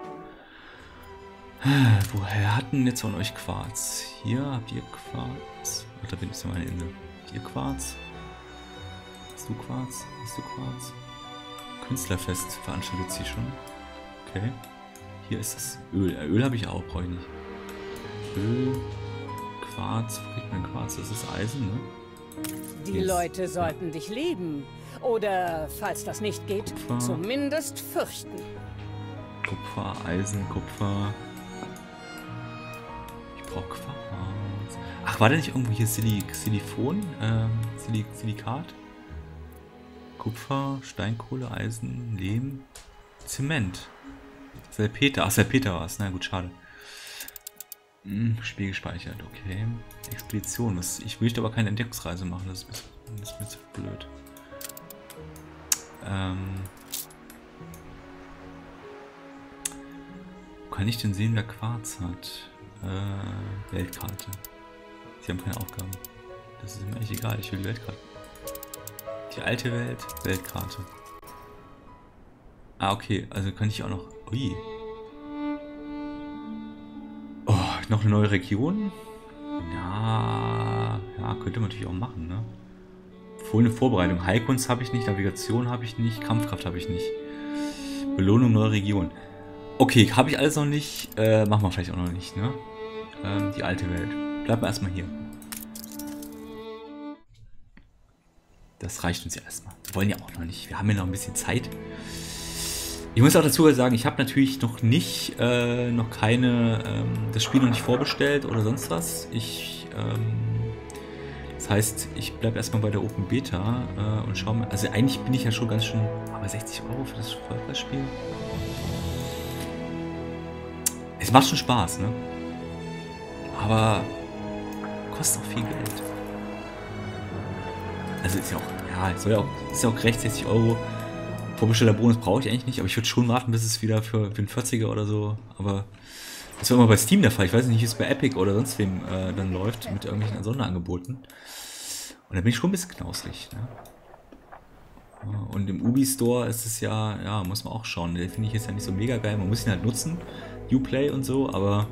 Woher hatten jetzt von euch Quarz? Hier habt ihr Quarz. Ach, da bin ich so meine Insel. Hier Quarz. Hast du Quarz? Hast du Quarz? Künstlerfest veranstaltet sie schon. Okay. Hier ist das Öl. Äh, Öl habe ich auch, brauche ich nicht. Öl, Quarz, wo kriegt man Quarz? Das ist Eisen, ne? Die Yes. Leute sollten dich lieben. Oder, falls das nicht geht, Kupfer. zumindest fürchten. Kupfer, Eisen, Kupfer. Ich brauche Quarz. Ach, war da nicht irgendwo hier Silik Silikon? Ähm, Silik Silikat? Kupfer, Steinkohle, Eisen, Lehm, Zement. Salpeter. Ach, Salpeter war es. Na gut, schade. Hm, Spiel gespeichert, okay. Expedition. Das, ich möchte aber keine Entdeckungsreise machen. Das ist, das ist mir zu blöd. Ähm... Wo kann ich denn sehen, wer Quarz hat? Äh, Weltkarte. Sie haben keine Aufgaben. Das ist mir eigentlich egal, ich will die Weltkarte. Die alte Welt, Weltkarte. Ah, okay, also kann ich auch noch... Ui. Oh, noch eine neue Region? Ja, ja, könnte man natürlich auch machen, ne? Empfohlene Vorbereitung. Heilkunst habe ich nicht, Navigation habe ich nicht, Kampfkraft habe ich nicht. Belohnung neue Region. Okay, habe ich alles noch nicht. Äh, machen wir vielleicht auch noch nicht, ne? Ähm, die alte Welt. Bleiben wir erstmal hier. Das reicht uns ja erstmal. Wir wollen ja auch noch nicht. Wir haben ja noch ein bisschen Zeit. Ich muss auch dazu sagen, ich habe natürlich noch nicht, äh, noch keine, ähm, das Spiel noch nicht vorbestellt oder sonst was. Ich, ähm, das heißt, ich bleibe erstmal bei der Open Beta äh, und schaue mal. Also eigentlich bin ich ja schon ganz schön, aber sechzig Euro für das Vollpreisspiel. Es macht schon Spaß, ne? Aber kostet auch viel Geld. Also ist ja auch, ja, soll ja auch, ist ja auch gerecht, sechzig Euro. Vorbestellerbonus brauche ich eigentlich nicht, aber ich würde schon warten, bis es wieder für, für einen vierziger oder so. Aber das war immer bei Steam der Fall. Ich weiß nicht, wie es bei Epic oder sonst wem äh, dann läuft mit irgendwelchen Sonderangeboten. Und da bin ich schon ein bisschen knausrig, ne? Und im Ubi Store ist es ja, ja, muss man auch schauen. Den finde ich jetzt ja nicht so mega geil. Man muss ihn halt nutzen. Uplay und so, aber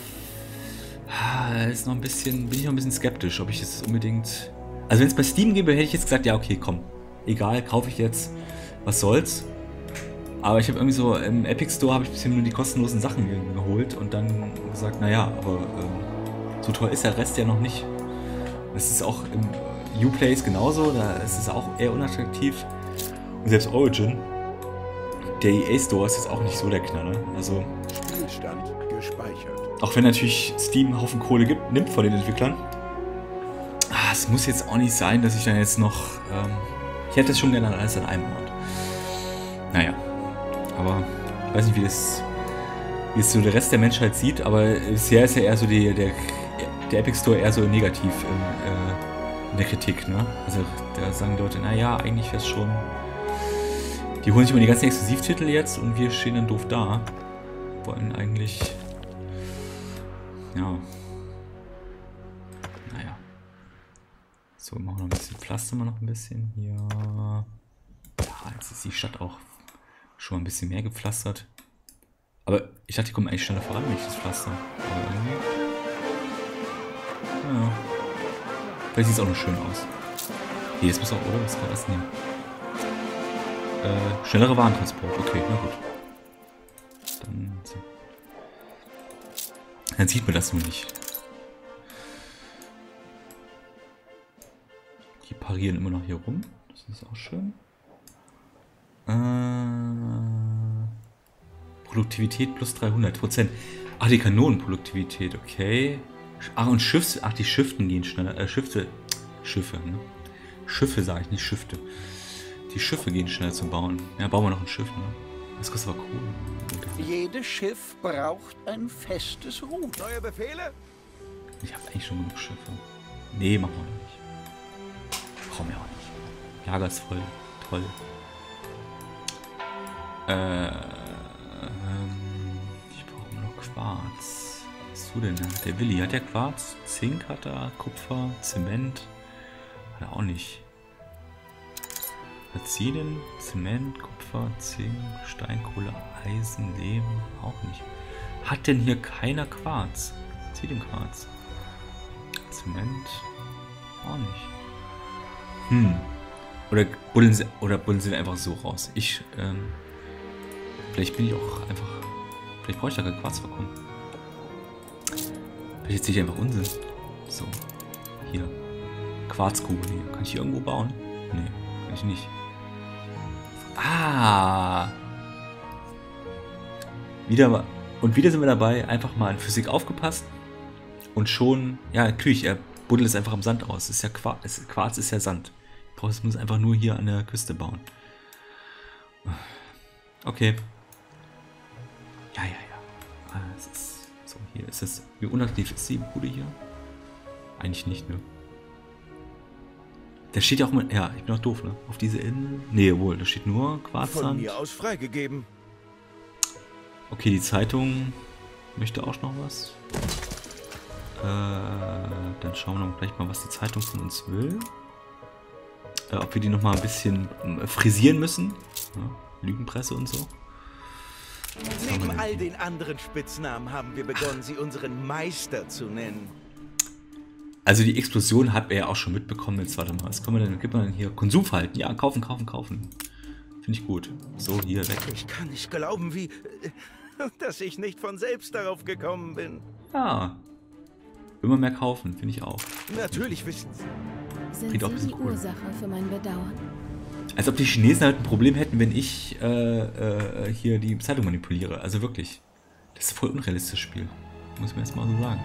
ah, ist noch ein bisschen, bin ich noch ein bisschen skeptisch, ob ich das unbedingt. Also wenn es bei Steam gäbe, hätte ich jetzt gesagt, ja okay, komm, egal, kaufe ich jetzt, was soll's. Aber ich habe irgendwie so, im Epic Store habe ich bisher nur die kostenlosen Sachen ge geholt und dann gesagt, naja, aber ähm, so teuer ist der Rest ja noch nicht. Es ist auch im Uplay ist genauso, da ist es auch eher unattraktiv. Und selbst Origin, der E A Store ist jetzt auch nicht so der Knaller. Also Spielstand gespeichert. auch wenn natürlich Steam einen Haufen Kohle gibt, nimmt von den Entwicklern. Ah, es muss jetzt auch nicht sein, dass ich dann jetzt noch... Ähm, ich hätte es schon gerne alles an einem Ort. Naja, aber ich weiß nicht, wie das, wie das so der Rest der Menschheit sieht, aber bisher ist ja eher so die, der, der Epic Store eher so negativ in, äh, in der Kritik, ne? Also da sagen die Leute, naja, eigentlich wäre es schon... Die holen sich immer die ganzen Exklusivtitel jetzt und wir stehen dann doof da. Wollen eigentlich... Ja. Naja. So, machen wir noch ein bisschen Pflaster, mal noch ein bisschen hier. Ja, jetzt ist die Stadt auch schon ein bisschen mehr gepflastert. Aber ich dachte, die kommen eigentlich schneller voran, wenn ich das Pflaster. Aber irgendwie... Ja. Vielleicht sieht es auch noch schön aus. Nee, das muss auch, oder? Was kann das nehmen? Äh, schnellere Warentransport. Okay, na gut. Dann, dann sieht man das nur nicht. Die parieren immer noch hier rum. Das ist auch schön. Äh, Produktivität plus dreihundert Prozent. Ach, die Kanonenproduktivität, okay. Ach, und Schiffs... Ach, die Schiften gehen schneller. Äh, Schiffe... Schiffe, ne? Schiffe sage ich, nicht Schifte. Die Schiffe gehen schneller zu bauen. Ja, bauen wir noch ein Schiff, ne? Das kostet aber cool. Jedes Schiff braucht ein festes Ruder. Neue Befehle? Ich habe eigentlich schon genug Schiffe. Nee, machen wir nicht. Brauchen wir auch nicht. Lager ist voll. Toll. Äh, ähm, ich brauche noch Quarz. Was hast du denn da? Der Willi, hat der Quarz? Zink hat er, Kupfer, Zement. Hat er auch nicht. Erzählen, Zement, Kupfer, Zink, Steinkohle, Eisen, Lehm, auch nicht. Hat denn hier keiner Quarz? Zieh den Quarz. Zement, auch nicht. Hm. Oder buddeln sie, oder buddeln sie einfach so raus. Ich, ähm, vielleicht bin ich auch einfach, vielleicht brauche ich da kein Quarz bekommen. Vielleicht erzähle ich einfach Unsinn. So, hier. Quarzkugel, nee. Kann ich hier irgendwo bauen? Nee, kann ich nicht. Ah! Wieder, und wieder sind wir dabei, einfach mal in Physik aufgepasst. Und schon, ja, natürlich, er buddelt es einfach am Sand aus. Das ist ja Quarz, Quarz ist ja Sand. Ich brauche es, muss einfach nur hier an der Küste bauen. Okay. Ja, ja, ja. Ah, es ist so, hier ist es. Wie unattraktiv ist die Bude hier? Eigentlich nicht, ne? Da steht ja auch mal. Ja, ich bin auch doof, ne? Auf diese Insel. Nee, wohl, da steht nur Von Quarzsand. mir aus freigegeben. Okay, die Zeitung möchte auch noch was. Äh, dann schauen wir gleich mal, was die Zeitung von uns will. Äh, ob wir die noch mal ein bisschen äh, frisieren müssen. Ja, Lügenpresse und so. Neben all den anderen Spitznamen haben wir begonnen, sie unseren Meister zu nennen. Also die Explosion hat er ja auch schon mitbekommen. Jetzt warte mal, was können wir denn? Gibt man denn hier? Konsumverhalten. Ja, kaufen, kaufen, kaufen. Finde ich gut. So, hier, weg. Ich kann nicht glauben, wie... dass ich nicht von selbst darauf gekommen bin. Ja. Immer mehr kaufen, finde ich auch. Natürlich wissen Sind Klingt auch ein Sie bisschen die cool. Ursache für mein Bedauern? Als ob die Chinesen halt ein Problem hätten, wenn ich äh, äh, hier die Zeitung manipuliere. Also wirklich. Das ist voll unrealistisches Spiel. Muss man jetzt mal so sagen.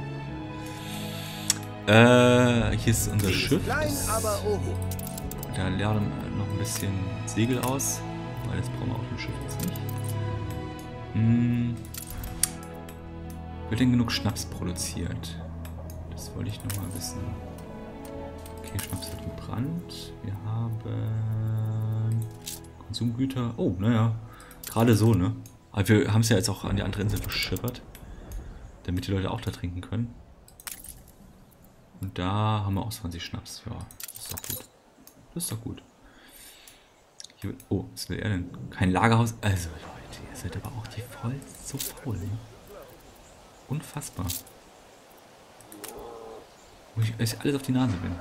Äh, hier ist unser Schiff. klein, aber oho. Da lernen wir noch ein bisschen Segel aus. Weil das brauchen wir auf dem Schiff jetzt nicht. Hm. Wird denn genug Schnaps produziert? Das wollte ich noch mal wissen. Okay, Schnaps wird gebrannt. Wir haben Konsumgüter. Oh, naja. Gerade so, ne? Aber wir haben es ja jetzt auch an die andere Insel verschippert. Damit die Leute auch da trinken können. Und da haben wir auch zwanzig Schnaps. Ja, das ist doch gut. Das ist doch gut. Hier, oh, was will er denn? Kein Lagerhaus. Also, Leute, ihr seid aber auch die voll so faul, ne? Unfassbar. Wo ich euch alles auf die Nase bin.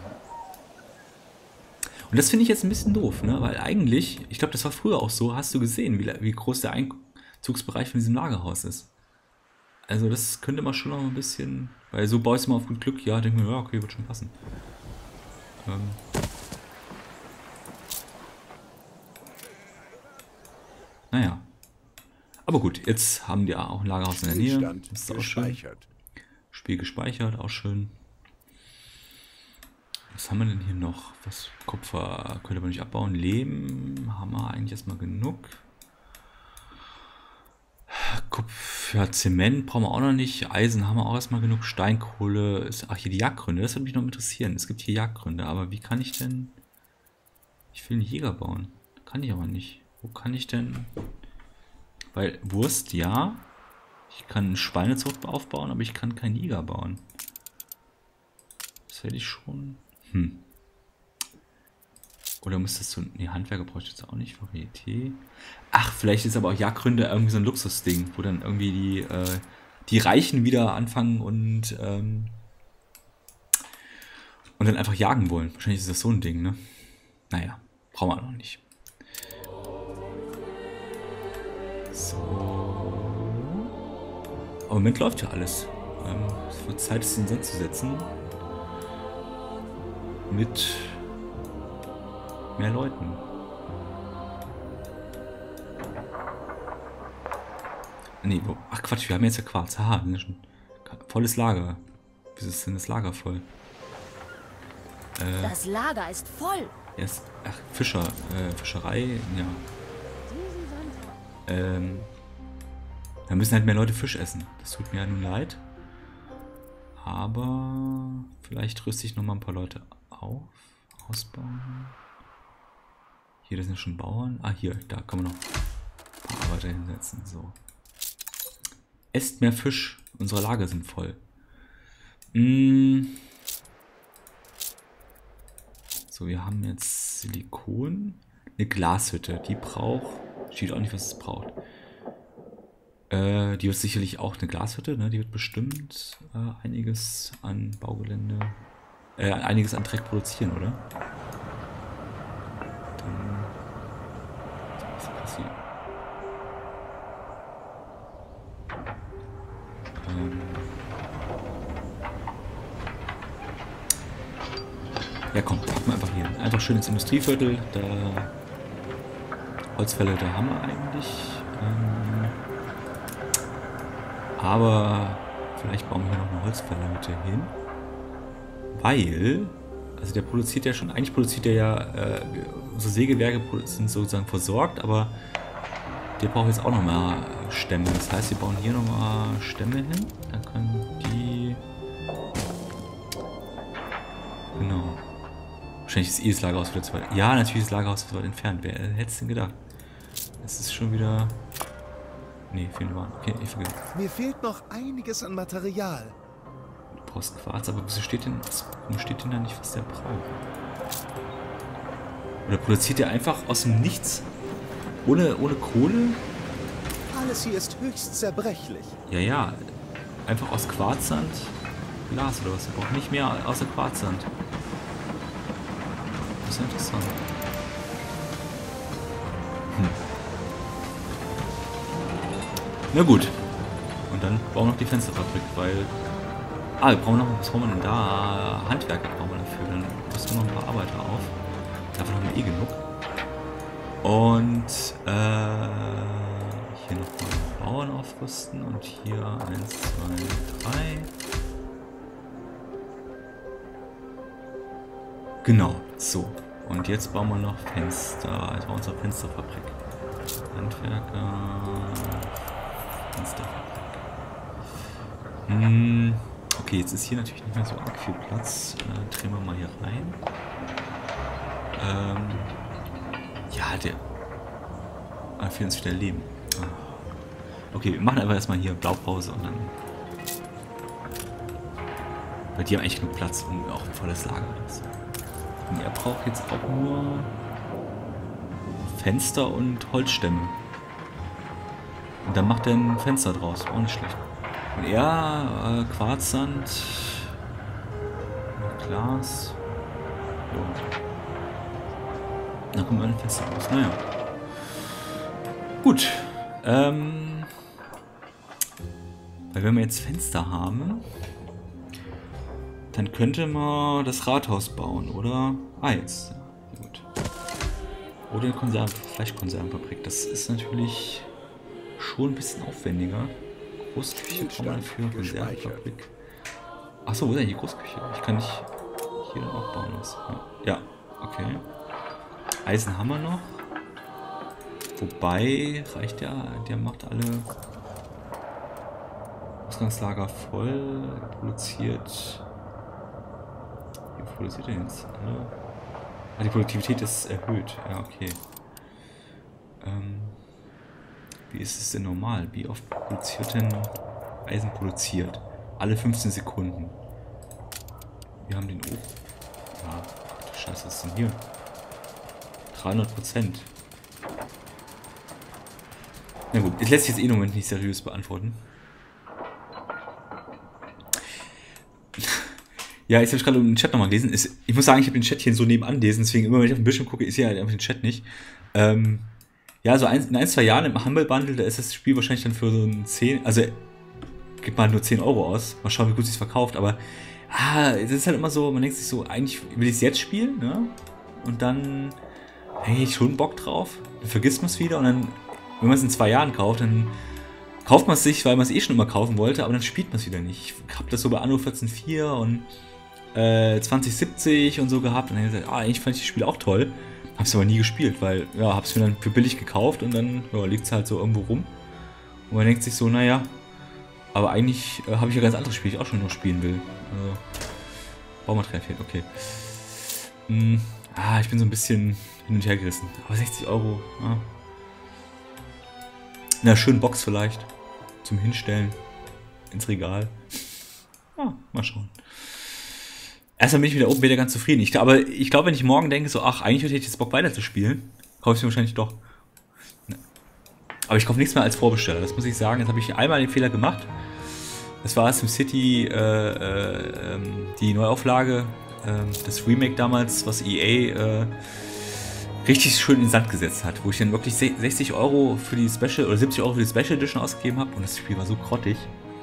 Und das finde ich jetzt ein bisschen doof, ne? Weil eigentlich, ich glaube, das war früher auch so, hast du gesehen, wie, wie groß der Einzugsbereich von diesem Lagerhaus ist. Also das könnte man schon noch ein bisschen... Weil so baust du mal auf gut Glück, ja, denke mir, ja, okay, wird schon passen. Ähm... Naja. Aber gut, jetzt haben die auch ein Lagerhaus in der Nähe. Spielstand Das ist auch schön. gespeichert. Spiel gespeichert, auch schön. Was haben wir denn hier noch? Was Kupfer könnte man nicht abbauen. Lehm haben wir eigentlich erstmal genug. Kupfer, Zement brauchen wir auch noch nicht. Eisen haben wir auch erstmal genug. Steinkohle ist. Ach, hier die Jagdgründe. Das würde mich noch interessieren. Es gibt hier Jagdgründe, aber wie kann ich denn. Ich will einen Jäger bauen. Kann ich aber nicht. Wo kann ich denn. Weil Wurst, ja. Ich kann eine Schweinezucht aufbauen, aber ich kann keinen Jäger bauen. Das hätte ich schon. Hm. Oder muss das so. Ne, Handwerker brauche ich jetzt auch nicht. Varieté. Ach, vielleicht ist aber auch Jagdgründe irgendwie so ein Luxusding, wo dann irgendwie die, äh, die Reichen wieder anfangen und, ähm, und dann einfach jagen wollen. Wahrscheinlich ist das so ein Ding, ne? Naja, brauchen wir noch nicht. So. Aber im Moment läuft ja alles. Ähm, es wird Zeit, es in den Sand zu setzen. Mit mehr Leuten. Nee, wo, ach Quatsch, wir haben jetzt ja Quarz. Haha, wir schon volles Lager. Wieso ist denn das Lager voll? Äh, Das Lager ist voll. Yes. Ach, Fischer, äh, Fischerei, ja. Ähm, da müssen halt mehr Leute Fisch essen. Das tut mir ja nun leid. Aber vielleicht rüste ich noch mal ein paar Leute auf. Ausbauen. Hier, das sind ja schon Bauern. Ah, hier, da kann man noch ein paar Arbeiter hinsetzen. So. Esst mehr Fisch. Unsere Lager sind voll. Mm. So, wir haben jetzt Silikon. Eine Glashütte. Die braucht... Steht auch nicht, was es braucht. Äh, die wird sicherlich auch eine Glashütte. Ne? Die wird bestimmt äh, einiges an Baugelände... Äh, einiges an Dreck produzieren, oder? Dann... Was ist passiert? Ähm... Ja komm, packen wir einfach hier. Einfach schön ins Industrieviertel. Da... Holzfäller, da haben wir eigentlich. Ähm, aber vielleicht bauen wir hier noch eine Holzfällerhütte hin. Weil, also der produziert ja schon, eigentlich produziert er ja, äh, unsere Sägewerke sind sozusagen versorgt, aber Der braucht jetzt auch nochmal Stämme. Das heißt, wir bauen hier nochmal Stämme hin. Dann können die... Genau. Wahrscheinlich ist eh das Lagerhaus wieder zu weit. Ja, natürlich ist das Lagerhaus zu weit entfernt. Wer hätte es denn gedacht? Es ist schon wieder... Nee, fehlen Waren. Okay, ich vergesse. Mir fehlt noch einiges an Material. Du brauchst Quarz, aber wieso steht denn, warum steht denn da nicht, was der braucht? Oder produziert der einfach aus dem Nichts? Ohne, ohne Kohle? Alles hier ist höchst zerbrechlich. Ja, ja. Einfach aus Quarzsand, Glas oder was. Er braucht nicht mehr außer Quarzsand. Das ist ja interessant. Hm. Na gut. Und dann bauen wir noch die Fensterfabrik, weil... Ah, wir brauchen noch... Was brauchen wir denn da? Handwerker brauchen wir dafür. Dann rüsten wir noch ein paar Arbeiter auf. Davon haben wir eh genug. Und äh, hier nochmal Bauern aufrüsten und hier eins, zwei, drei. Genau, so. Und jetzt bauen wir noch Fenster. Jetzt bauen wir unsere Fensterfabrik. Handwerker. Fensterfabrik. Hm, okay, jetzt ist hier natürlich nicht mehr so arg viel Platz. Äh, drehen wir mal hier rein. Ähm. Ja, der... Ah, für uns wieder Leben. Ah. Okay, wir machen einfach erstmal hier Blaupause und dann... Weil die haben eigentlich genug Platz und auch ein volles Lager ist. Und er braucht jetzt auch nur... Fenster und Holzstämme. Und dann macht er ein Fenster draus. Auch nicht schlecht. Und er, äh, Quarzsand... Glas... So. Da kommt ein Fenster raus. Naja. Gut. Ähm. Weil wenn wir jetzt Fenster haben, dann könnte man das Rathaus bauen, oder? Ah, jetzt. Ja, gut. Oder eine Konserven Fleischkonservenfabrik. Das ist natürlich schon ein bisschen aufwendiger. Großküche braucht man für Konservenfabrik. Achso, wo ist denn die Großküche? Ich kann nicht hier dann auch bauen. Was. Ja, okay. Eisen haben wir noch. Wobei, reicht der, der macht alle Ausgangslager voll, produziert. Wie produziert er jetzt? Alle? Ah, die Produktivität ist erhöht. Ja, okay. Ähm, wie ist es denn normal? Wie oft produziert denn Eisen produziert? Alle fünfzehn Sekunden. Wir haben den Ofen. Ja, scheiße, was ist denn hier? dreihundert Prozent. Na gut, es lässt sich jetzt eh im Moment nicht seriös beantworten. Ja, jetzt habe ich gerade im Chat nochmal gelesen. Ist, ich muss sagen, ich habe den Chat hier so nebenan gelesen, deswegen immer, wenn ich auf den Bildschirm gucke, ist hier halt einfach den Chat nicht. Ähm, ja, so ein, in ein, zwei Jahren im Humble Bundle, da ist das Spiel wahrscheinlich dann für so ein zehn, also gibt man halt nur zehn Euro aus. Mal schauen, wie gut es sich verkauft, aber ah, es ist halt immer so, man denkt sich so, eigentlich will ich es jetzt spielen, ne? Und dann hey, ich schon Bock drauf, dann vergisst man es wieder und dann, wenn man es in zwei Jahren kauft, dann kauft man es sich, weil man es eh schon immer kaufen wollte, aber dann spielt man es wieder nicht. Ich habe das so bei Anno vierzehn Punkt vier und äh, zwanzig siebzig und so gehabt und dann habe ich gesagt, ah, eigentlich fand ich das Spiel auch toll, habe es aber nie gespielt, weil, ja, habe es mir dann für billig gekauft und dann ja, liegt es halt so irgendwo rum und man denkt sich so, naja, aber eigentlich äh, habe ich ja ganz andere Spiele, die ich auch schon noch spielen will. Also, Baumaterial fehlt, okay. Hm, ah, ich bin so ein bisschen hin und her gerissen. Aber sechzig Euro, ja. In einer schönen Box vielleicht. Zum Hinstellen. Ins Regal. Ja, mal schauen. Erstmal bin ich wieder oben wieder ganz zufrieden. Ich, aber ich glaube, wenn ich morgen denke, so, ach, eigentlich hätte ich jetzt Bock weiter zu spielen, kaufe ich es mir wahrscheinlich doch. Aber ich kaufe nichts mehr als Vorbesteller. Das muss ich sagen. Jetzt habe ich einmal den Fehler gemacht. Das war SimCity, äh, äh, äh, die Neuauflage, äh, das Remake damals, was E A äh, richtig schön in den Sand gesetzt hat, wo ich dann wirklich sechzig Euro für die Special oder siebzig Euro für die Special Edition ausgegeben habe und das Spiel war so grottig.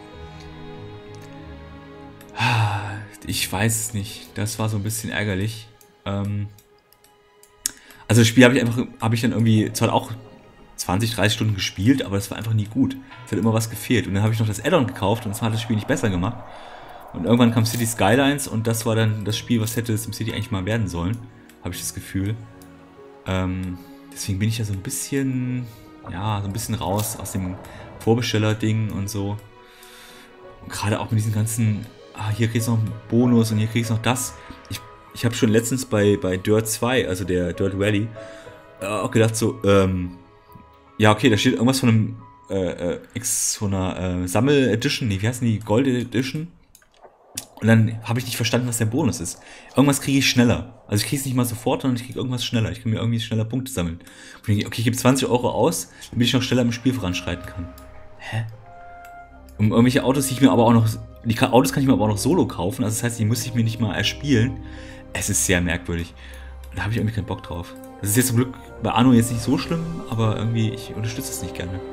Ich weiß es nicht, das war so ein bisschen ärgerlich. Ähm also das Spiel habe ich einfach, habe ich dann irgendwie zwar auch zwanzig, dreißig Stunden gespielt, aber das war einfach nie gut. Es hat immer was gefehlt und dann habe ich noch das Add-on gekauft und das hat das Spiel nicht besser gemacht. Und irgendwann kam City Skylines und das war dann das Spiel, was hätte SimCity eigentlich mal werden sollen, habe ich das Gefühl. Ähm, deswegen bin ich ja so ein bisschen ja, so ein bisschen raus aus dem Vorbesteller-Ding und so. Und gerade auch mit diesen ganzen, ah, hier kriegst du noch einen Bonus und hier kriegst du noch das. Ich, ich habe schon letztens bei, bei Dirt zwei, also der Dirt Rally, äh, auch gedacht so, ähm, ja, okay, da steht irgendwas von einem, äh, äh, so einer äh, Sammel-Edition, nee, wie heißt denn die? Gold Edition? Und dann habe ich nicht verstanden, was der Bonus ist. Irgendwas kriege ich schneller. Also ich kriege es nicht mal sofort, sondern ich kriege irgendwas schneller. Ich kann mir irgendwie schneller Punkte sammeln. Und ich, okay, ich gebe zwanzig Euro aus, damit ich noch schneller im Spiel voranschreiten kann. Hä? Um irgendwelche Autos, die ich mir aber auch noch... Die Autos kann ich mir aber auch noch solo kaufen. Also das heißt, die muss ich mir nicht mal erspielen. Es ist sehr merkwürdig. Und da habe ich irgendwie keinen Bock drauf. Das ist jetzt zum Glück bei Anno jetzt nicht so schlimm, aber irgendwie, ich unterstütze es nicht gerne.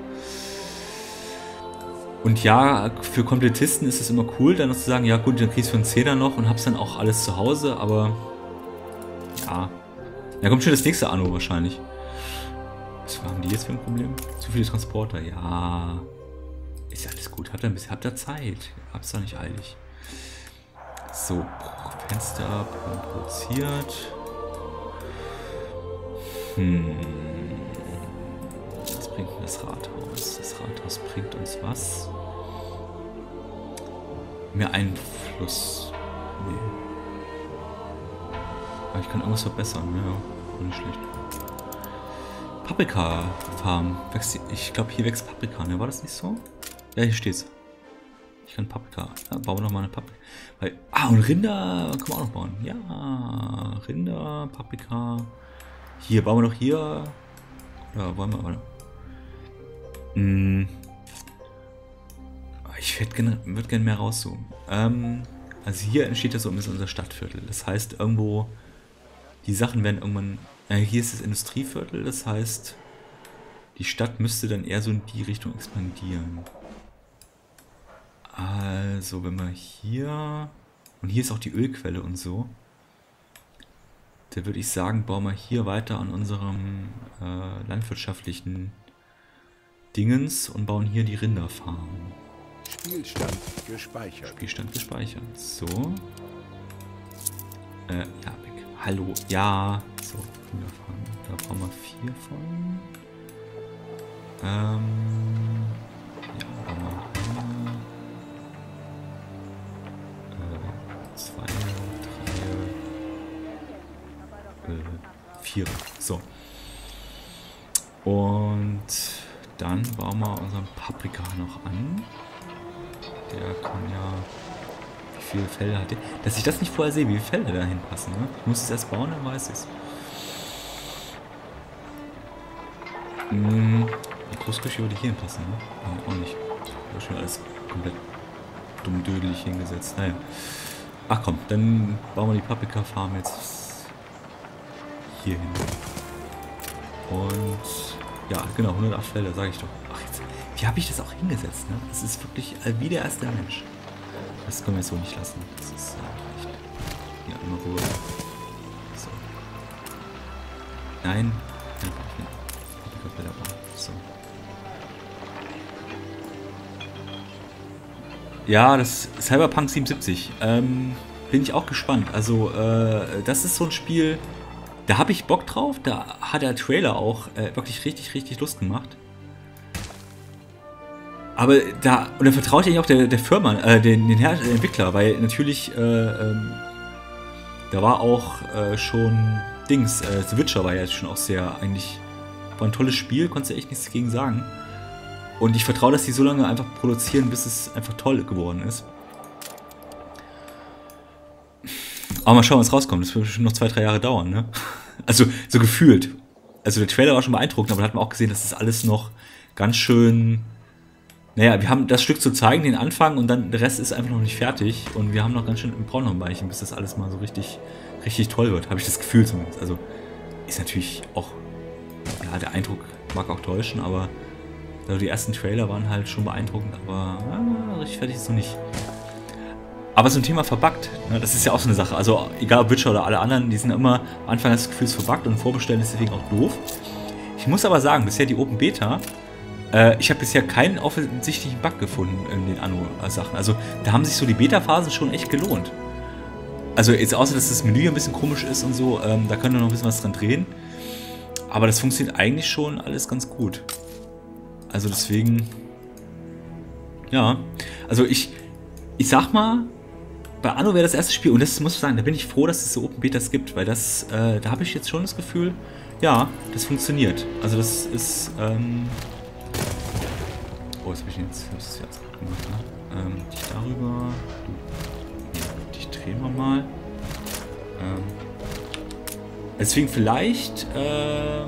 Und ja, für Komplettisten ist es immer cool, dann noch zu sagen, ja gut, dann kriegst du für einen Zehner noch und hab's dann auch alles zu Hause, aber ja. Da kommt schon das nächste Anno wahrscheinlich. Was haben die jetzt für ein Problem? Zu viele Transporter, ja. Ist ja alles gut, habt ihr ein bisschen, habt ihr Zeit. Hab's doch nicht eilig. So, Fenster produziert. Hm. Was bringt denn das Rathaus? Das Rathaus bringt uns was? Mehr Einfluss. Nee. Aber ich kann irgendwas verbessern, ja. Nicht schlecht. Paprika-Farm. Ich glaube, hier wächst Paprika, ne? War das nicht so? Ja, hier steht's. Ich kann Paprika. Ja, bauen wir noch mal eine Paprika. Weil, ah, und Rinder können wir auch noch bauen. Ja, Rinder, Paprika. Hier, bauen wir noch hier. Oder wollen wir aber noch? Hm. Ich würde gerne würd gern mehr rauszoomen. Ähm, also hier entsteht ja so ein bisschen unser Stadtviertel. Das heißt, irgendwo, die Sachen werden irgendwann, äh, hier ist das Industrieviertel, das heißt, die Stadt müsste dann eher so in die Richtung expandieren. Also, wenn wir hier, und hier ist auch die Ölquelle und so, da würde ich sagen, bauen wir hier weiter an unserem äh, landwirtschaftlichen Dingens und bauen hier die Rinderfarm. Spielstand gespeichert. Spielstand gespeichert. So. Äh, ja, weg. Hallo. Ja. So, Rinderfarm. Da brauchen wir vier von. Ähm. Ja, brauchen wir hier. Äh, zwei, drei. Äh, vier. So. Und dann bauen wir unseren Paprika noch an. Der kann ja... Wie viele Felder hat der? Dass ich das nicht vorher sehe, wie viele Felder da hinpassen. Ne? Ich muss es erst bauen, dann weiß ich es. Hm, die Großküche würde hier hinpassen, ne? Nee, auch nicht. Da ist schon alles komplett dummdödelig hingesetzt. Naja. Ach komm, dann bauen wir die Paprika-Farm jetzt hier hin. Und... Ja, genau, hundertacht Felder, sage ich doch. Ach, jetzt, wie habe ich das auch hingesetzt, ne? Das ist wirklich wie der erste Mensch. Das können wir so nicht lassen. Das ist äh, echt... Ja, immer Ruhe. So. Nein. Einfach, ich will Felder bauen. So. Ja, das Cyberpunk siebenundsiebzig. Ähm, bin ich auch gespannt. Also, äh, das ist so ein Spiel... Da habe ich Bock drauf, da hat der Trailer auch äh, wirklich richtig, richtig Lust gemacht. Aber da, und da vertraue ich eigentlich auch der, der Firma, äh, den, den Her den Entwickler, weil natürlich, äh, ähm, da war auch äh, schon Dings, äh, The Witcher war ja schon auch sehr, eigentlich, war ein tolles Spiel, konntest du echt nichts dagegen sagen. Und ich vertraue, dass die so lange einfach produzieren, bis es einfach toll geworden ist. Aber mal schauen, was rauskommt. Das wird bestimmt noch zwei, drei Jahre dauern, ne? Also, so gefühlt. Also, der Trailer war schon beeindruckend, aber da hat man auch gesehen, dass das alles noch ganz schön... Naja, wir haben das Stück zu zeigen, den Anfang, und dann der Rest ist einfach noch nicht fertig. Und wir haben noch ganz schön im brauchen noch ein Weilchen, bis das alles mal so richtig, richtig toll wird. Habe ich das Gefühl zumindest. Also, ist natürlich auch... Ja, der Eindruck mag auch täuschen, aber... Also die ersten Trailer waren halt schon beeindruckend, aber ja, richtig fertig ist es noch nicht. Aber zum Thema verbuggt, ne, das ist ja auch so eine Sache. Also egal ob Witcher oder alle anderen, die sind immer am Anfang das Gefühl, es ist verbuggt und vorbestellen ist deswegen auch doof. Ich muss aber sagen, bisher die Open Beta, äh, ich habe bisher keinen offensichtlichen Bug gefunden in den Anno-Sachen. Also da haben sich so die Beta-Phasen schon echt gelohnt. Also jetzt außer, dass das Menü ein bisschen komisch ist und so, ähm, da können wir noch ein bisschen was dran drehen. Aber das funktioniert eigentlich schon alles ganz gut. Also deswegen... Ja, also ich, ich sag mal, bei Anno wäre das erste Spiel, und das muss ich sagen, da bin ich froh, dass es so Open Betas gibt, weil das, äh, da habe ich jetzt schon das Gefühl, ja, das funktioniert. Also das ist, ähm... Oh, was habe ich jetzt, was ist jetzt gemacht, ne? Ähm, dich darüber, ja, dich drehen wir mal. Ähm, deswegen vielleicht, ähm...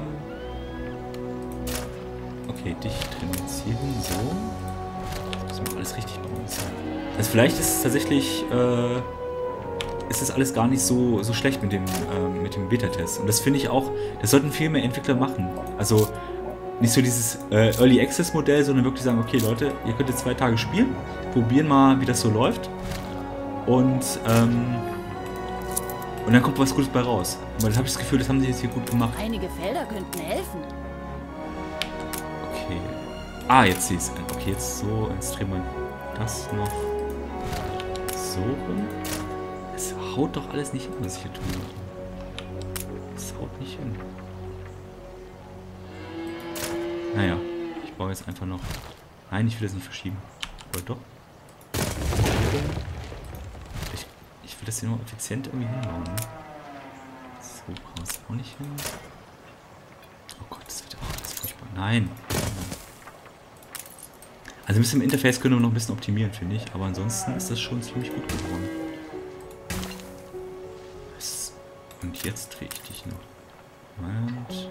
Okay, dich drehen wir jetzt hier hin, so. Alles richtig bei uns. Also vielleicht ist es tatsächlich, äh, ist es alles gar nicht so, so schlecht mit dem, äh, mit dem Beta-Test. Und das finde ich auch, das sollten viel mehr Entwickler machen. Also nicht so dieses äh, Early Access Modell, sondern wirklich sagen, okay Leute, ihr könnt jetzt zwei Tage spielen, probieren mal, wie das so läuft. Und, ähm, und dann kommt was Gutes bei raus. Aber dann habe ich das Gefühl, das haben sie jetzt hier gut gemacht. Einige Felder könnten helfen. Okay. Ah, jetzt sehe ich es. Okay, jetzt so, jetzt drehen wir das noch so rum. Es haut doch alles nicht hin, was ich hier tue. Es haut nicht hin. Naja, ich baue jetzt einfach noch... Nein, ich will das nicht verschieben. Oder doch? Ich, ich will das hier nur effizient irgendwie hinbauen, ne? So braucht es auch nicht hin. Oh Gott, das wird auch alles furchtbar. Nein! Also ein bisschen im Interface können wir noch ein bisschen optimieren, finde ich. Aber ansonsten ist das schon ziemlich gut geworden. Und jetzt drehe ich dich noch. Moment.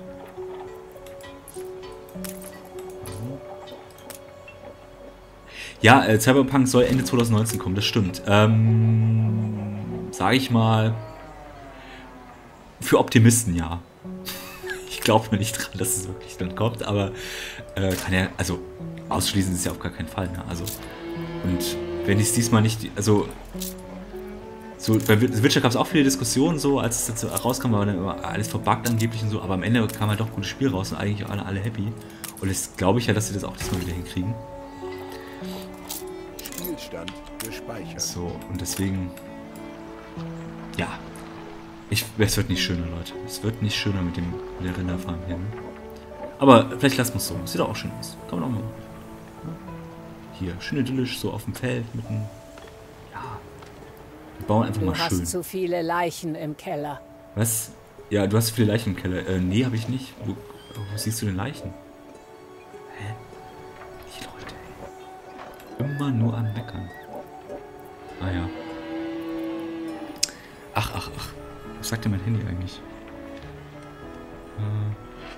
Ja, äh, Cyberpunk soll Ende zwanzig neunzehn kommen, das stimmt. Ähm, sage ich mal, für Optimisten ja. Ich glaube mir nicht dran, dass es wirklich dann kommt, aber äh, kann ja, also ausschließen ist es ja auf gar keinen Fall. Ne? Also, und wenn ich es diesmal nicht, also so, bei Witcher gab es auch viele Diskussionen, so, als es jetzt rauskam, war dann immer alles verbuggt angeblich und so, aber am Ende kam halt doch ein gutes Spiel raus und eigentlich alle, alle happy. Und jetzt glaube ich ja, dass sie das auch diesmal wieder hinkriegen. Spielstand gespeichert. So, und deswegen, ja, ich, es wird nicht schöner, Leute. Es wird nicht schöner mit, dem, mit der Rinderfarm hier. Ne? Aber vielleicht lassen wir es so. Sieht doch auch schön aus. Kann man auch mal machen. Hier, schön idyllisch, so auf dem Feld, mitten. Ja. Wir bauen einfach du mal schön. Du hast zu viele Leichen im Keller. Was? Ja, du hast viele Leichen im Keller. Äh, nee, habe ich nicht. Wo, wo siehst du denn Leichen? Hä? Die Leute, ey. Immer nur am Meckern. Ah ja. Ach, ach, ach. Was sagt denn mein Handy eigentlich? Äh.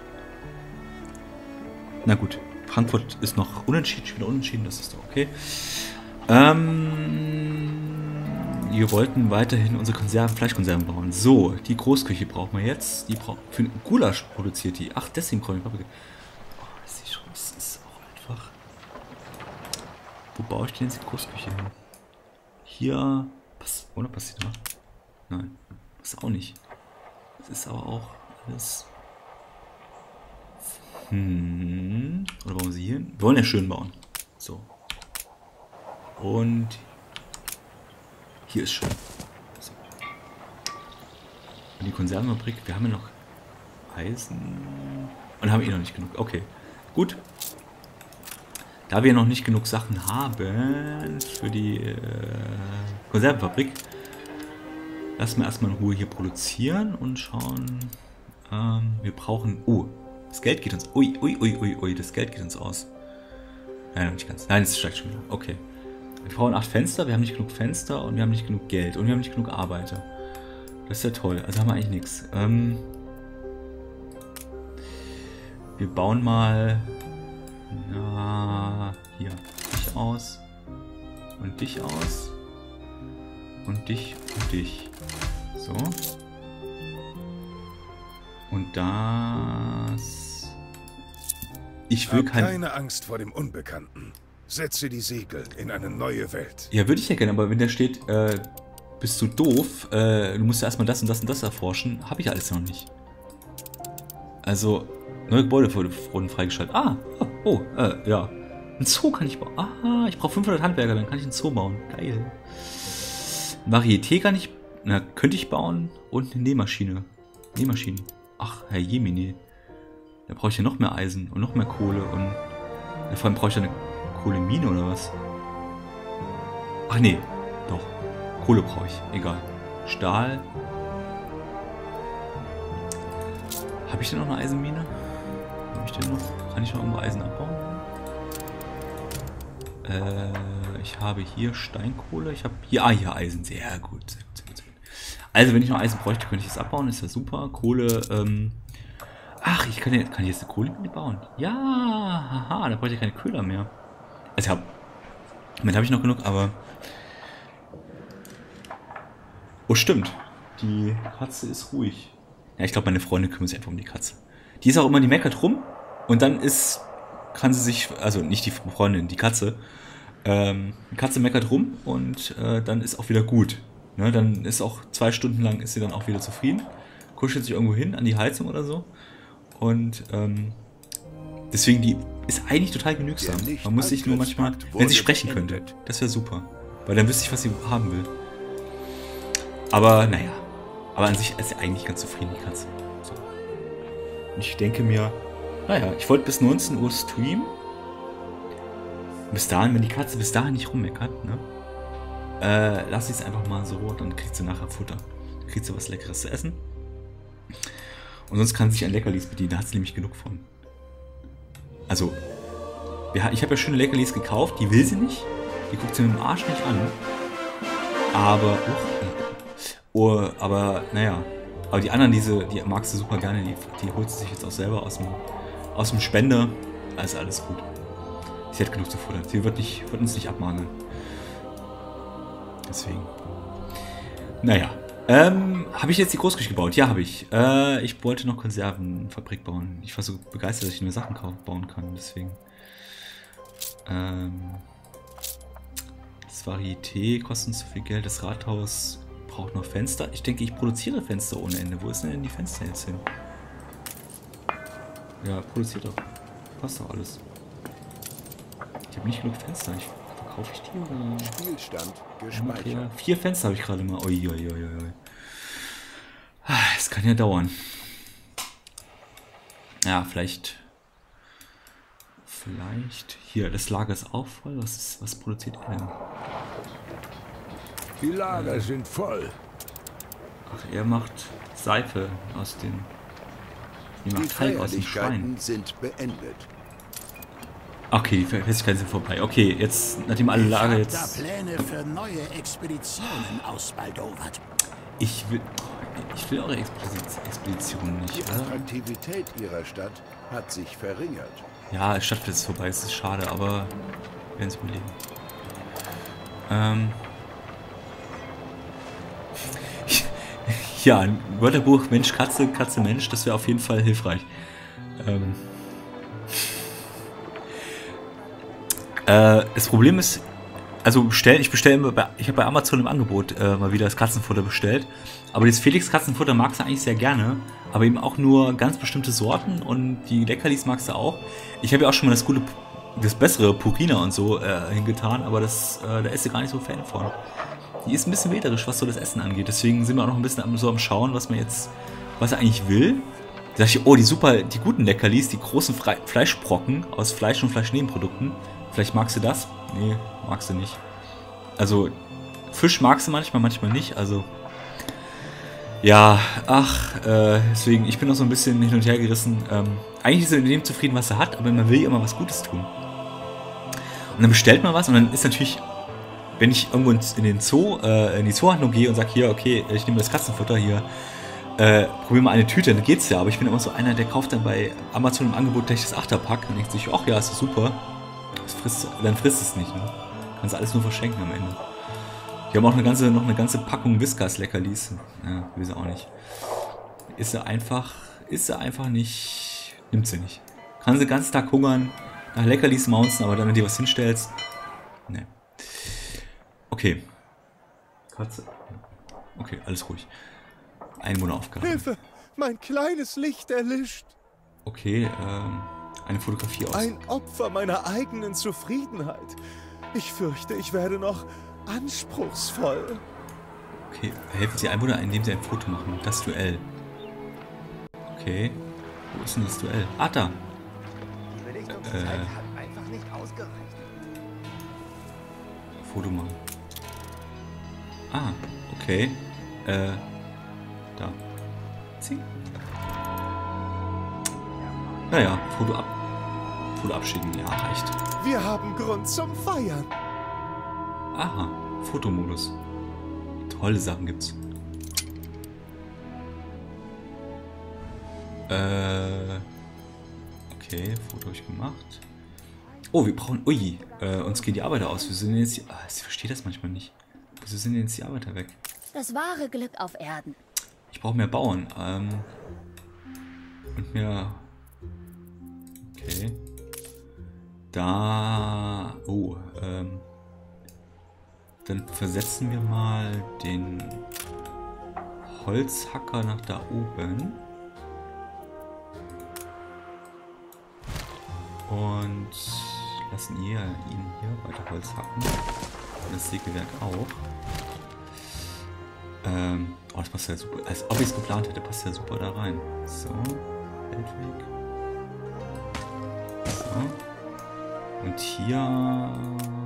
Na gut. Frankfurt ist noch unentschieden, schon wieder unentschieden, das ist doch okay. Ähm, wir wollten weiterhin unsere Konserven, Fleischkonserven bauen. So, die Großküche brauchen wir jetzt. Die braucht für einen Gulasch produziert die. Ach, deswegen kommen wir. Oh, das ist schon, das ist auch einfach. Wo baue ich denn jetzt die Großküche hin? Hier. Was, oder passiert da? Nein, das auch nicht. Das ist aber auch alles. Hm. Oder bauen wir sie hier hin? Wir wollen ja schön bauen. So. Und hier ist schön. So. Und die Konservenfabrik, wir haben ja noch Eisen. Und haben eh noch nicht genug. Okay. Gut. Da wir noch nicht genug Sachen haben für die äh, Konservenfabrik, lassen wir erstmal in Ruhe hier produzieren und schauen. Ähm, wir brauchen. Oh. Das Geld geht uns... Ui, ui, ui, ui, ui, das Geld geht uns aus. Nein, noch nicht ganz. Nein, es steigt schon wieder. Okay. Wir brauchen acht Fenster, wir haben nicht genug Fenster und wir haben nicht genug Geld und wir haben nicht genug Arbeiter. Das ist ja toll. Also haben wir eigentlich nichts. Ähm, wir bauen mal... Na... Hier. Dich aus. Und dich aus. Und dich und dich. So. Und das... Ich will Hab kein... keine Angst vor dem Unbekannten. Setze die Segel in eine neue Welt. Ja, würde ich ja gerne, aber wenn da steht, äh, bist du doof, äh, du musst ja erstmal das und das und das erforschen, habe ich alles noch nicht. Also, neue Gebäude wurden freigeschaltet. Ah, oh, oh äh, ja. Ein Zoo kann ich bauen. Ah, ich brauche fünfhundert Handwerker, dann kann ich einen Zoo bauen. Geil. Varieté kann ich, na, könnte ich bauen und eine Nähmaschine. Nähmaschinen. Ach, Herr Jemine. Da brauche ich ja noch mehr Eisen und noch mehr Kohle und... Ja, vor allem brauche ich eine Kohlemine oder was? Ach nee, doch. Kohle brauche ich. Egal. Stahl. Habe ich denn noch eine Eisenmine? Habe ich denn noch? Kann ich noch irgendwo Eisen abbauen? Äh, ich habe hier Steinkohle. Ich habe hier, ah, hier Eisen. Sehr gut, sehr gut, sehr gut, sehr gut. Also, wenn ich noch Eisen bräuchte, könnte ich das abbauen. Ist ja super. Kohle, ähm... Ach, ich kann, ja, kann ich jetzt eine Kohlemine bauen? Ja, haha, da bräuchte ich keine Köhler mehr. Also, ja, Moment, habe ich noch genug, aber... Oh, stimmt. Die Katze ist ruhig. Ja, ich glaube, meine Freundin kümmert sich einfach um die Katze. Die ist auch immer, die meckert rum. Und dann ist... Kann sie sich... Also, nicht die Freundin, die Katze. Ähm, die Katze meckert rum und äh, dann ist auch wieder gut. Ne, dann ist auch zwei Stunden lang ist sie dann auch wieder zufrieden. Kuschelt sich irgendwo hin, an die Heizung oder so. Und ähm, deswegen, die ist eigentlich total genügsam. Man muss sich nur manchmal, wenn sie sprechen könnte, das wäre super. Weil dann wüsste ich, was sie haben will. Aber naja, aber an sich ist sie eigentlich ganz zufrieden, die Katze. So. Und ich denke mir, naja, ich wollte bis neunzehn Uhr streamen. Bis dahin, wenn die Katze bis dahin nicht rummeckert, ne? Äh, lass ich es einfach mal so, dann kriegt sie nachher Futter. Dann kriegt sie was Leckeres zu essen. Und sonst kann sie sich an Leckerlis bedienen, da hat sie nämlich genug von. Also, ich habe ja schöne Leckerlis gekauft, die will sie nicht. Die guckt sie mit dem Arsch nicht an. Aber, oh, oh, aber, naja. Aber die anderen, diese, die mag sie super gerne, die, die holt sie sich jetzt auch selber aus dem, aus dem Spender. Also alles gut. Sie hat genug zu futtern. Sie wird, nicht, wird uns nicht abmahnen. Deswegen. Naja. Ähm, habe ich jetzt die Großküche gebaut? Ja, habe ich. Äh, ich wollte noch Konservenfabrik bauen. Ich war so begeistert, dass ich nur Sachen bauen kann. Deswegen. Ähm, das Varieté kostet uns zu viel Geld. Das Rathaus braucht noch Fenster. Ich denke, ich produziere Fenster ohne Ende. Wo ist denn die Fenster jetzt hin? Ja, produziert doch. Passt doch alles. Ich habe nicht genug Fenster. Ich, verkaufe ich die oder? Spielstand gespeichert. Okay, vier Fenster habe ich gerade mal. Ui, ui, ui, ui. Es kann ja dauern. Ja, vielleicht. Vielleicht. Hier, das Lager ist auch voll. Was, ist, was produziert er denn? Die Lager äh, sind voll. Ach, er macht Seife aus den. Die macht Teig aus dem Schwein. Sind beendet. Okay, die Festigkeiten sind vorbei. Okay, jetzt, nachdem alle Lager jetzt... Ich habe da Pläne für neue Expeditionen ausbaldowert. Ich will... Ich will eure Expeditionen nicht, Die oder? Attraktivität ihrer Stadt hat sich verringert. Ja, Stadtfest ist vorbei, es ist schade, aber... Wir werden es überleben. Ähm... Ja, ein Wörterbuch Mensch, Katze, Katze, Mensch, das wäre auf jeden Fall hilfreich. Ähm... Äh, das Problem ist, also bestellen, ich bestelle immer, bei, ich habe bei Amazon im Angebot äh, mal wieder das Katzenfutter bestellt. Aber das Felix Katzenfutter magst du eigentlich sehr gerne, aber eben auch nur ganz bestimmte Sorten und die Leckerlis magst du auch. Ich habe ja auch schon mal das gute, das bessere Purina und so äh, hingetan, aber das, äh, da ist sie gar nicht so Fan von. Die ist ein bisschen wählerisch, was so das Essen angeht. Deswegen sind wir auch noch ein bisschen so am Schauen, was man jetzt, was er eigentlich will. Da dachte ich, oh, die super, die guten Leckerlis, die großen Fre Fleischbrocken aus Fleisch und Fleischnebenprodukten. Vielleicht magst du das? Nee, magst du nicht. Also, Fisch magst du manchmal, manchmal nicht. Also, ja, ach, äh, deswegen, ich bin noch so ein bisschen hin und her gerissen. Ähm, eigentlich ist er mit dem zufrieden, was er hat, aber man will ja immer was Gutes tun. Und dann bestellt man was und dann ist natürlich, wenn ich irgendwo in den Zoo, äh, in die Zoohandlung gehe und sage, hier, okay, ich nehme das Katzenfutter hier, äh, probier mal eine Tüte, dann geht's ja. Aber ich bin immer so einer, der kauft dann bei Amazon im Angebot gleich das Achterpack und denkt sich, ach ja, ist das super. Das frisst, dann frisst es nicht, ne? Kannst alles nur verschenken am Ende. Die haben auch eine ganze, noch eine ganze Packung Whiskas-Leckerlis. Ja, weiß ich auch nicht. Ist sie einfach, ist sie einfach nicht, nimmt sie nicht. Kann sie den ganzen Tag hungern, nach Leckerlis maunzen, aber dann, wenn du dir was hinstellst, ne. Okay. Katze. Okay, alles ruhig. Einwohneraufgabe. Hilfe! Mein kleines Licht erlischt. Okay, ähm... eine Fotografie aus. Ein Opfer meiner eigenen Zufriedenheit. Ich fürchte, ich werde noch anspruchsvoll. Okay, helfen Sie Einwohner, indem Sie ein Foto machen. Das Duell. Okay. Wo ist denn das Duell? Ah, da. Äh. Foto machen. Ah, okay. Äh, da. Zieh. Naja, Foto ab. Foto abschicken, ja, reicht. Wir haben Grund zum Feiern. Aha, Fotomodus. Tolle Sachen gibt's. Äh. Okay, Foto habe ich gemacht. Oh, wir brauchen... Ui, äh, uns gehen die Arbeiter aus. Wir sind jetzt... Ah, ich verstehe das manchmal nicht. Wieso sind jetzt die Arbeiter weg? Das wahre Glück auf Erden. Ich brauche mehr Bauern. Ähm, und mehr... Okay. Da... Oh, ähm... Dann versetzen wir mal den Holzhacker nach da oben. Und lassen ihr ihn hier weiter Holz hacken. Und das Sägewerk auch. Ähm, oh, das passt ja super. Als ob ich es geplant hätte, passt ja super da rein. So, Feldweg. So. Und hier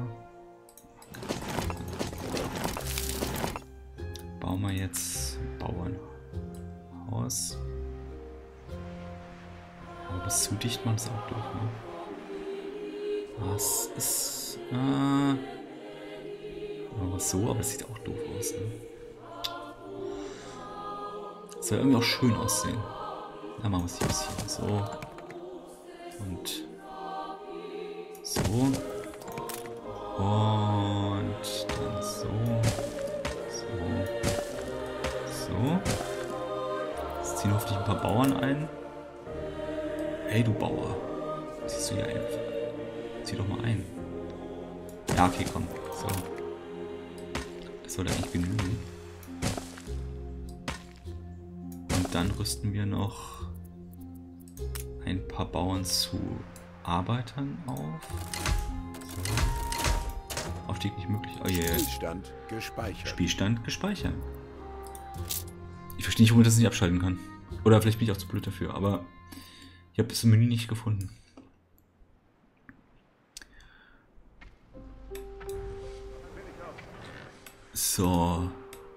bauen wir jetzt Bauernhaus. Aber das zu dicht machen ist auch doof, ne? Was ist... Äh, machen wir so, aber das sieht auch doof aus, ne? Das soll irgendwie auch schön aussehen. Dann machen wir es hier bis hier. So. Und so. Und dann so. So. So. Jetzt ziehen hoffentlich ein paar Bauern ein. Hey, du Bauer. Ziehst du hier ein? Zieh doch mal ein. Ja, okay, komm. So. Das sollte eigentlich genügen. Und dann rüsten wir noch ein paar Bauern zu Arbeitern auf. So. Aufstieg nicht möglich. Oh yeah. Spielstand gespeichert. Spielstand gespeichert. Ich verstehe nicht, warum ich das nicht abschalten kann. Oder vielleicht bin ich auch zu blöd dafür, aber ich habe das Menü nicht gefunden. So.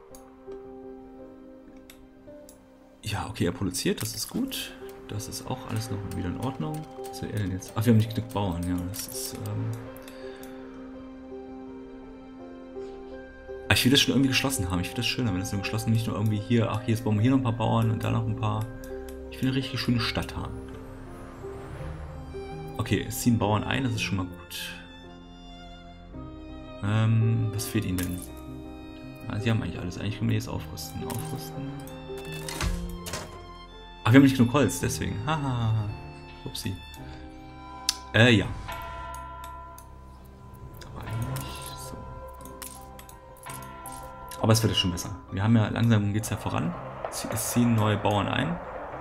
Ja, okay, er produziert, das ist gut. Das ist auch alles noch wieder in Ordnung. Was will er denn jetzt? Ach, wir haben nicht genug Bauern, ja, das ist... Ähm ich will das schon irgendwie geschlossen haben. Ich finde das schöner, wenn das so geschlossen nicht nur irgendwie hier, ach, jetzt bauen wir hier noch ein paar Bauern und da noch ein paar. Ich will eine richtig schöne Stadt haben. Okay, es ziehen Bauern ein, das ist schon mal gut. Ähm, was fehlt ihnen denn? Ah, sie haben eigentlich alles. Eigentlich können wir jetzt aufrüsten. Aufrüsten. Ach, wir haben nicht genug Holz, deswegen. Haha. Upsi. Äh, ja. Aber eigentlich so. Aber es wird ja schon besser. Wir haben ja, langsam geht es ja voran. Es ziehen neue Bauern ein.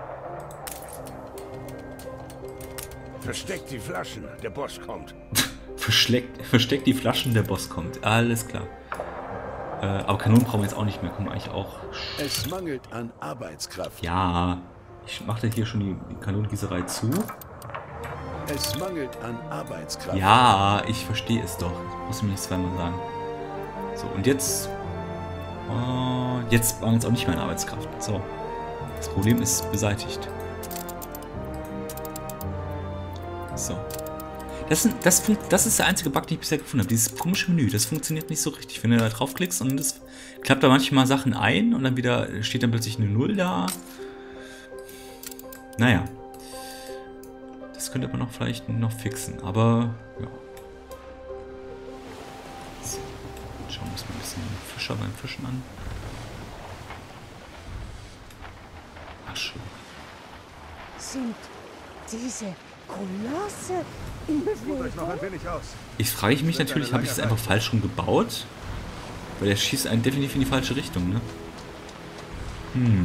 Versteckt die Flaschen, der Boss kommt. Versteckt, versteckt die Flaschen, der Boss kommt. Alles klar. Äh, aber Kanonen brauchen wir jetzt auch nicht mehr. Kommen eigentlich auch... Es mangelt an Arbeitskraft. Ja, ich mache hier schon die, die Kanonengießerei zu. Es mangelt an Arbeitskraft. Ja, ich verstehe es doch. Ich muss mir nicht zweimal sagen. So, und jetzt... Uh, jetzt mangelt es auch nicht mehr an Arbeitskraft. So. Das Problem ist beseitigt. So. Das, sind, das, das ist der einzige Bug, den ich bisher gefunden habe. Dieses komische Menü, das funktioniert nicht so richtig. Wenn du da draufklickst und das klappt da manchmal Sachen ein und dann wieder steht dann plötzlich eine Null da. Naja. Das könnte man noch vielleicht noch fixen, aber ja. So. Schauen wir uns mal ein bisschen Fischer beim Fischen an. Ach schön. Sind diese Kolosse in Bewegung? Ich frage mich natürlich, habe ich es einfach falsch rum gebaut? Weil der schießt einen definitiv in die falsche Richtung, ne? Hm.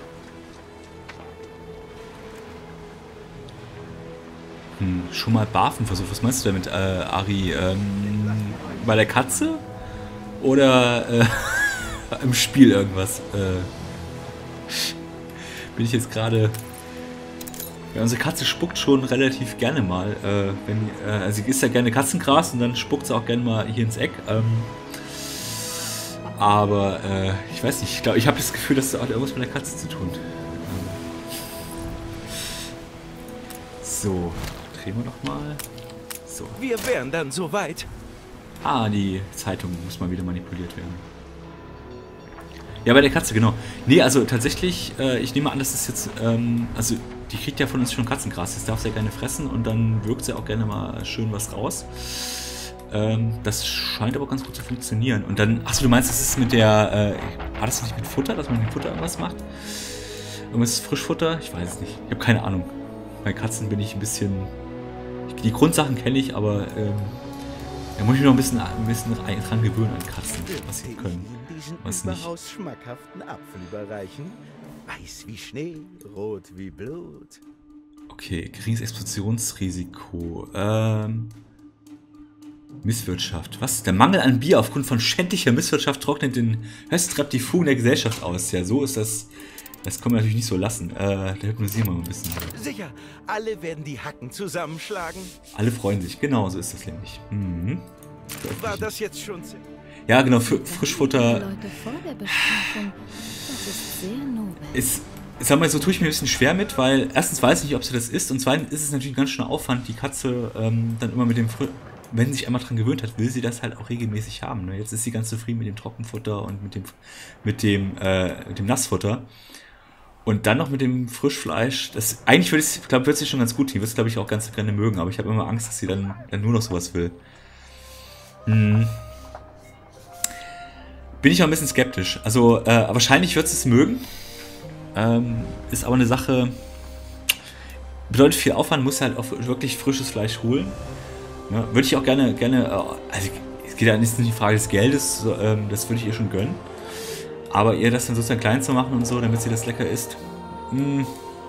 Hm, schon mal Barfen versucht. Was meinst du damit, äh, Ari? Ähm, bei der Katze? Oder äh, im Spiel irgendwas? Äh, bin ich jetzt gerade Ja, unsere Katze spuckt schon relativ gerne mal. Äh, wenn, äh, also sie isst ja gerne Katzengras und dann spuckt sie auch gerne mal hier ins Eck. Ähm, aber äh, ich weiß nicht, ich glaube, ich habe das Gefühl, das hat irgendwas mit der Katze zu tun. Ähm, so, drehen wir nochmal. So. Wir wären dann soweit. Ah, die Zeitung muss mal wieder manipuliert werden. Ja, bei der Katze, genau. Nee, also tatsächlich, äh, ich nehme an, das ist jetzt, ähm, also die kriegt ja von uns schon Katzengras, das darf sie ja gerne fressen und dann wirkt sie auch gerne mal schön was raus. Ähm, das scheint aber ganz gut zu funktionieren. Und dann, achso, du meinst, das ist mit der, äh, war das nicht mit Futter, dass man mit Futter irgendwas macht? Irgendwas Frischfutter? Ich weiß es nicht. Ich habe keine Ahnung. Bei Katzen bin ich ein bisschen, die Grundsachen kenne ich, aber, ähm, da muss ich mich noch ein bisschen, ein bisschen dran gewöhnen an Katzen, was sie können. Diesen Was nicht. überaus schmackhaften Apfel überreichen. Weiß wie Schnee, rot wie Blut. Okay, geringes Explosionsrisiko. Ähm, Misswirtschaft. Was? Der Mangel an Bier aufgrund von schändlicher Misswirtschaft trocknet den Höchsttrepp die Fugen der Gesellschaft aus. Ja, so ist das. Das können wir natürlich nicht so lassen. Äh, da hypnotisieren wir mal ein bisschen. Sicher, alle werden die Hacken zusammenschlagen. Alle freuen sich. Genau, so ist das nämlich. Mhm. War das jetzt schon... Ja, genau, für Frischfutter. Leute vor der Bestrafung. Das ist sehr nobel. Ist, sag mal, so tue ich mir ein bisschen schwer mit, weil erstens weiß ich nicht, ob sie das isst und zweitens ist es natürlich ein ganz schöner Aufwand, die Katze ähm, dann immer mit dem, Fr wenn sie sich einmal dran gewöhnt hat, will sie das halt auch regelmäßig haben. Ne? Jetzt ist sie ganz zufrieden mit dem Trockenfutter und mit dem, mit dem, äh, mit dem Nassfutter. Und dann noch mit dem Frischfleisch. Das, eigentlich würde ich, glaube wird sie schon ganz gut. Die wird es, glaube ich, auch ganz gerne mögen, aber ich habe immer Angst, dass sie dann, dann nur noch sowas will. Hm. Bin ich auch ein bisschen skeptisch. Also, äh, wahrscheinlich wird sie es mögen. Ähm, ist aber eine Sache, bedeutet viel Aufwand, muss halt auch wirklich frisches Fleisch holen. Ja, würde ich auch gerne, gerne, also es geht ja nicht um die Frage des Geldes, so, ähm, das würde ich ihr schon gönnen. Aber ihr das dann sozusagen klein zu machen und so, damit sie das lecker isst. Hm.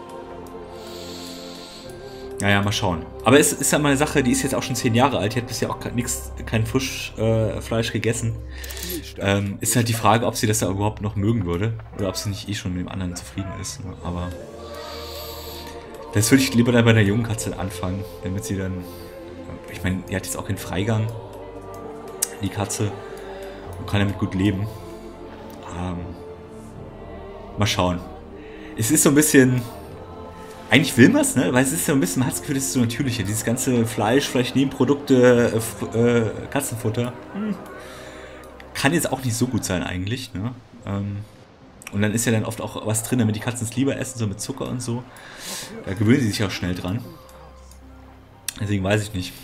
Naja, mal schauen. Aber es ist ja mal eine Sache, die ist jetzt auch schon zehn Jahre alt, die hat bisher auch nix, kein Frischfleisch äh, gegessen. Ähm, ist halt die Frage, ob sie das da überhaupt noch mögen würde. Oder ob sie nicht eh schon mit dem anderen zufrieden ist. Ne? Aber das würde ich lieber dann bei der jungen Katze anfangen, damit sie dann... Ich meine, die hat jetzt auch keinen Freigang, die Katze, und kann damit gut leben. Ähm, mal schauen. Es ist so ein bisschen... Eigentlich will man es, ne? Weil es ist so ein bisschen, man hat das Gefühl, das ist so natürlicher. Dieses ganze Fleisch, Fleischnebenprodukte, äh, äh, Katzenfutter. Hm. Kann jetzt auch nicht so gut sein eigentlich, ne? Ähm, und dann ist ja dann oft auch was drin, damit die Katzen es lieber essen, so mit Zucker und so. Da gewöhnen sie sich auch schnell dran. Deswegen weiß ich nicht.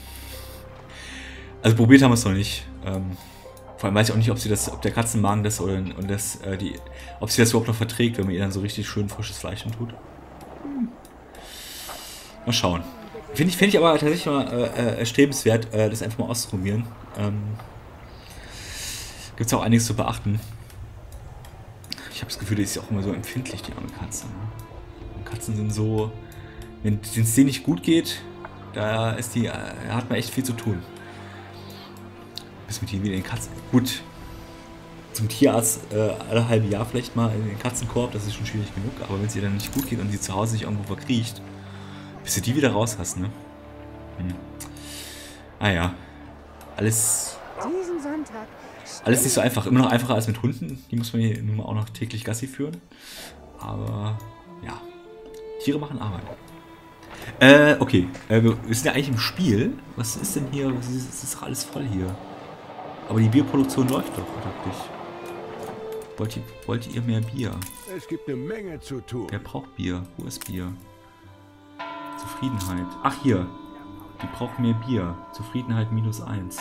Also probiert haben wir es noch nicht. Ähm, vor allem weiß ich auch nicht, ob sie das, ob der Katzenmagen das oder und das, äh, die, ob sie das überhaupt noch verträgt, wenn man ihr dann so richtig schön frisches Fleisch tut. Hm. Mal schauen. Finde ich, find ich aber tatsächlich mal äh, erstrebenswert, äh, das einfach mal auszuprobieren. Ähm, Gibt es auch einiges zu beachten. Ich habe das Gefühl, die ist ja auch immer so empfindlich, die arme Katze. Ne? Und Katzen sind so, wenn es denen nicht gut geht, da ist die, äh, hat man echt viel zu tun. Bis mit ihnen wieder in den Katzen. Gut, zum Tierarzt äh, alle halbe Jahr vielleicht mal in den Katzenkorb, das ist schon schwierig genug. Aber wenn es ihr dann nicht gut geht und sie zu Hause sich irgendwo verkriecht, bis du die wieder raus hast, ne? Hm. Ah ja, alles, Diesen Sonntag alles nicht so einfach. Immer noch einfacher als mit Hunden. Die muss man hier nun mal auch noch täglich Gassi führen. Aber ja, Tiere machen Arbeit. Äh, okay. Äh, wir sind ja eigentlich im Spiel. Was ist denn hier? Es ist, ist doch alles voll hier. Aber die Bierproduktion läuft doch, dachte ich. Wollt ihr, wollt ihr mehr Bier? Es gibt eine Menge zu tun. Wer braucht Bier? Wo ist Bier? Zufriedenheit. Ach, hier. Die braucht mehr Bier. Zufriedenheit minus eins.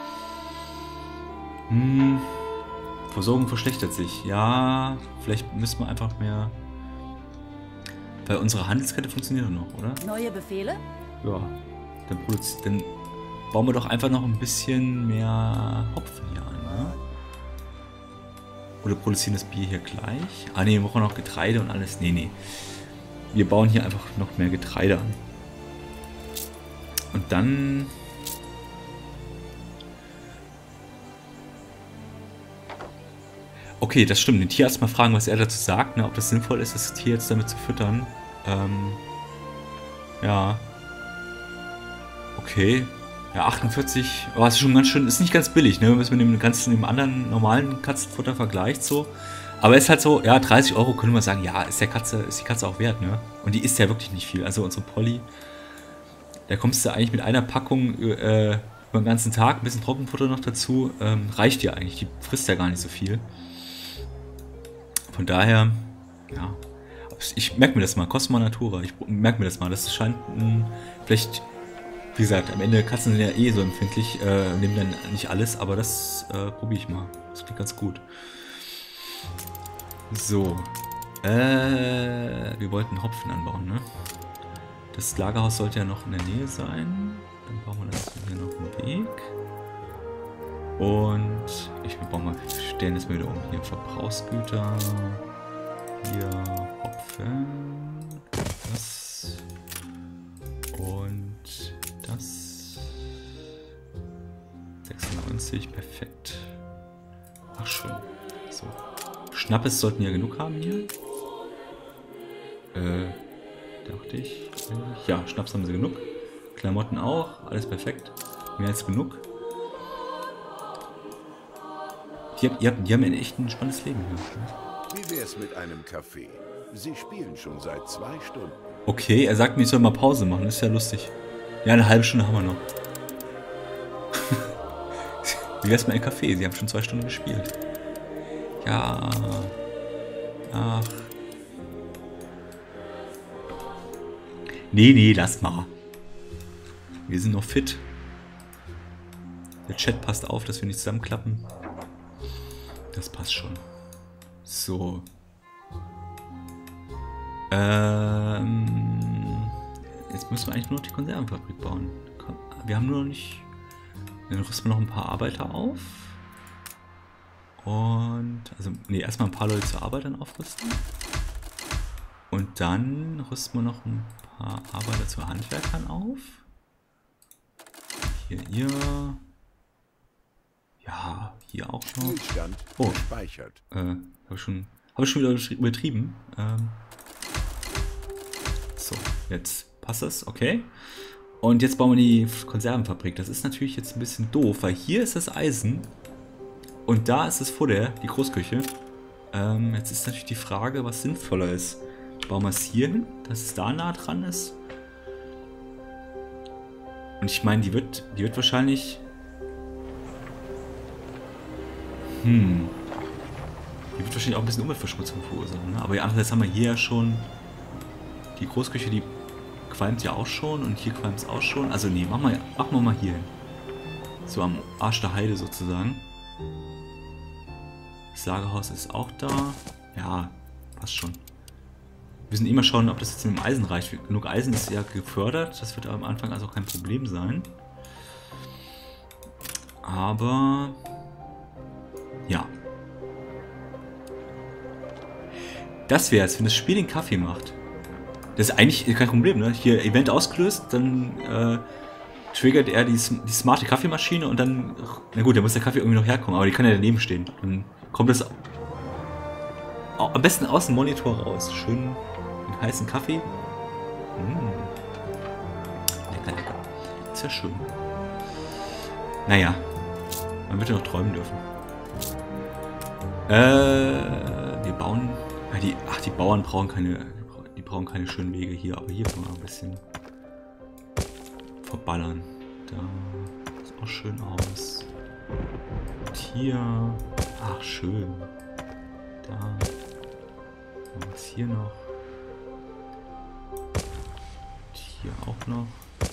Hm. Versorgung verschlechtert sich. Ja, vielleicht müssen wir einfach mehr... Weil unsere Handelskette funktioniert noch, oder? Neue Befehle? Ja. Dann, dann bauen wir doch einfach noch ein bisschen mehr Hopfen hier an, ne? Oder produzieren das Bier hier gleich? Ah ne, wir brauchen noch Getreide und alles. Nee, nee. Wir bauen hier einfach noch mehr Getreide an. Und dann... Okay, das stimmt. Den Tierarzt mal fragen, was er dazu sagt, ne? Ob das sinnvoll ist, das Tier jetzt damit zu füttern. Ähm, Ja. Okay. Ja, achtundvierzig. Oh, ist schon ganz schön. Ist nicht ganz billig, ne? Wenn man es mit dem ganzen, dem anderen normalen Katzenfutter vergleicht, so. Aber ist halt so, ja, dreißig Euro können wir sagen, ja, ist der Katze, ist die Katze auch wert, ne? Und die isst ja wirklich nicht viel. Also unsere Polly, da kommst du eigentlich mit einer Packung äh, über den ganzen Tag, ein bisschen Trockenfutter noch dazu, ähm, reicht dir eigentlich. Die frisst ja gar nicht so viel. Von daher, ja. Ich merke mir das mal, Cosmo Natura. Ich merke mir das mal. Das scheint mh, vielleicht, wie gesagt, am Ende Katzen sind ja eh so empfindlich, äh, nehmen dann nicht alles, aber das äh, probiere ich mal. Das klingt ganz gut. So. Äh, wir wollten Hopfen anbauen, ne? Das Lagerhaus sollte ja noch in der Nähe sein. Dann bauen wir das hier noch einen Weg. Und ich wir bauen mal, stellen das mal wieder um. Hier Verbrauchsgüter. Hier Hopfen. Das. Und das. sechsundneunzig, perfekt. Ach, schön. So. Schnappes sollten ja genug haben hier. Äh, dachte ich. Ja, Schnaps haben sie genug. Klamotten auch, alles perfekt. Mehr als genug. Die, die, die haben ein echt ein spannendes Leben hier. Wie wär's mit einem Kaffee? Sie spielen schon seit zwei Stunden. Okay, er sagt mir, ich soll mal Pause machen. Das ist ja lustig. Ja, eine halbe Stunde haben wir noch. Wie wär's mit einem Kaffee? Sie haben schon zwei Stunden gespielt. Ja. Ach. Nee, nee, lass mal. Wir sind noch fit. Der Chat passt auf, dass wir nicht zusammenklappen. Das passt schon. So. Ähm. Jetzt müssen wir eigentlich nur noch die Konservenfabrik bauen. Wir haben nur noch nicht... Dann rüsten wir noch ein paar Arbeiter auf. Und... Also, nee, erstmal ein paar Leute zur Arbeit dann aufrüsten. Und dann rüsten wir noch ein paar Arbeiter zu Handwerkern auf. Hier, ihr. Ja, hier auch noch. Oh, gespeichert. Äh, habe ich schon, habe ich schon wieder übertrieben. Ähm, so, jetzt passt das, okay. Und jetzt bauen wir die Konservenfabrik. Das ist natürlich jetzt ein bisschen doof, weil hier ist das Eisen und da ist das Futter, die Großküche. Ähm, jetzt ist natürlich die Frage, was sinnvoller ist. Bauen wir es hier hin, dass es da nah dran ist. Und ich meine, die wird, die wird wahrscheinlich... Hm. Die wird wahrscheinlich auch ein bisschen Umweltverschmutzung verursachen, ne? Aber andererseits haben wir hier ja schon... Die Großküche, die qualmt ja auch schon und hier qualmt es auch schon. Also nee, machen wir, machen wir mal hier hin. So am Arsch der Heide sozusagen. Das Lagerhaus ist auch da. Ja, passt schon. Wir müssen immer schauen, ob das jetzt mit dem Eisen reicht. Genug Eisen ist ja gefördert. Das wird am Anfang also kein Problem sein. Aber... Ja. Das wäre es, wenn das Spiel den Kaffee macht. Das ist eigentlich kein Problem, ne? Hier Event ausgelöst, dann äh, triggert er die, die smarte Kaffeemaschine und dann... Na gut, da muss der Kaffee irgendwie noch herkommen, aber die kann ja daneben stehen. Dann kommt das am besten aus dem Monitor raus. Schön einen heißen Kaffee. Mmh. Lecker, lecker. Ist ja schön. Naja, man wird ja noch träumen dürfen. Äh, wir bauen... Ja, die, ach, die Bauern brauchen keine... Die brauchen keine schönen Wege hier, aber hier können wir ein bisschen verballern. Da sieht auch schön aus. Und hier... Ach, schön. Da... Was ist hier noch? Und hier auch noch.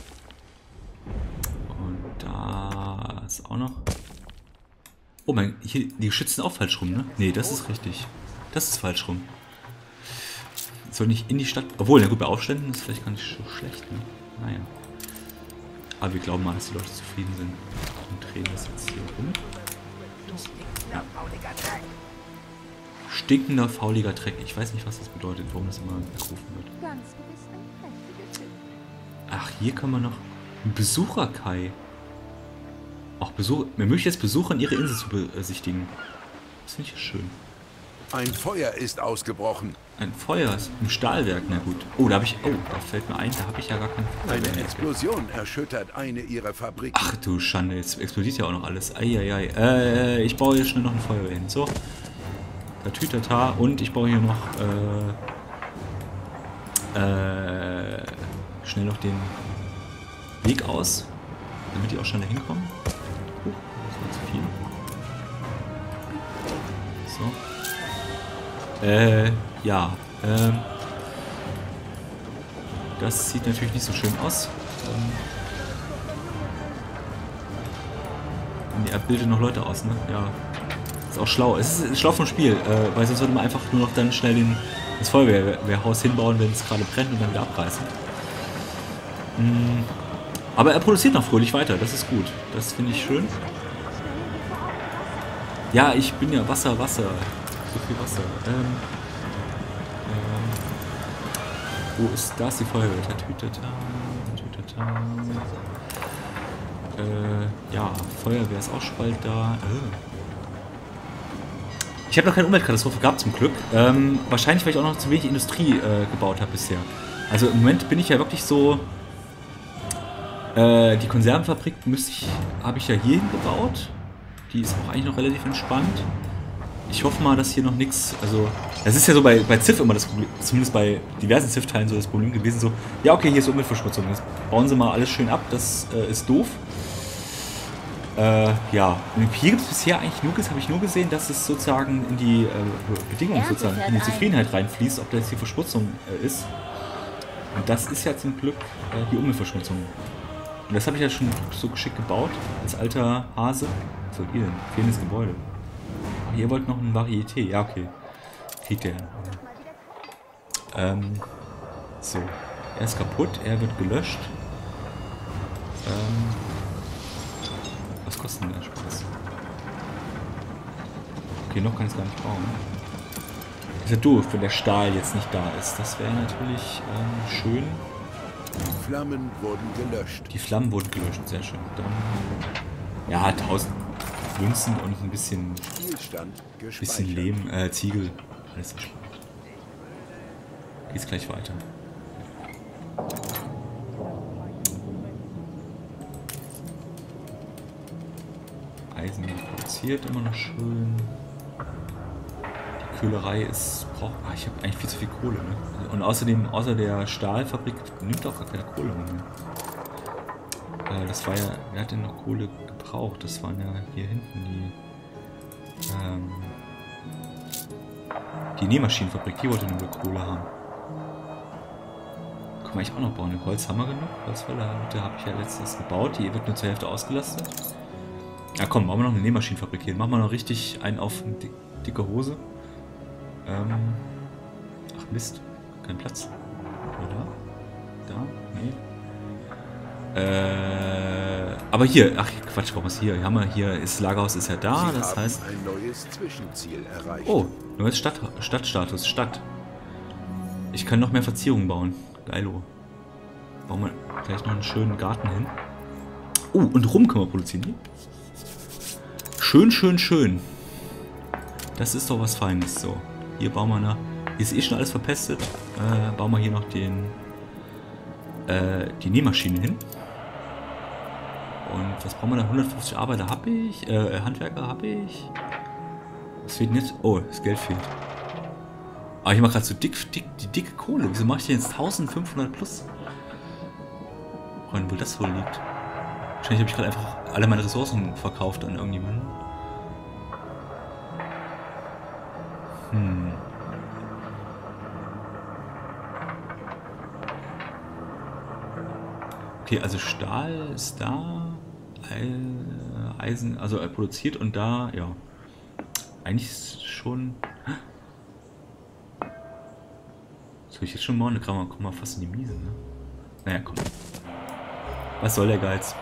Und da ist auch noch. Oh mein, hier, die Geschütze sind auch falsch rum, ne? Ne, das ist richtig. Das ist falsch rum. Soll nicht in die Stadt. Obwohl, na gut, bei Aufständen ist vielleicht gar nicht so schlecht, ne? Naja. Aber wir glauben mal, dass die Leute zufrieden sind. Und drehen das jetzt hier rum. Das, ja. Stinkender, fauliger Dreck. Ich weiß nicht, was das bedeutet, warum das immer gerufen wird. Ach, hier kann man noch... Ein Besucherkai. Auch Besucher... Man möchte jetzt Besucher in ihre Insel zu besichtigen. Das finde ich ja schön. Ein Feuer ist ausgebrochen. Ein Feuer ist im Stahlwerk, na gut. Oh, da habe ich, oh, da fällt mir ein, da habe ich ja gar kein Feuer. Eine Explosion erschüttert eine ihrer Fabriken. Ach du Schande, jetzt explodiert ja auch noch alles. Eieiei. Äh, ich baue hier schnell noch ein Feuer hin. So. Tatütata. Und ich baue hier noch, äh, äh, schnell noch den Weg aus, damit die auch schneller hinkommen. Oh, das war zu viel. So. Äh, ja. Ähm. Das sieht natürlich nicht so schön aus. Ähm. Er bildet noch Leute aus, ne? Ja. Ist auch schlau. Es ist schlau vom Spiel, äh, weil sonst würde man einfach nur noch dann schnell den, das Feuerwehrhaus hinbauen, wenn es gerade brennt und dann wieder abreißen. Mm. Aber er produziert noch fröhlich weiter, das ist gut. Das finde ich schön. Ja, ich bin ja Wasser, Wasser. So viel Wasser. Ähm, ähm, wo ist das? Die Feuerwehr? Tatütata, tatütata. Äh, ja, Feuerwehr ist auch schon bald da. Äh. Ich habe noch keine Umweltkatastrophe gehabt, zum Glück. Ähm, wahrscheinlich, weil ich auch noch zu wenig Industrie äh, gebaut habe bisher. Also im Moment bin ich ja wirklich so... Äh, die Konservenfabrik müsste ich, habe ich ja hierhin gebaut. Die ist auch eigentlich noch relativ entspannt. Ich hoffe mal, dass hier noch nichts, also, das ist ja so bei, bei Civ immer das Problem, zumindest bei diversen Civ-Teilen so das Problem gewesen, so, ja okay, hier ist Umweltverschmutzung, jetzt bauen sie mal alles schön ab, das äh, ist doof. Äh, ja, und hier gibt es bisher eigentlich nur, habe ich nur gesehen, dass es sozusagen in die äh, Bedingungen sozusagen, in die Zufriedenheit reinfließt, ob das hier Verschmutzung äh, ist. Und das ist ja zum Glück äh, die Umweltverschmutzung. Und das habe ich ja schon so geschickt gebaut, als alter Hase. Was wollt ihr denn? Fehlendes Gebäude. Ach, ihr wollt noch ein Varieté. Ja, okay. Kriegt ihr. Ähm, so. Er ist kaputt, er wird gelöscht. Ähm, was kostet denn der Spaß? Okay, noch kann ich es gar nicht bauen. Ist ja doof, wenn der Stahl jetzt nicht da ist. Das wäre natürlich ähm, schön. Die Flammen wurden gelöscht. Die Flammen wurden gelöscht, sehr schön. Dann, ja, tausend Münzen und ein bisschen, bisschen Lehm, äh, Ziegel. Alles entspannt. Geht's gleich weiter. Eisen wird produziert, immer noch schön. Die Köhlerei ist, braucht, ah, ich habe eigentlich viel zu viel Kohle, ne? Und außerdem, außer der Stahlfabrik nimmt auch gar keine Kohle mehr. Äh, das war ja, wer hat denn noch Kohle gebraucht? Das waren ja hier hinten die, ähm, die Nähmaschinenfabrik, die wollte nur Kohle haben. Kann man eigentlich auch noch bauen. Holz haben wir genug. Holzfäller habe ich ja letztes gebaut. Die wird nur zur Hälfte ausgelastet. Ja komm, machen wir noch eine Nähmaschinenfabrik hier. Machen wir noch richtig einen auf dick, dicke Hose. Ähm, ach Mist. Kein Platz. Oder? Da? Nee. Äh, aber hier, ach Quatsch, warum ist hier? Haben wir hier, ist das Lagerhaus ist ja da, Sie das heißt... ein neues Zwischenziel erreicht. Oh, neues Stadt, Stadtstatus, Stadt. Ich kann noch mehr Verzierungen bauen. Geilo. Bauen wir gleich noch einen schönen Garten hin. Oh, und Rum können wir produzieren. Schön, schön, schön. Das ist doch was Feines. So, hier bauen wir nach... Hier ist eh schon alles verpestet. Äh, bauen wir hier noch den... Äh, die Nähmaschine hin. Und was brauchen wir da? hundertfünfzig Arbeiter habe ich. Äh, Handwerker habe ich. Was fehlt nicht? Oh, das Geld fehlt. Aber ich mache gerade so dick, dick, die dicke Kohle. Wieso mache ich denn jetzt eintausendfünfhundert plus? Woran wohl das wohl liegt? Wahrscheinlich habe ich gerade einfach alle meine Ressourcen verkauft an irgendjemanden. Hm. Okay, also Stahl ist da. Eisen, also er produziert und da, ja. Eigentlich ist schon... Soll ich jetzt schon morgen? Da kann man, komm mal fast in die Miese, ne? Naja, komm. Was soll der Geiz?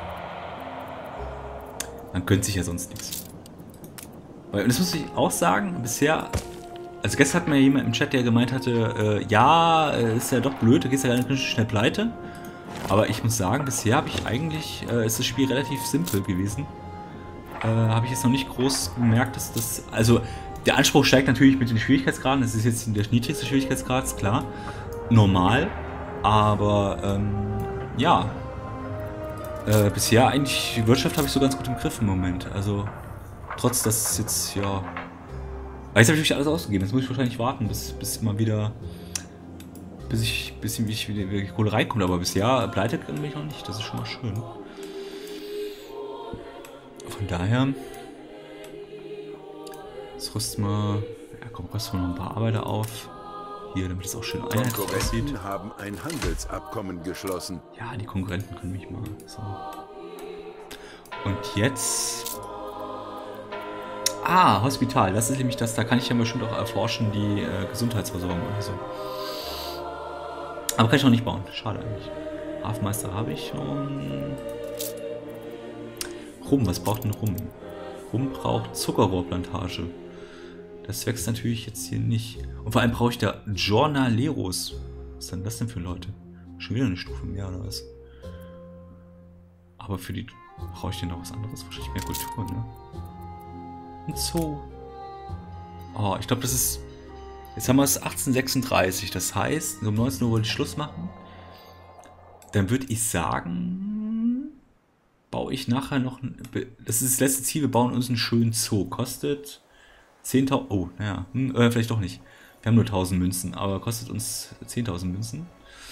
Man gönnt sich ja sonst nichts. Weil, und das muss ich auch sagen, bisher... Also gestern hat mir jemand im Chat, der gemeint hatte, äh, ja, ist ja doch blöd, du gehst ja gar nicht schnell pleite. Aber ich muss sagen, bisher habe ich eigentlich, äh, ist das Spiel relativ simpel gewesen. Äh, habe ich jetzt noch nicht groß gemerkt, dass das... Also, Der Anspruch steigt natürlich mit den Schwierigkeitsgraden. Das ist jetzt der niedrigste Schwierigkeitsgrad, ist klar. Normal. Aber, ähm, ja. Äh, bisher eigentlich, die Wirtschaft habe ich so ganz gut im Griff im Moment. Also, trotz dass es jetzt, ja... Jetzt habe ich wirklich alles ausgegeben. Jetzt muss ich wahrscheinlich warten, bis, bis immer wieder... Bis ich, bis ich wieder, wieder die Kohle reinkommt. Aber bisher pleite bin ich noch nicht. Das ist schon mal schön. Von daher... Jetzt rüsten wir... Ja komm, rüsten wir noch ein paar Arbeiter auf. Hier, damit es auch schön einheitlich aussieht. Konkurrenten haben ein Handelsabkommen geschlossen. Ja, die Konkurrenten können mich mal. So. Und jetzt... Ah, Hospital. Das ist nämlich das, da kann ich ja bestimmt auch erforschen, die äh, Gesundheitsversorgung oder so. Aber kann ich noch nicht bauen. Schade eigentlich. Hafenmeister habe ich schon. Rum, was braucht denn Rum? Rum braucht Zuckerrohrplantage. Das wächst natürlich jetzt hier nicht. Und vor allem brauche ich da Jornaleros. Was ist denn das denn für Leute? Schon wieder eine Stufe mehr oder was? Aber für die brauche ich denn noch was anderes. Wahrscheinlich mehr Kultur, ne? Ein Zoo. Oh, ich glaube, das ist... Jetzt haben wir es achtzehnhundertsechsunddreißig. Das heißt, um neunzehn Uhr wollte ich Schluss machen. Dann würde ich sagen... Baue ich nachher noch... Ein, das ist das letzte Ziel. Wir bauen uns einen schönen Zoo. Kostet... zehntausend... Oh, naja. Hm, äh, vielleicht doch nicht. Wir haben nur tausend Münzen. Aber kostet uns zehntausend Münzen.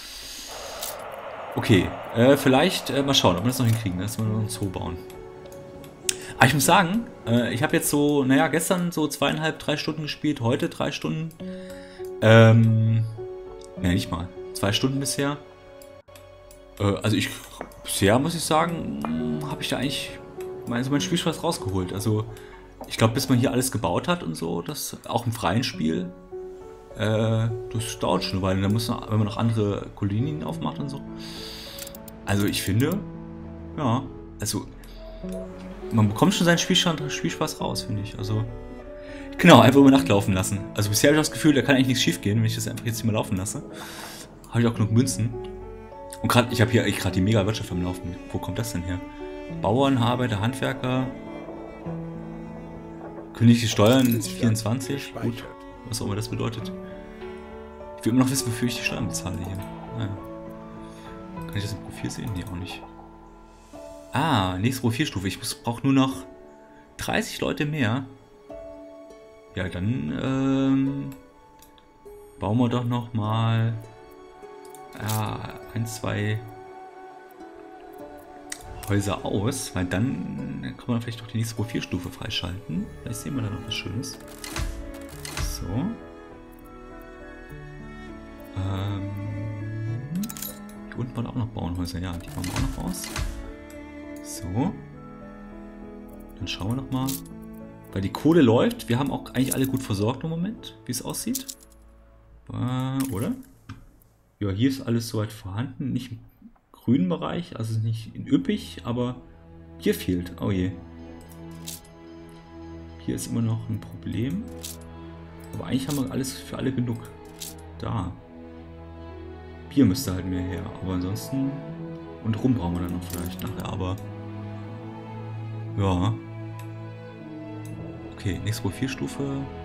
Okay. Äh, vielleicht... Äh, mal schauen, ob wir das noch hinkriegen. Dass wir noch einen Zoo bauen. Aber ich muss sagen, äh, ich habe jetzt so, naja, gestern so zweieinhalb, drei Stunden gespielt, heute drei Stunden. Ähm, ne, nicht mal. Zwei Stunden bisher. Äh, also ich, bisher muss ich sagen, habe ich da eigentlich also mein Spielspaß rausgeholt. Also ich glaube, bis man hier alles gebaut hat und so, das auch im freien Spiel, äh, das dauert schon eine Weile. Da muss man, wenn man noch andere Kolonien aufmacht und so. Also ich finde, ja, also man bekommt schon seinen Spielspaß raus, finde ich. Also, genau, einfach über Nacht laufen lassen. Also bisher habe ich das Gefühl, da kann eigentlich nichts schief gehen, wenn ich das einfach jetzt hier mal laufen lasse. Habe ich auch genug Münzen. Und gerade, ich habe hier gerade die Mega-Wirtschaft am Laufen. Wo kommt das denn her? Bauern, Arbeiter, Handwerker. Königliche Steuern vierundzwanzig. Gut, was auch immer das bedeutet. Ich will immer noch wissen, wofür ich die Steuern bezahle hier. Naja. Kann ich das im Profil sehen? Nee, auch nicht. Ah, nächste Profilstufe. Ich brauche nur noch dreißig Leute mehr. Ja, dann ähm, bauen wir doch noch mal ja, ein, zwei Häuser aus, weil dann kann man vielleicht doch die nächste Profilstufe freischalten. Vielleicht sehen wir da noch was Schönes. So. Ähm, hier unten waren auch noch Bauernhäuser. Ja, die bauen wir auch noch aus. So. Dann schauen wir noch mal. Weil die Kohle läuft. Wir haben auch eigentlich alle gut versorgt im Moment, wie es aussieht. Äh, oder? Ja, hier ist alles soweit vorhanden. Nicht im grünen Bereich, also nicht in üppig, aber hier fehlt. Oh je. Hier ist immer noch ein Problem. Aber eigentlich haben wir alles für alle genug. Da. Bier müsste halt mehr her. Aber ansonsten... Und Rum brauchen wir dann noch vielleicht nachher, aber... Ja. Okay, nächste Profilstufe.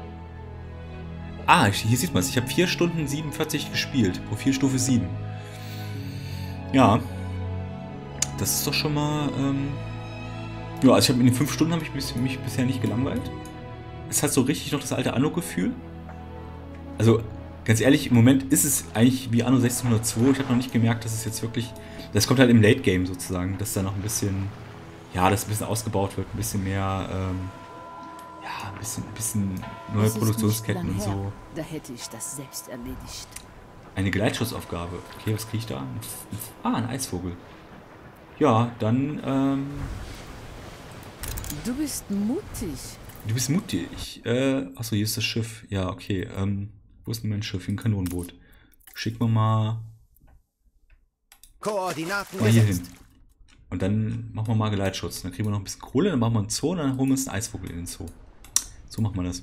Ah, hier sieht man es. Ich habe vier Stunden siebenundvierzig gespielt. Profilstufe sieben. Ja. Das ist doch schon mal... Ähm ja, also ich habe in den fünf Stunden habe ich mich, mich bisher nicht gelangweilt. Es hat so richtig noch das alte Anno-Gefühl. Also, ganz ehrlich, im Moment ist es eigentlich wie Anno sechzehnhundertzwei. Ich habe noch nicht gemerkt, dass es jetzt wirklich... Das kommt halt im Late-Game sozusagen, dass da noch ein bisschen... Ja, dass ein bisschen ausgebaut wird, ein bisschen mehr... Ähm ja, ein bisschen, ein bisschen neue Produktionsketten und so. Da hätte ich das selbst erledigt. Eine Geleitschussaufgabe. Okay, was kriege ich da? Ah, ein Eisvogel. Ja, dann, ähm... Du bist mutig. Du bist mutig. Äh, achso, hier ist das Schiff. Ja, okay. Ähm, wo ist denn mein Schiff? Ein Kanonenboot. Schicken wir mal... Koordinaten mal hier hin. Und dann machen wir mal Geleitschutz. Dann kriegen wir noch ein bisschen Kohle, dann machen wir einen Zoo und dann holen wir uns einen Eisvogel in den Zoo. So machen wir das.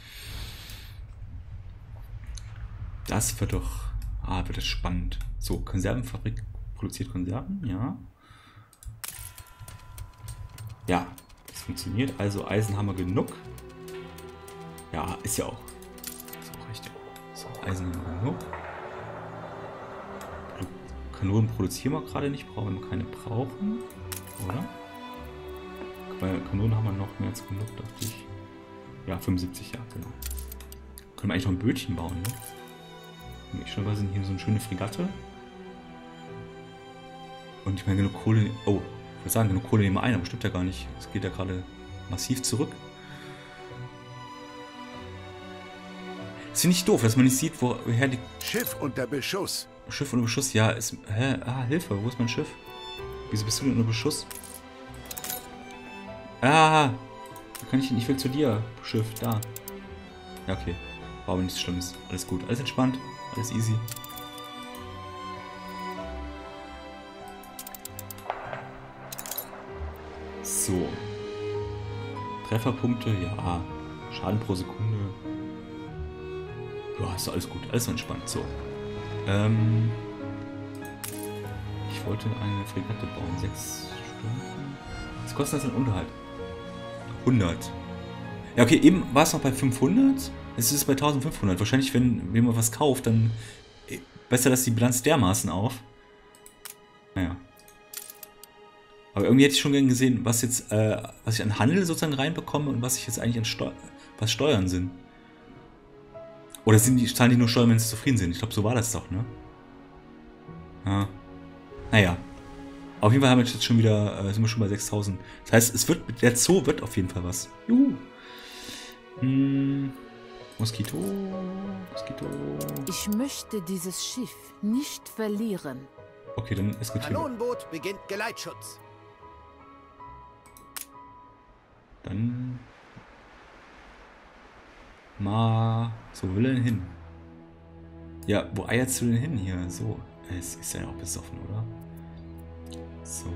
Das wird doch... Ah, wird das spannend. So, Konservenfabrik produziert Konserven, ja. Ja, das funktioniert. Also Eisen haben wir genug. Ja, ist ja auch. Ist auch richtig. So, Eisen genug. Kanonen produzieren wir gerade nicht, brauchen wir keine brauchen. Oder? Weil Kanonen haben wir noch mehr als genug, dachte ich. Ja, fünfundsiebzig, ja, genau. Können wir eigentlich noch ein Bötchen bauen, ne? Ich schon mal sind hier so eine schöne Fregatte. Und ich meine, genug Kohle. Oh, ich würde sagen, genug Kohle nehmen wir ein, aber stimmt ja gar nicht. Es geht ja gerade massiv zurück. Das finde ich doof, dass man nicht sieht, woher die. Schiff unter Beschuss. Schiff unter Beschuss, ja, ist. Hä? Ah, Hilfe, wo ist mein Schiff? Wieso bist du denn unter Beschuss? Ah! Da kann ich nicht. Ich will zu dir, Schiff, da. Ja, okay. War aber nichts Schlimmes. Alles gut, alles entspannt, alles easy. So. Trefferpunkte, ja. Schaden pro Sekunde. Ja, ist alles gut, alles entspannt. So. Ähm. Ich wollte eine Fregatte bauen. Sechs Stunden. Was kostet das denn Unterhalt? hundert. Ja, okay, eben war es noch bei fünfhundert. Es ist bei eintausendfünfhundert. Wahrscheinlich, wenn, wenn man was kauft, dann besser, dass die Bilanz dermaßen auf. Naja. Aber irgendwie hätte ich schon gern gesehen, was jetzt, äh, was ich an Handel sozusagen reinbekomme und was ich jetzt eigentlich an Steu was Steuern sind. Oder sind die, zahlen die nur Steuern, wenn sie zufrieden sind? Ich glaube, so war das doch, ne? Ja. Naja. Auf jeden Fall haben wir jetzt schon wieder, äh, sind wir schon bei sechstausend. Das heißt, es wird, der Zoo wird auf jeden Fall was. Juhu. Hm. Moskito. Moskito. Ich möchte dieses Schiff nicht verlieren. Okay, dann ist gut. Kanonenboot beginnt Geleitschutz. Dann. Mal. So, wo will er denn hin? Ja, wo eierst du denn hin hier? So. Es ist ja auch besoffen, oder? So.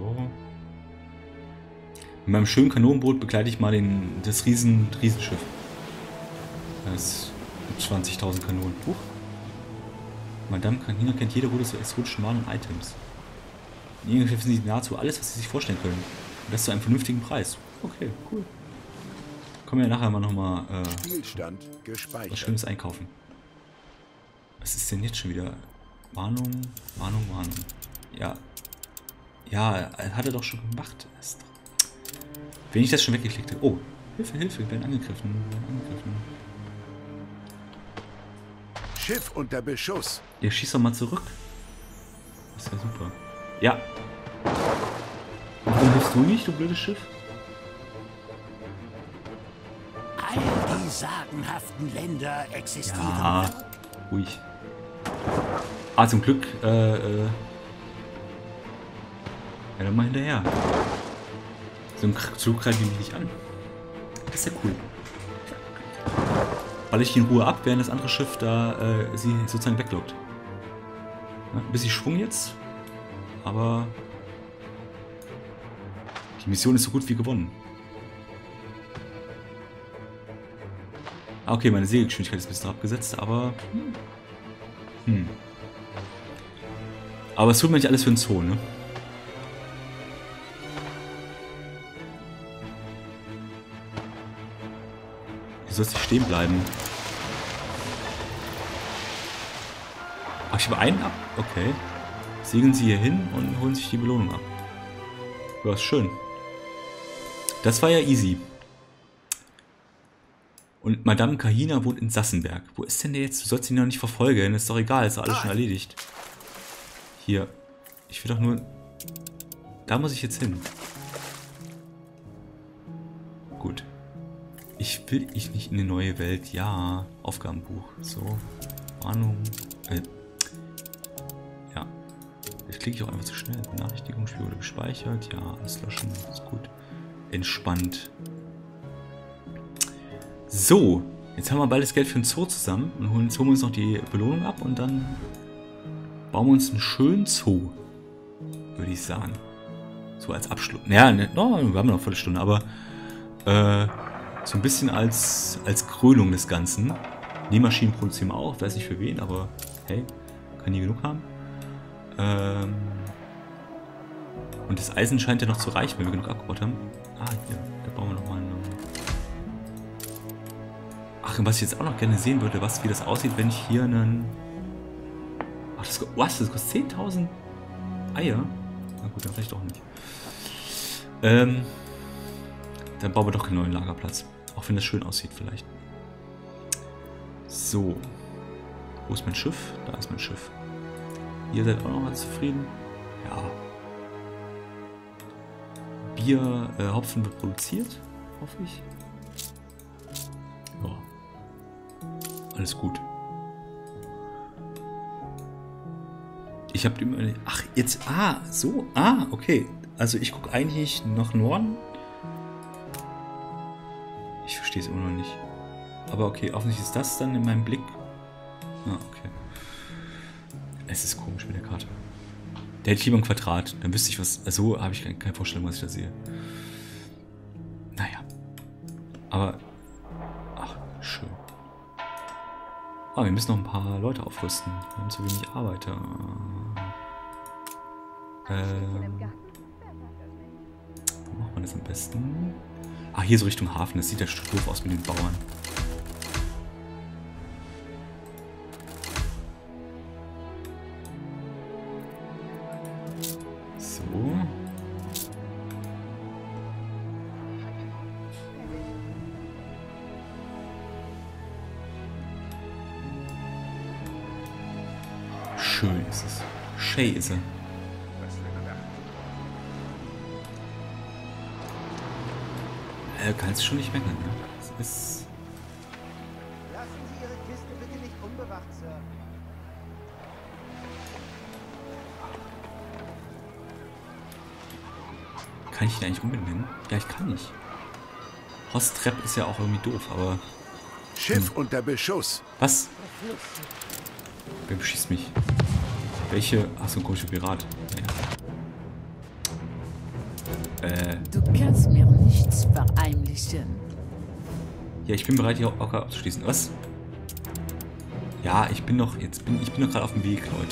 Mit meinem schönen Kanonenboot begleite ich mal den, das Riesen, Riesenschiff. Das mit zwanzigtausend Kanonen. Huch. Madame Canina kennt jede Route zu exotischen Waren und Items. In ihrem Schiff sind sie nahezu alles, was sie sich vorstellen können. Und das zu einem vernünftigen Preis. Okay, cool. Kommen wir ja nachher mal nochmal äh, Spielstand gespeichert. was Schönes einkaufen. Was ist denn jetzt schon wieder? Warnung, Warnung, Warnung. Ja. Ja, hat er doch schon gemacht. Ist doch... Wenn ich das schon weggeklickt habe. Oh, Hilfe, Hilfe, wir werden angegriffen. Wir werden angegriffen. Schiff unter Beschuss. Ihr schießt doch mal zurück. Das ist ja super. Ja. Und warum hilfst du nicht, du blödes Schiff? All die sagenhaften Länder existieren. Ja, ruhig. Ah, zum Glück, äh, äh. Ja, dann mal hinterher. So ein Zug greift mich nicht an. Das ist ja cool. Weil ich ihn in Ruhe ab, während das andere Schiff da äh, sie sozusagen weglockt. Ja, ein bisschen Schwung jetzt. Aber die Mission ist so gut wie gewonnen. Ah, okay, meine Segelgeschwindigkeit ist ein bisschen abgesetzt, aber... Hm. Aber es tut mir nicht alles für den Zoo, ne? Du sollst nicht stehen bleiben. Ach, ich habe einen ab? Okay. Segeln Sie hier hin und holen sich die Belohnung ab. Ja, ist schön. Das war ja easy. Und Madame Kahina wohnt in Sassenberg. Wo ist denn der jetzt? Du sollst ihn noch nicht verfolgen. Ist doch egal, ist doch alles schon erledigt. Hier. Ich will doch nur... Da muss ich jetzt hin. Gut. Ich will ich nicht in eine neue Welt. Ja. Aufgabenbuch. So. Warnung. Äh. Ja. Jetzt klicke ich auch einfach zu schnell. Benachrichtigung, Spiel wurde gespeichert. Ja, alles löschen. Ist gut. Entspannt. So. Jetzt haben wir bald das Geld für den Zoo zusammen. Und holen, jetzt holen wir uns noch die Belohnung ab. Und dann bauen wir uns einen schönen Zoo. Würde ich sagen. So als Abschluss. Ja, ne, no, wir haben noch eine Viertelstunde. Aber äh, so ein bisschen als, als Krönung des Ganzen. Nähmaschinen produzieren wir auch. Weiß nicht für wen, aber hey, kann nie genug haben. Ähm, und das Eisen scheint ja noch zu reichen, wenn wir genug abgebaut haben. Ah, hier, da bauen wir nochmal eine... Ach, Ach, und was ich jetzt auch noch gerne sehen würde, was, wie das aussieht, wenn ich hier einen... Ach, das, was? Das kostet zehntausend Eier? Na gut, dann vielleicht auch nicht. Ähm, dann bauen wir doch keinen neuen Lagerplatz. Auch wenn das schön aussieht vielleicht. So. Wo ist mein Schiff? Da ist mein Schiff. Ihr seid auch noch ganz zufrieden? Ja. Bier, äh, Hopfen wird produziert, hoffe ich. Ja. Alles gut. Ich habe immer... Ach, jetzt... Ah, so. Ah, okay. Also ich gucke eigentlich nach Norden. Ich verstehe es immer noch nicht. Aber okay, offensichtlich ist das dann in meinem Blick. Ah, okay. Es ist komisch mit der Karte. Der hätte ich lieber ein Quadrat. Dann wüsste ich was... Also habe ich keine, keine Vorstellung, was ich da sehe. Naja. Aber... Ach, schön. Ah, wir müssen noch ein paar Leute aufrüsten. Wir haben zu wenig Arbeiter. Ähm... Wo macht man das am besten? Ah, hier so Richtung Hafen. Das sieht ja doof aus mit den Bauern. So. Schön ist es. Shay ist er. Äh, kannst du schon nicht meckern, ne? Das ist... Lassen Sie Ihre Kiste bitte nicht unbewacht, Sir. Kann ich ihn eigentlich umbenennen? Ja, ich kann nicht. Hostrepp ist ja auch irgendwie doof, aber... Schiff hm. unter Beschuss. Was? Wer beschießt mich? Welche? Achso, ein komischer Pirat. Ja. Äh... Du kannst mir nichts verheimlichen. Ja, ich bin bereit, hier auch abzuschließen. Was? Ja, ich bin noch... Jetzt bin ich bin noch gerade auf dem Weg, Leute.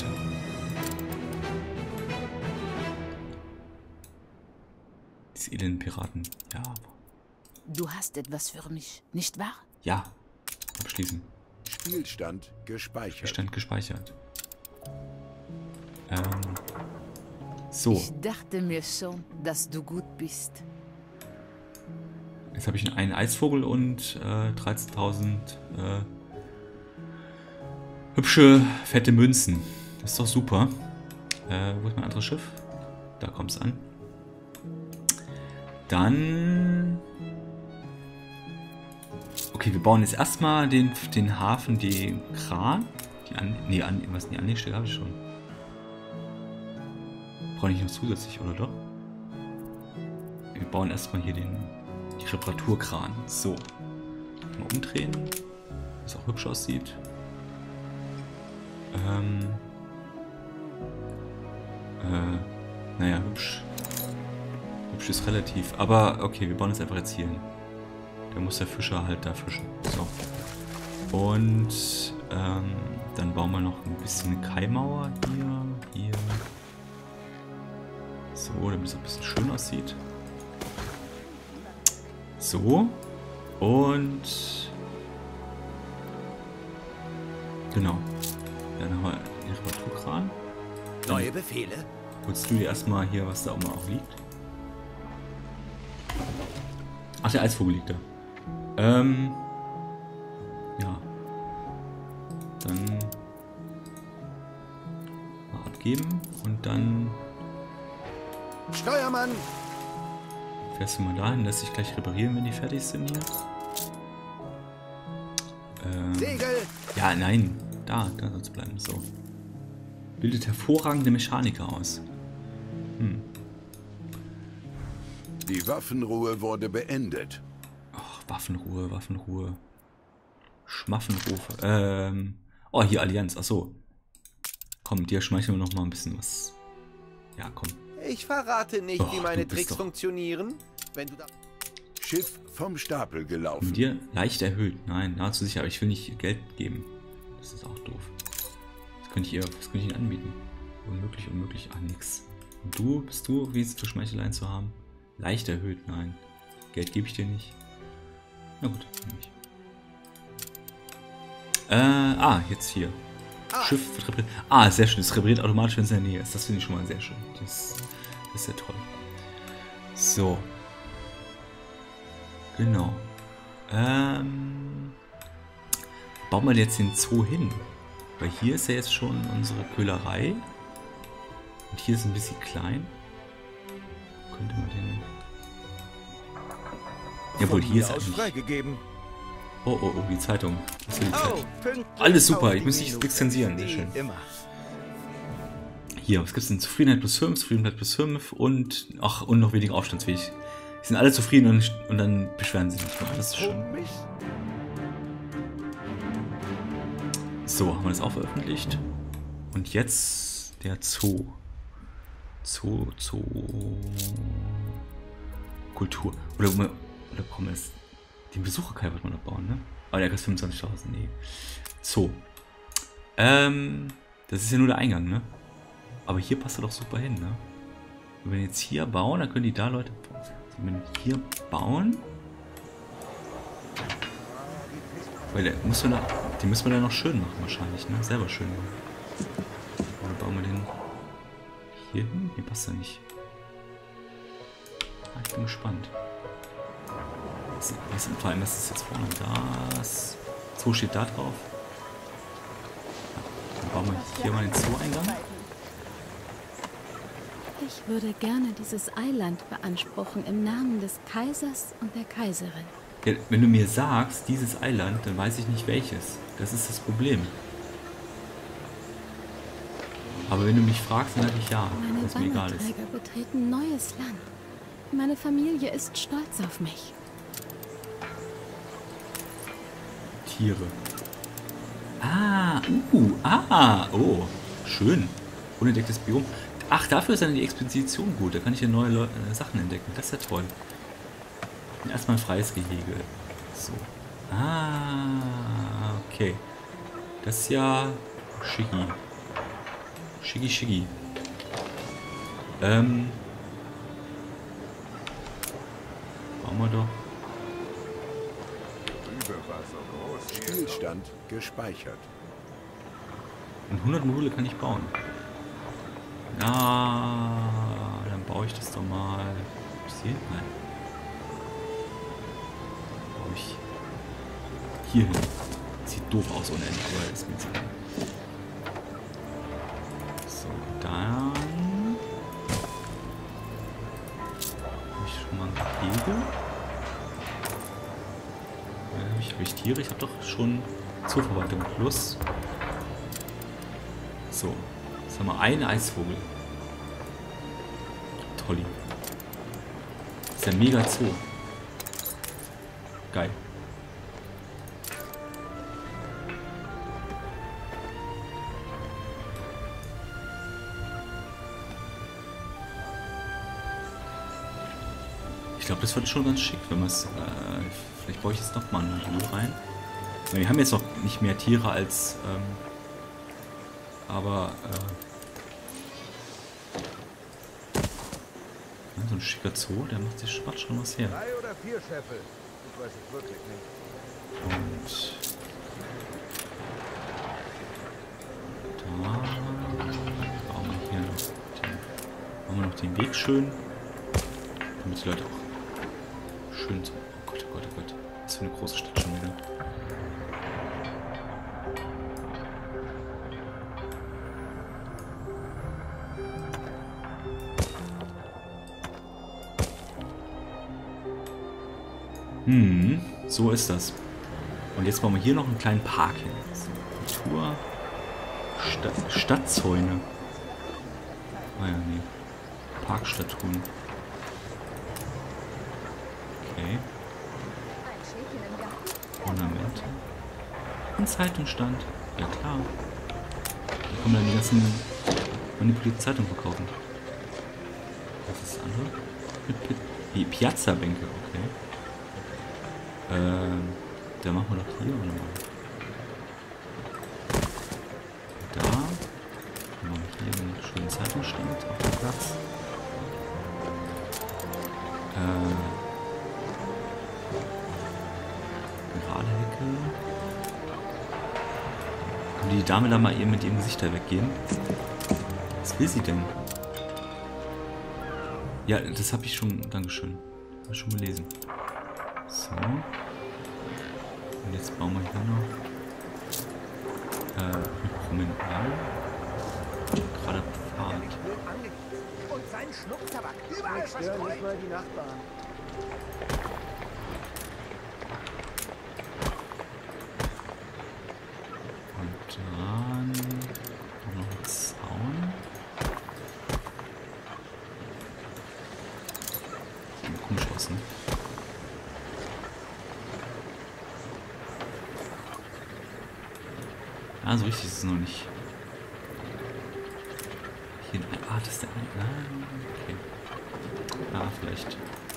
Diese elenden Piraten. Ja. Du hast etwas für mich, nicht wahr? Ja. Abschließen. Spielstand gespeichert. Spielstand gespeichert. Ähm. So. Ich dachte mir schon, dass du gut bist. Jetzt habe ich einen Eisvogel und äh, dreizehntausend äh, hübsche, fette Münzen. Das ist doch super. Äh, wo ist mein anderes Schiff? Da kommt es an. Dann... Okay, wir bauen jetzt erstmal den, den Hafen, den Kran. Die an, nee, an, was, die Anlegestelle habe ich schon. Brauche ich noch zusätzlich, oder doch? Wir bauen erstmal hier den, die Reparaturkran. So. Mal umdrehen. Was auch hübsch aussieht. Ähm. Äh. Naja, hübsch. Hübsch ist relativ. Aber okay, wir bauen es einfach jetzt hier hin. Da muss der Fischer halt da fischen. So. Und ähm, dann bauen wir noch ein bisschen eine Kaimauer hier, hier. So, damit es ein bisschen schön aussieht. So. Und genau. Dann haben wir den Reparaturkran. Neue Befehle. Holst du dir erstmal hier, was da oben auch liegt? Ach, der Eisvogel liegt da. Ähm. Ja. Dann mal abgeben und dann Steuermann! Fährst du mal dahin, lässt sich gleich reparieren, wenn die fertig sind hier. Ähm, Segel! Ja, nein. Da, da soll es bleiben. So. Bildet hervorragende Mechaniker aus. Hm. Die Waffenruhe wurde beendet. Ach, Waffenruhe, Waffenruhe. Schmaffenrufe. Ähm. Oh, hier Allianz. Achso. Komm, dir schmeicheln wir noch mal ein bisschen was. Ja, komm. Ich verrate nicht, Och, wie meine du bist Tricks doch- funktionieren. Wenn du da... Schiff vom Stapel gelaufen. Von dir leicht erhöht. Nein, nahezu sicher. Aber ich will nicht Geld geben. Das ist auch doof. Was könnte ich ihr, was könnte ich Ihnen anbieten? Unmöglich, unmöglich. Ach, nix. Und du, bist du, wie ist es, Schmeicheleien zu haben? Leicht erhöht, nein. Geld gebe ich dir nicht. Na gut, nicht. Äh, ah, jetzt hier. Ah. Schiff wird repariert. Ah, sehr schön. Es repariert automatisch, wenn es in der Nähe ist. Das finde ich schon mal sehr schön. Das, das ist ja toll. So. Genau. Ähm. Bauen wir jetzt den Zoo hin. Weil hier ist ja jetzt schon unsere Köhlerei. Und hier ist ein bisschen klein. Könnte man den... Jawohl, hier ist eigentlich... freigegeben. Oh, oh, oh, die Zeitung. Was will die Zeitung? Oh, alles super, ich muss nicht extensieren. Sehr schön. Hier, was gibt es denn? Zufriedenheit plus fünf, Zufriedenheit plus fünf und... Ach, und noch weniger aufstandsfähig. Die sind alle zufrieden und, und dann beschweren sie sich nicht mehr. Das ist schön. So, haben wir das auch veröffentlicht. Und jetzt der Zoo. Zoo, Zoo... Kultur. Oder, oder brauchen wir das... Den Besucherkai wird man noch bauen, ne? Aber der kostet fünfundzwanzigtausend, nee. So. Ähm... Das ist ja nur der Eingang, ne? Aber hier passt er doch super hin, ne? Wenn wir jetzt hier bauen, dann können die da Leute... Wenn wir hier bauen... Weil der muss man da... Den müssen wir dann noch schön machen wahrscheinlich, ne? Selber schön machen. Oder bauen wir den hier hin? Nee, passt ja nicht. Ah, ich bin gespannt. Was, was, vor allem, was ist jetzt vorne? Das Zoo steht da drauf. Ja, dann bauen wir hier mal den Zoo-Eingang. Ich würde gerne dieses Eiland beanspruchen im Namen des Kaisers und der Kaiserin. Ja, wenn du mir sagst, dieses Eiland, dann weiß ich nicht welches. Das ist das Problem. Aber wenn du mich fragst, dann sage ich ja, was mir egal ist. Meine Wanderträger betreten neues Land. Meine Familie ist stolz auf mich. Tiere. Ah, uh, ah, oh, schön. Unentdecktes Biom. Ach, dafür ist dann die Expedition gut. Da kann ich ja neue Leu äh, Sachen entdecken. Das ist ja toll. Erstmal ein freies Gehege. So. Ah, okay. Das ist ja schicki. Schicki, schicki. Ähm. Bauen wir doch. Spielstand gespeichert. Und hundert Module kann ich bauen. Ja, dann baue ich das doch mal. Ist hier? Nein. Baue ich hier hin. Sieht doof aus ohne Ende, aber ist mir jetzt egal. So, dann habe ich schon mal ein Gehege. Habe ich, hab ich Tiere? Ich habe doch schon Zooverwaltung plus. So, jetzt haben wir einen Eisvogel. Tolli. Das ist ja mega Zoo. Geil. Ich glaube, das wird schon ganz schick, wenn man es... Äh, vielleicht baue ich jetzt noch mal ein Modul rein. Weil wir haben jetzt noch nicht mehr Tiere als... Ähm, aber... Äh, ja, so ein schicker Zoo, der macht sich Spaß schon was her. Drei oder vier Scheffel? Ich weiß es wirklich nicht. Und... Da... Bauen wir hier noch den, bauen wir noch den Weg schön. Damit die Leute auch... Schön so. Oh Gott, oh Gott, oh Gott. Was für eine große Stadt schon wieder. Hm, so ist das. Und jetzt bauen wir hier noch einen kleinen Park hin. So, Kultur. Stadt, Stadtzäune. Ah ja, nee. Parkstatuen. Okay. Ornamente. Ein Zeitungsstand. Ja klar. Da kann man dann die ganzen manipulierten Zeitungen verkaufen. Was ist das andere? Mit, mit, die Piazza-Bänke, okay. Ähm, da machen wir doch hier oder mal. Da. Dann machen wir hier einen schönen Zeitungsstand auf dem Platz. Äh. Gerade Hecke. Dame da mal eben mit ihrem Gesicht da weggehen? Was will sie denn? Ja, das habe ich schon... Dankeschön. Habe ich schon gelesen. So. Und jetzt bauen wir hier noch... Äh, Promenade. Gerade Fahrt. Und sein Schnupftabak. Überall stören nicht mal die Nachbarn. Und dann auch noch ein Zaun. Sieht komisch aus, ne? Ah, so richtig ist es noch nicht. Hier, ah, das ist der eine. Ah, okay. Ah, vielleicht.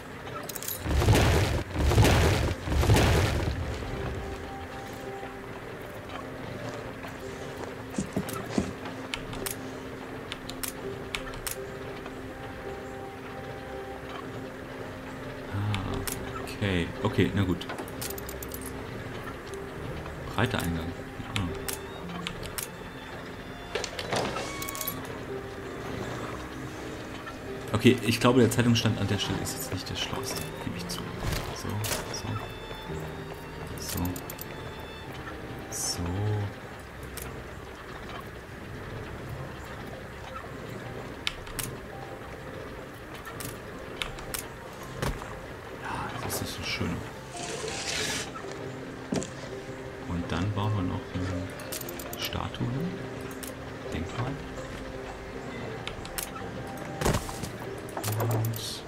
Ah, okay. Okay, na gut. Breiter Eingang. Ah. Okay, ich glaube, der Zeitungsstand an der Stelle ist jetzt nicht der schlauste, gebe ich zu. So, so. So. So. Ja, das ist so schön. Und dann bauen wir noch eine Statue hin. Denkmal. Und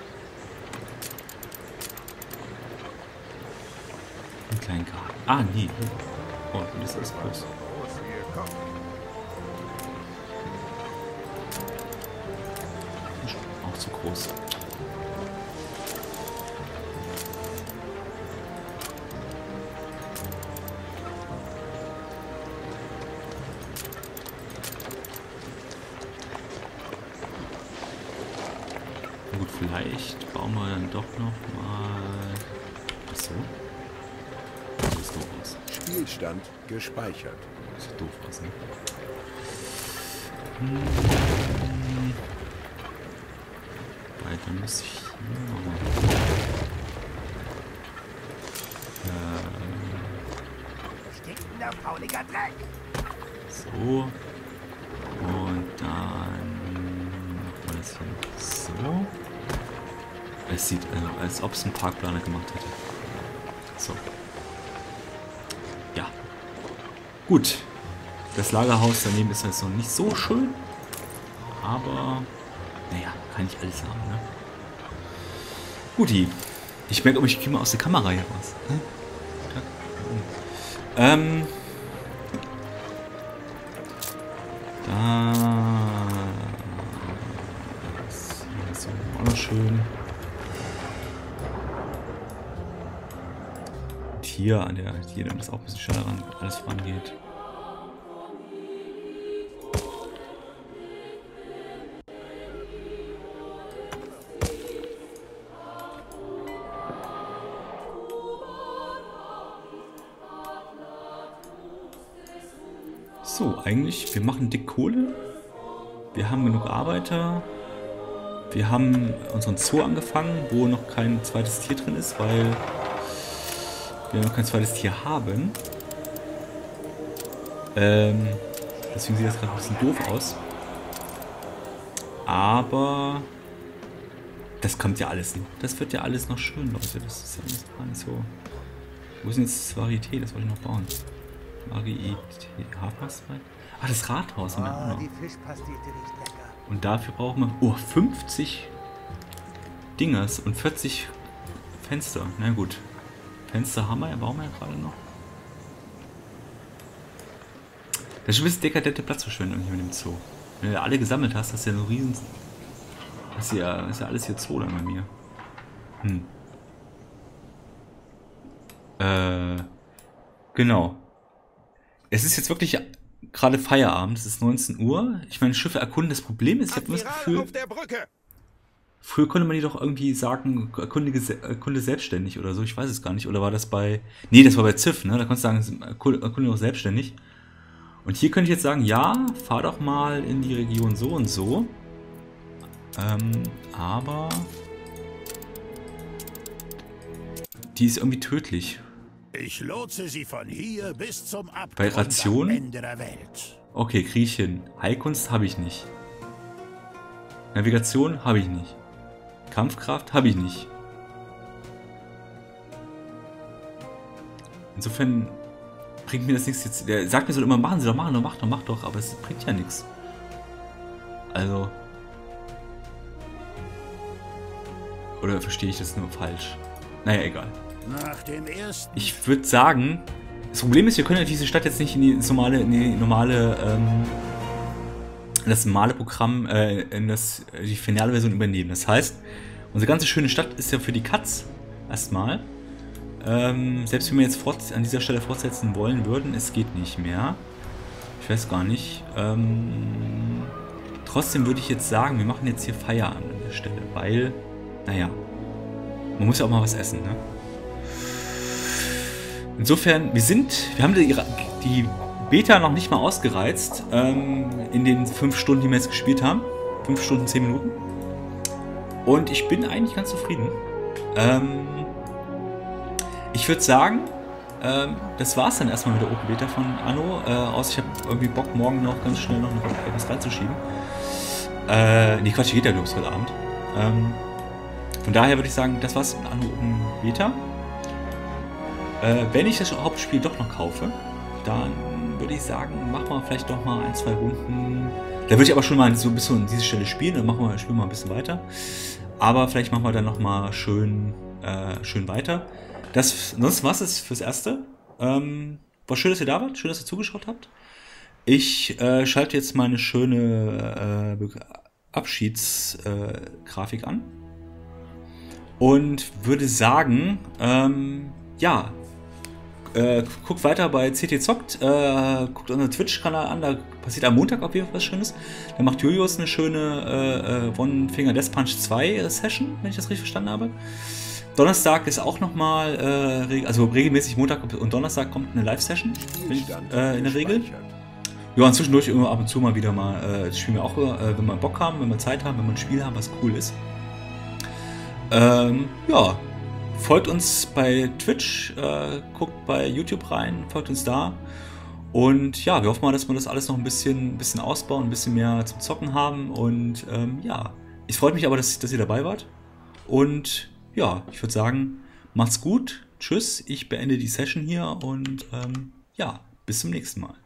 einen kleinen Garten. Ah, nee. Oh, das ist groß. Auch zu groß. Gut, vielleicht bauen wir dann doch noch mal. Achso. Das ist doof aus. Spielstand gespeichert. Das sieht doof aus, ne? Hm. Weiter muss ich hier nochmal. Stinkender, fauliger Dreck! So. Und dann machen wir das hier so. Es sieht, äh, als ob es ein Parkplaner gemacht hätte. So. Ja. Gut. Das Lagerhaus daneben ist jetzt noch nicht so schön. Aber, naja, kann nicht alles haben, ne? Guti. Ich merke, ob ich komme aus der Kamera hier raus. Hm? Ähm. Da. Das ist auch noch schön. Und hier an der, hier nimmt das auch ein bisschen schneller ran, alles vorangeht. So, eigentlich, wir machen dick Kohle. Wir haben genug Arbeiter. Wir haben unseren Zoo angefangen, wo noch kein zweites Tier drin ist, weil wir noch kein zweites Tier haben. Ähm, deswegen sieht das gerade ein bisschen doof aus. Aber das kommt ja alles noch. Das wird ja alles noch schön, Leute. Das ist ja alles gar nicht so. Wo ist denn jetzt das Varieté? Das wollte ich noch bauen. Varieté. Haferswein? Ah, das Rathaus haben wir auch noch. Die Fischpastete riecht lecker. Und dafür brauchen wir oh, fünfzig Dingers und vierzig Fenster. Na gut. Fenster haben wir ja, bauen wir ja gerade noch. Das ist schon ein bisschen dekadente Platzverschwendung hier mit dem Zoo. Wenn du alle gesammelt hast, hast du ja so riesen... Das ist ja, das ist ja alles hier Zoo dann bei mir. Hm. Äh... Genau. Es ist jetzt wirklich gerade Feierabend, es ist neunzehn Uhr. Ich meine, Schiffe erkunden. Das Problem ist, ich habe das Gefühl, auf der Brücke. früher konnte man die doch irgendwie sagen, erkunde, erkunde selbstständig oder so. Ich weiß es gar nicht. Oder war das bei... Nee, das war bei Ziff, ne? Da konntest du sagen, erkunde auch selbstständig. Und hier könnte ich jetzt sagen, ja, fahr doch mal in die Region so und so. Ähm, aber die ist irgendwie tödlich. Ich lotse sie von hier bis zum Abgrund Bei Ration? am Ende der Welt. Okay, kriege ich hin. Heilkunst habe ich nicht. Navigation habe ich nicht. Kampfkraft habe ich nicht. Insofern bringt mir das nichts jetzt. Der sagt mir so immer, machen Sie doch, machen doch, mach doch, mach doch, aber es bringt ja nichts. Also. Oder verstehe ich das nur falsch? Naja, egal. Nach dem ersten Ich würde sagen, das Problem ist, wir können ja diese Stadt jetzt nicht in die normale, in die normale, ähm, in das normale Programm, äh, in das, die finale Version übernehmen. Das heißt, unsere ganze schöne Stadt ist ja für die Katz erstmal. Ähm, selbst wenn wir jetzt fort, an dieser Stelle fortsetzen wollen würden, es geht nicht mehr. Ich weiß gar nicht. Ähm, trotzdem würde ich jetzt sagen, wir machen jetzt hier Feierabend an der Stelle, weil, naja, man muss ja auch mal was essen, ne? Insofern, wir sind, wir haben die, die Beta noch nicht mal ausgereizt, ähm, in den fünf Stunden, die wir jetzt gespielt haben. fünf Stunden, zehn Minuten. Und ich bin eigentlich ganz zufrieden. Ähm, ich würde sagen, ähm, das war's dann erstmal mit der Open Beta von Anno. Äh, außer ich habe irgendwie Bock, morgen noch ganz schnell noch etwas reinzuschieben. Äh, nee, Quatsch, geht ja los heute Abend. Ähm, von daher würde ich sagen, das war's mit Anno Open Beta. Äh, wenn ich das Hauptspiel doch noch kaufe, dann würde ich sagen, machen wir vielleicht doch mal ein, zwei Runden. Da würde ich aber schon mal so ein bisschen an diese Stelle spielen, dann machen wir, spielen wir mal ein bisschen weiter. Aber vielleicht machen wir dann noch mal schön, äh, schön weiter. Das, sonst war es fürs Erste. Ähm, war schön, dass ihr da wart, schön, dass ihr zugeschaut habt. Ich äh, schalte jetzt meine schöne äh, Abschiedsgrafik äh, an und würde sagen, ähm, ja, Äh, guckt weiter bei C T Zockt, äh, guckt unseren Twitch-Kanal an, da passiert am Montag auf jeden Fall was Schönes. Da macht Julius eine schöne äh, One Finger Death Punch zwei äh, Session, wenn ich das richtig verstanden habe. Donnerstag ist auch nochmal, äh, reg also regelmäßig Montag und Donnerstag kommt eine Live-Session, äh, in der Regel. Ja, und zwischendurch immer ab und zu mal wieder mal, äh, das spielen wir auch, äh, wenn wir Bock haben, wenn wir Zeit haben, wenn wir ein Spiel haben, was cool ist. Ähm, ja. Folgt uns bei Twitch, äh, guckt bei YouTube rein, folgt uns da. Und ja, wir hoffen mal, dass wir das alles noch ein bisschen, ein bisschen ausbauen, ein bisschen mehr zum Zocken haben. Und ähm, ja, ich freue mich aber, dass, dass ihr dabei wart. Und ja, ich würde sagen, macht's gut. Tschüss, ich beende die Session hier und ähm, ja, bis zum nächsten Mal.